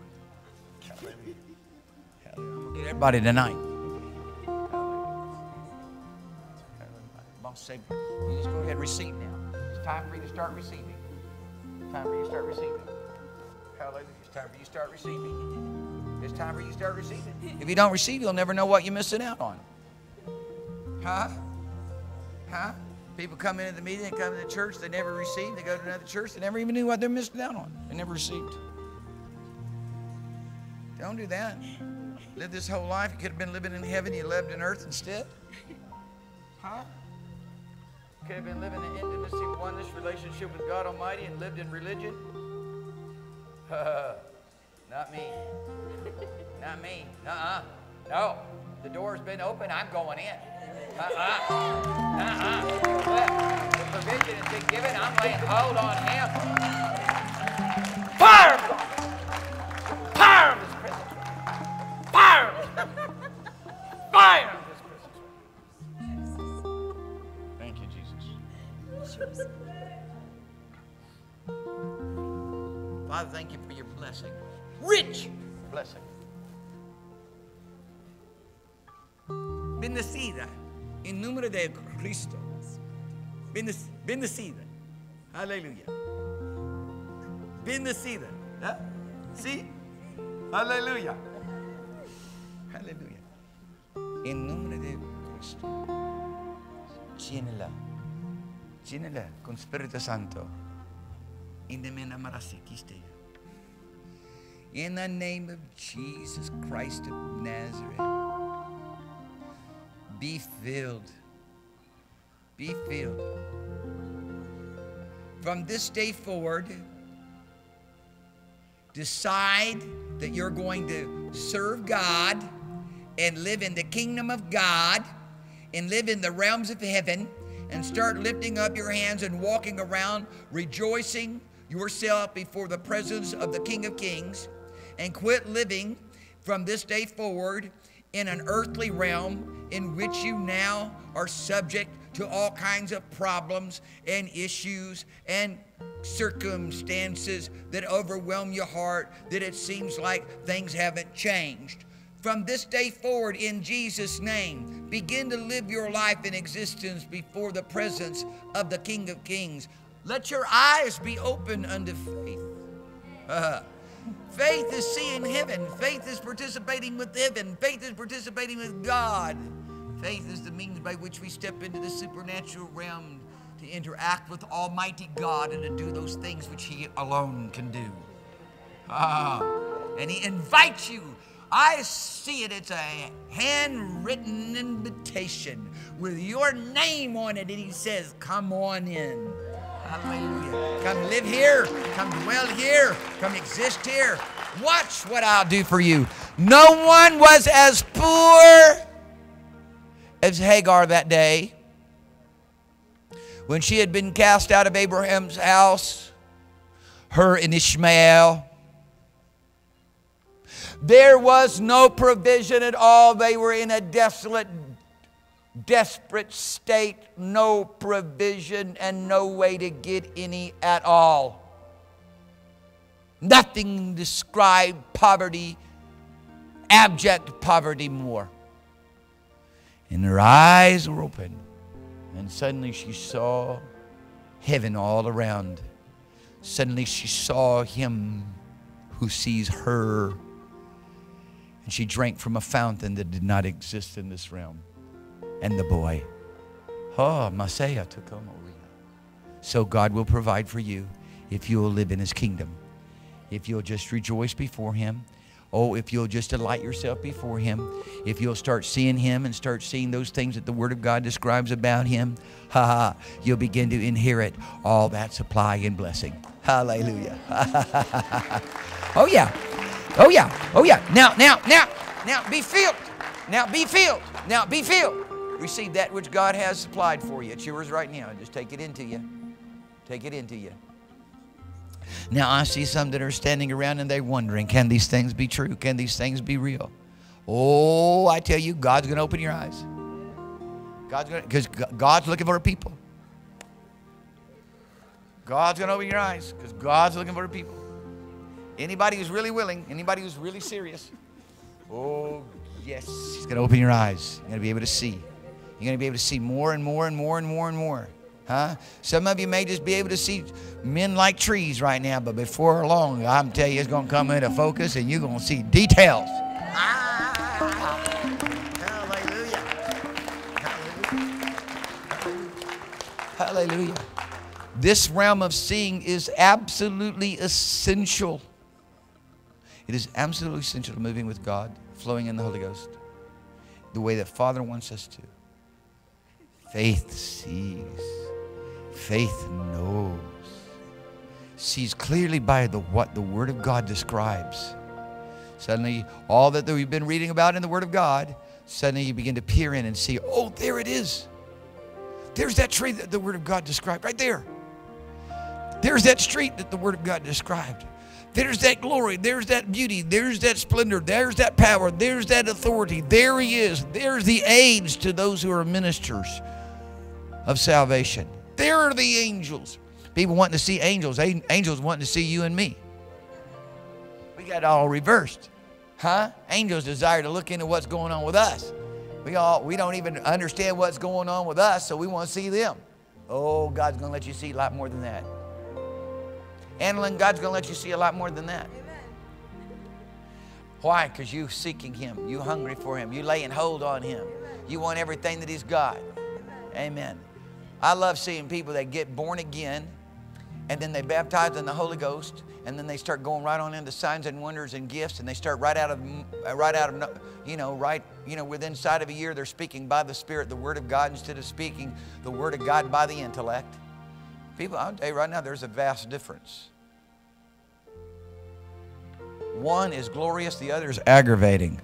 I'm going to get everybody tonight. Boss say, you just go ahead and receive now. It's time for you to start receiving. It's time for you to start receiving. Hallelujah. It's time for you to start receiving. It's time for you to start receiving. If you don't receive, you'll never know what you're missing out on. Huh? Huh? People come into the meeting, they come to the church, they never receive. They go to another church, they never even knew what they're missing out on. They never received. Don't do that. Live this whole life. You could have been living in heaven. You lived in earth instead. Huh? You could have been living in intimacy, oneness, relationship with God Almighty and lived in religion. Not me. Not me. Uh-uh. No. The door's been open. I'm going in. Uh-uh. Uh-uh. The provision has been given. I'm laying hold on Him. Fire Him! Fire Him this Christmas. Fire Him! Fire Him this Christmas. Thank you, Jesus. Father, thank you for your blessing. Rich blessing. Bendecida en nombre de Cristo. Bendecida. Aleluya. Bendecida. ¿Eh? ¿Sí? Aleluya. Aleluya. En nombre de Cristo. Llénala. Llénala con Espíritu Santo. In the name of Jesus Christ of Nazareth. Be filled. Be filled. From this day forward, decide that you're going to serve God and live in the kingdom of God and live in the realms of heaven and start lifting up your hands and walking around rejoicing yourself before the presence of the King of Kings, and quit living from this day forward in an earthly realm in which you now are subject to all kinds of problems and issues and circumstances that overwhelm your heart, that it seems like things haven't changed. From this day forward, in Jesus' name, begin to live your life in existence before the presence of the King of Kings. Let your eyes be open unto faith. Uh, faith is seeing heaven. Faith is participating with heaven. Faith is participating with God. Faith is the means by which we step into the supernatural realm to interact with Almighty God and to do those things which He alone can do. Ah, and He invites you. I see it. It's a handwritten invitation with your name on it, and He says, come on in. Hallelujah. Come live here. Come dwell here. Come exist here. Watch what I'll do for you. No one was as poor as Hagar that day when she had been cast out of Abraham's house, her and Ishmael. There was no provision at all. They were in a desolate, desperate state. No provision and no way to get any at all. Nothing described poverty, abject poverty more. And her eyes were open. And suddenly she saw heaven all around. Suddenly she saw Him who sees her. And she drank from a fountain that did not exist in this realm. And the boy, oh, Masaya Tukomoria. So God will provide for you if you will live in His kingdom. If you'll just rejoice before Him, Oh, if you'll just delight yourself before Him, if you'll start seeing Him and start seeing those things that the Word of God describes about Him, ha ha, you'll begin to inherit all that supply and blessing. Hallelujah. Oh yeah. Oh yeah. Oh yeah. Now, now, now, now be filled. Now be filled. Now be filled. Receive that which God has supplied for you. It's yours right now. Just take it into you. Take it into you. Now I see some that are standing around and they're wondering, can these things be true? Can these things be real? Oh, I tell you, God's going to open your eyes. God's going to, because God's looking for a people. God's going to open your eyes because God's looking for a people. Anybody who's really willing, anybody who's really serious, oh, yes, He's going to open your eyes. You're going to be able to see. You're going to be able to see more and more and more and more and more. Huh? Some of you may just be able to see men like trees right now, but before long, I'm telling you, it's going to come into focus and you're going to see details. Ah, hallelujah. Hallelujah. Hallelujah. This realm of seeing is absolutely essential. It is absolutely essential to moving with God, flowing in the Holy Ghost, the way that Father wants us to. Faith sees. Faith knows. Sees clearly by the what the Word of God describes. Suddenly, all that we've been reading about in the Word of God, suddenly you begin to peer in and see, oh, there it is. There's that tree that the Word of God described right there. There's that street that the Word of God described. There's that glory. There's that beauty. There's that splendor. There's that power. There's that authority. There He is. There's the aids to those who are ministers of salvation. There are the angels. People wanting to see angels. Angels wanting to see you and me. We got it all reversed. Huh? Angels desire to look into what's going on with us. We all we don't even understand what's going on with us, so we want to see them. Oh, God's going to let you see a lot more than that. Annalyn, God's going to let you see a lot more than that. Why? Because you seeking Him. You hungry for Him. You laying hold on Him. You want everything that He's got. Amen. I love seeing people that get born again and then they baptize in the Holy Ghost and then they start going right on into signs and wonders and gifts and they start right out of, right out of, you know, right, you know, within inside of a year they're speaking by the Spirit, the Word of God instead of speaking the Word of God by the intellect. People, I'll tell you right now, there's a vast difference. One is glorious, the other is aggravating.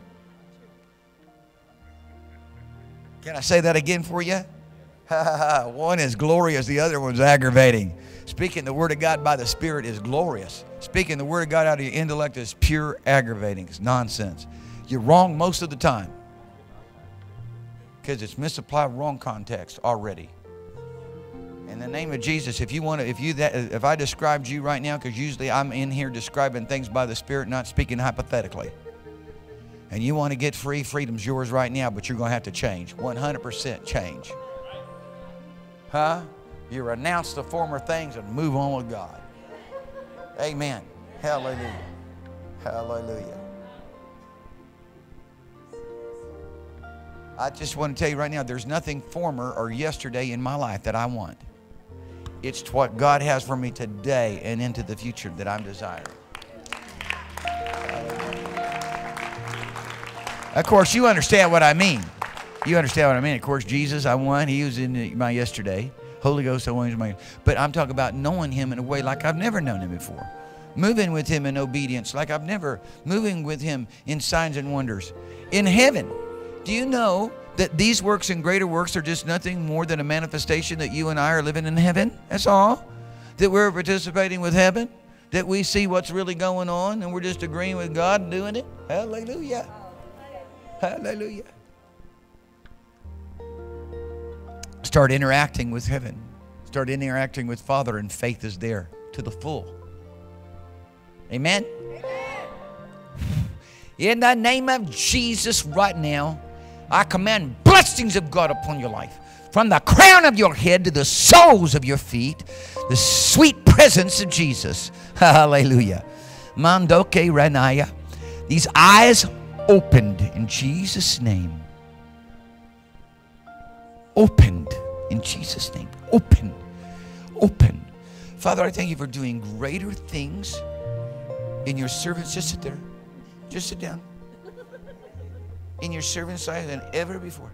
Can I say that again for you? One is glorious, the other one's aggravating. Speaking the Word of God by the Spirit is glorious. Speaking the Word of God out of your intellect is pure aggravating. It's nonsense. You're wrong most of the time because it's misapplied, wrong context already. In the name of Jesus, if you want to, if you that, if I described you right now, because usually I'm in here describing things by the Spirit, not speaking hypothetically. And you want to get free, freedom's yours right now, but you're going to have to change. one hundred percent change. Huh? You renounce the former things and move on with God. Amen. Hallelujah. Hallelujah. I just want to tell you right now, there's nothing former or yesterday in my life that I want. It's what God has for me today and into the future that I'm desiring. Of course, you understand what I mean. You understand what I mean. Of course, Jesus, I won. He was in my yesterday. Holy Ghost, I won. My, but I'm talking about knowing Him in a way like I've never known Him before. Moving with Him in obedience like I've never. Moving with Him in signs and wonders. In heaven, do you know that these works and greater works are just nothing more than a manifestation that you and I are living in heaven? That's all. That we're participating with heaven. That we see what's really going on and we're just agreeing with God and doing it. Hallelujah. Hallelujah. Start interacting with heaven. Start interacting with Father, and faith is there to the full. Amen? Amen. In the name of Jesus right now, I command blessings of God upon your life. From the crown of your head to the soles of your feet, the sweet presence of Jesus. Hallelujah. Mandoke Ranaya. These eyes opened in Jesus' name. Opened in Jesus' name. Open. Open. Father, I thank you for doing greater things in your servants. Just sit there. Just sit down. In your servant sight than ever before.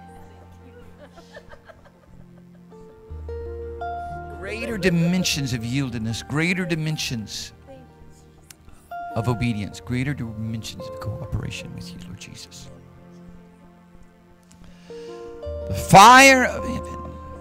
Greater dimensions of yieldedness, greater dimensions of obedience, greater dimensions of cooperation with you, Lord Jesus. The fire of heaven.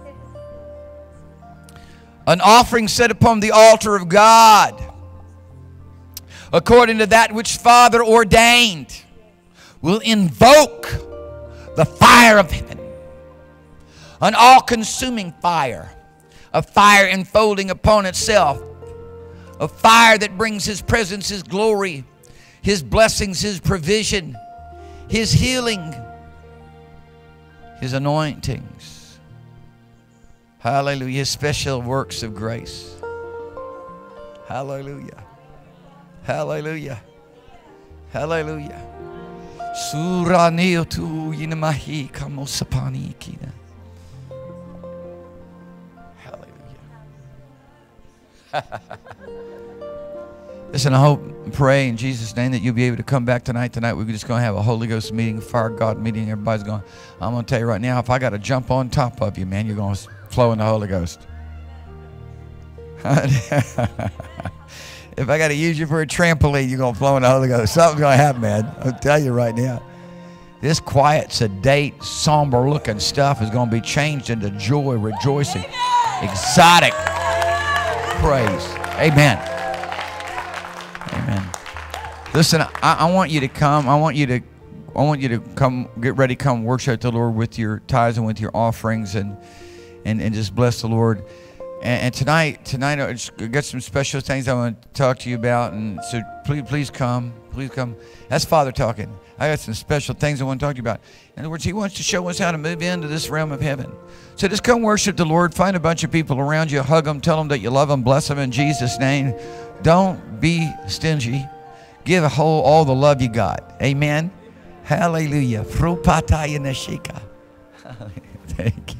An offering set upon the altar of God, according to that which Father ordained, will invoke the fire of heaven. An all-consuming fire. A fire enfolding upon itself. A fire that brings His presence, His glory, His blessings, His provision, His healing, His anointings. Hallelujah. His special works of grace. Hallelujah. Hallelujah. Hallelujah. Suranio tu yinamahi kamosapani kina. Listen, I hope and pray in Jesus' name that you'll be able to come back tonight. Tonight we're just going to have a Holy Ghost meeting, fire God meeting. Everybody's going, I'm going to tell you right now, if I got to jump on top of you, man, you're going to flow in the Holy Ghost. If I got to use you for a trampoline, you're going to flow in the Holy Ghost. Something's going to happen, man. I'll tell you right now. This quiet, sedate, somber-looking stuff is going to be changed into joy, rejoicing, exotic praise. Amen. Amen. Listen, I, I want you to come. I want you to I want you to come, get ready, come worship the Lord with your tithes and with your offerings, and and, and just bless the Lord. And, and tonight, tonight I just got some special things I want to talk to you about. And so please, please come. Please come. That's Father talking. I got some special things I want to talk to you about. In other words, He wants to show us how to move into this realm of heaven. So just come worship the Lord. Find a bunch of people around you. Hug them. Tell them that you love them. Bless them in Jesus' name. Don't be stingy. Give a whole all the love you got. Amen. Hallelujah. Thank you.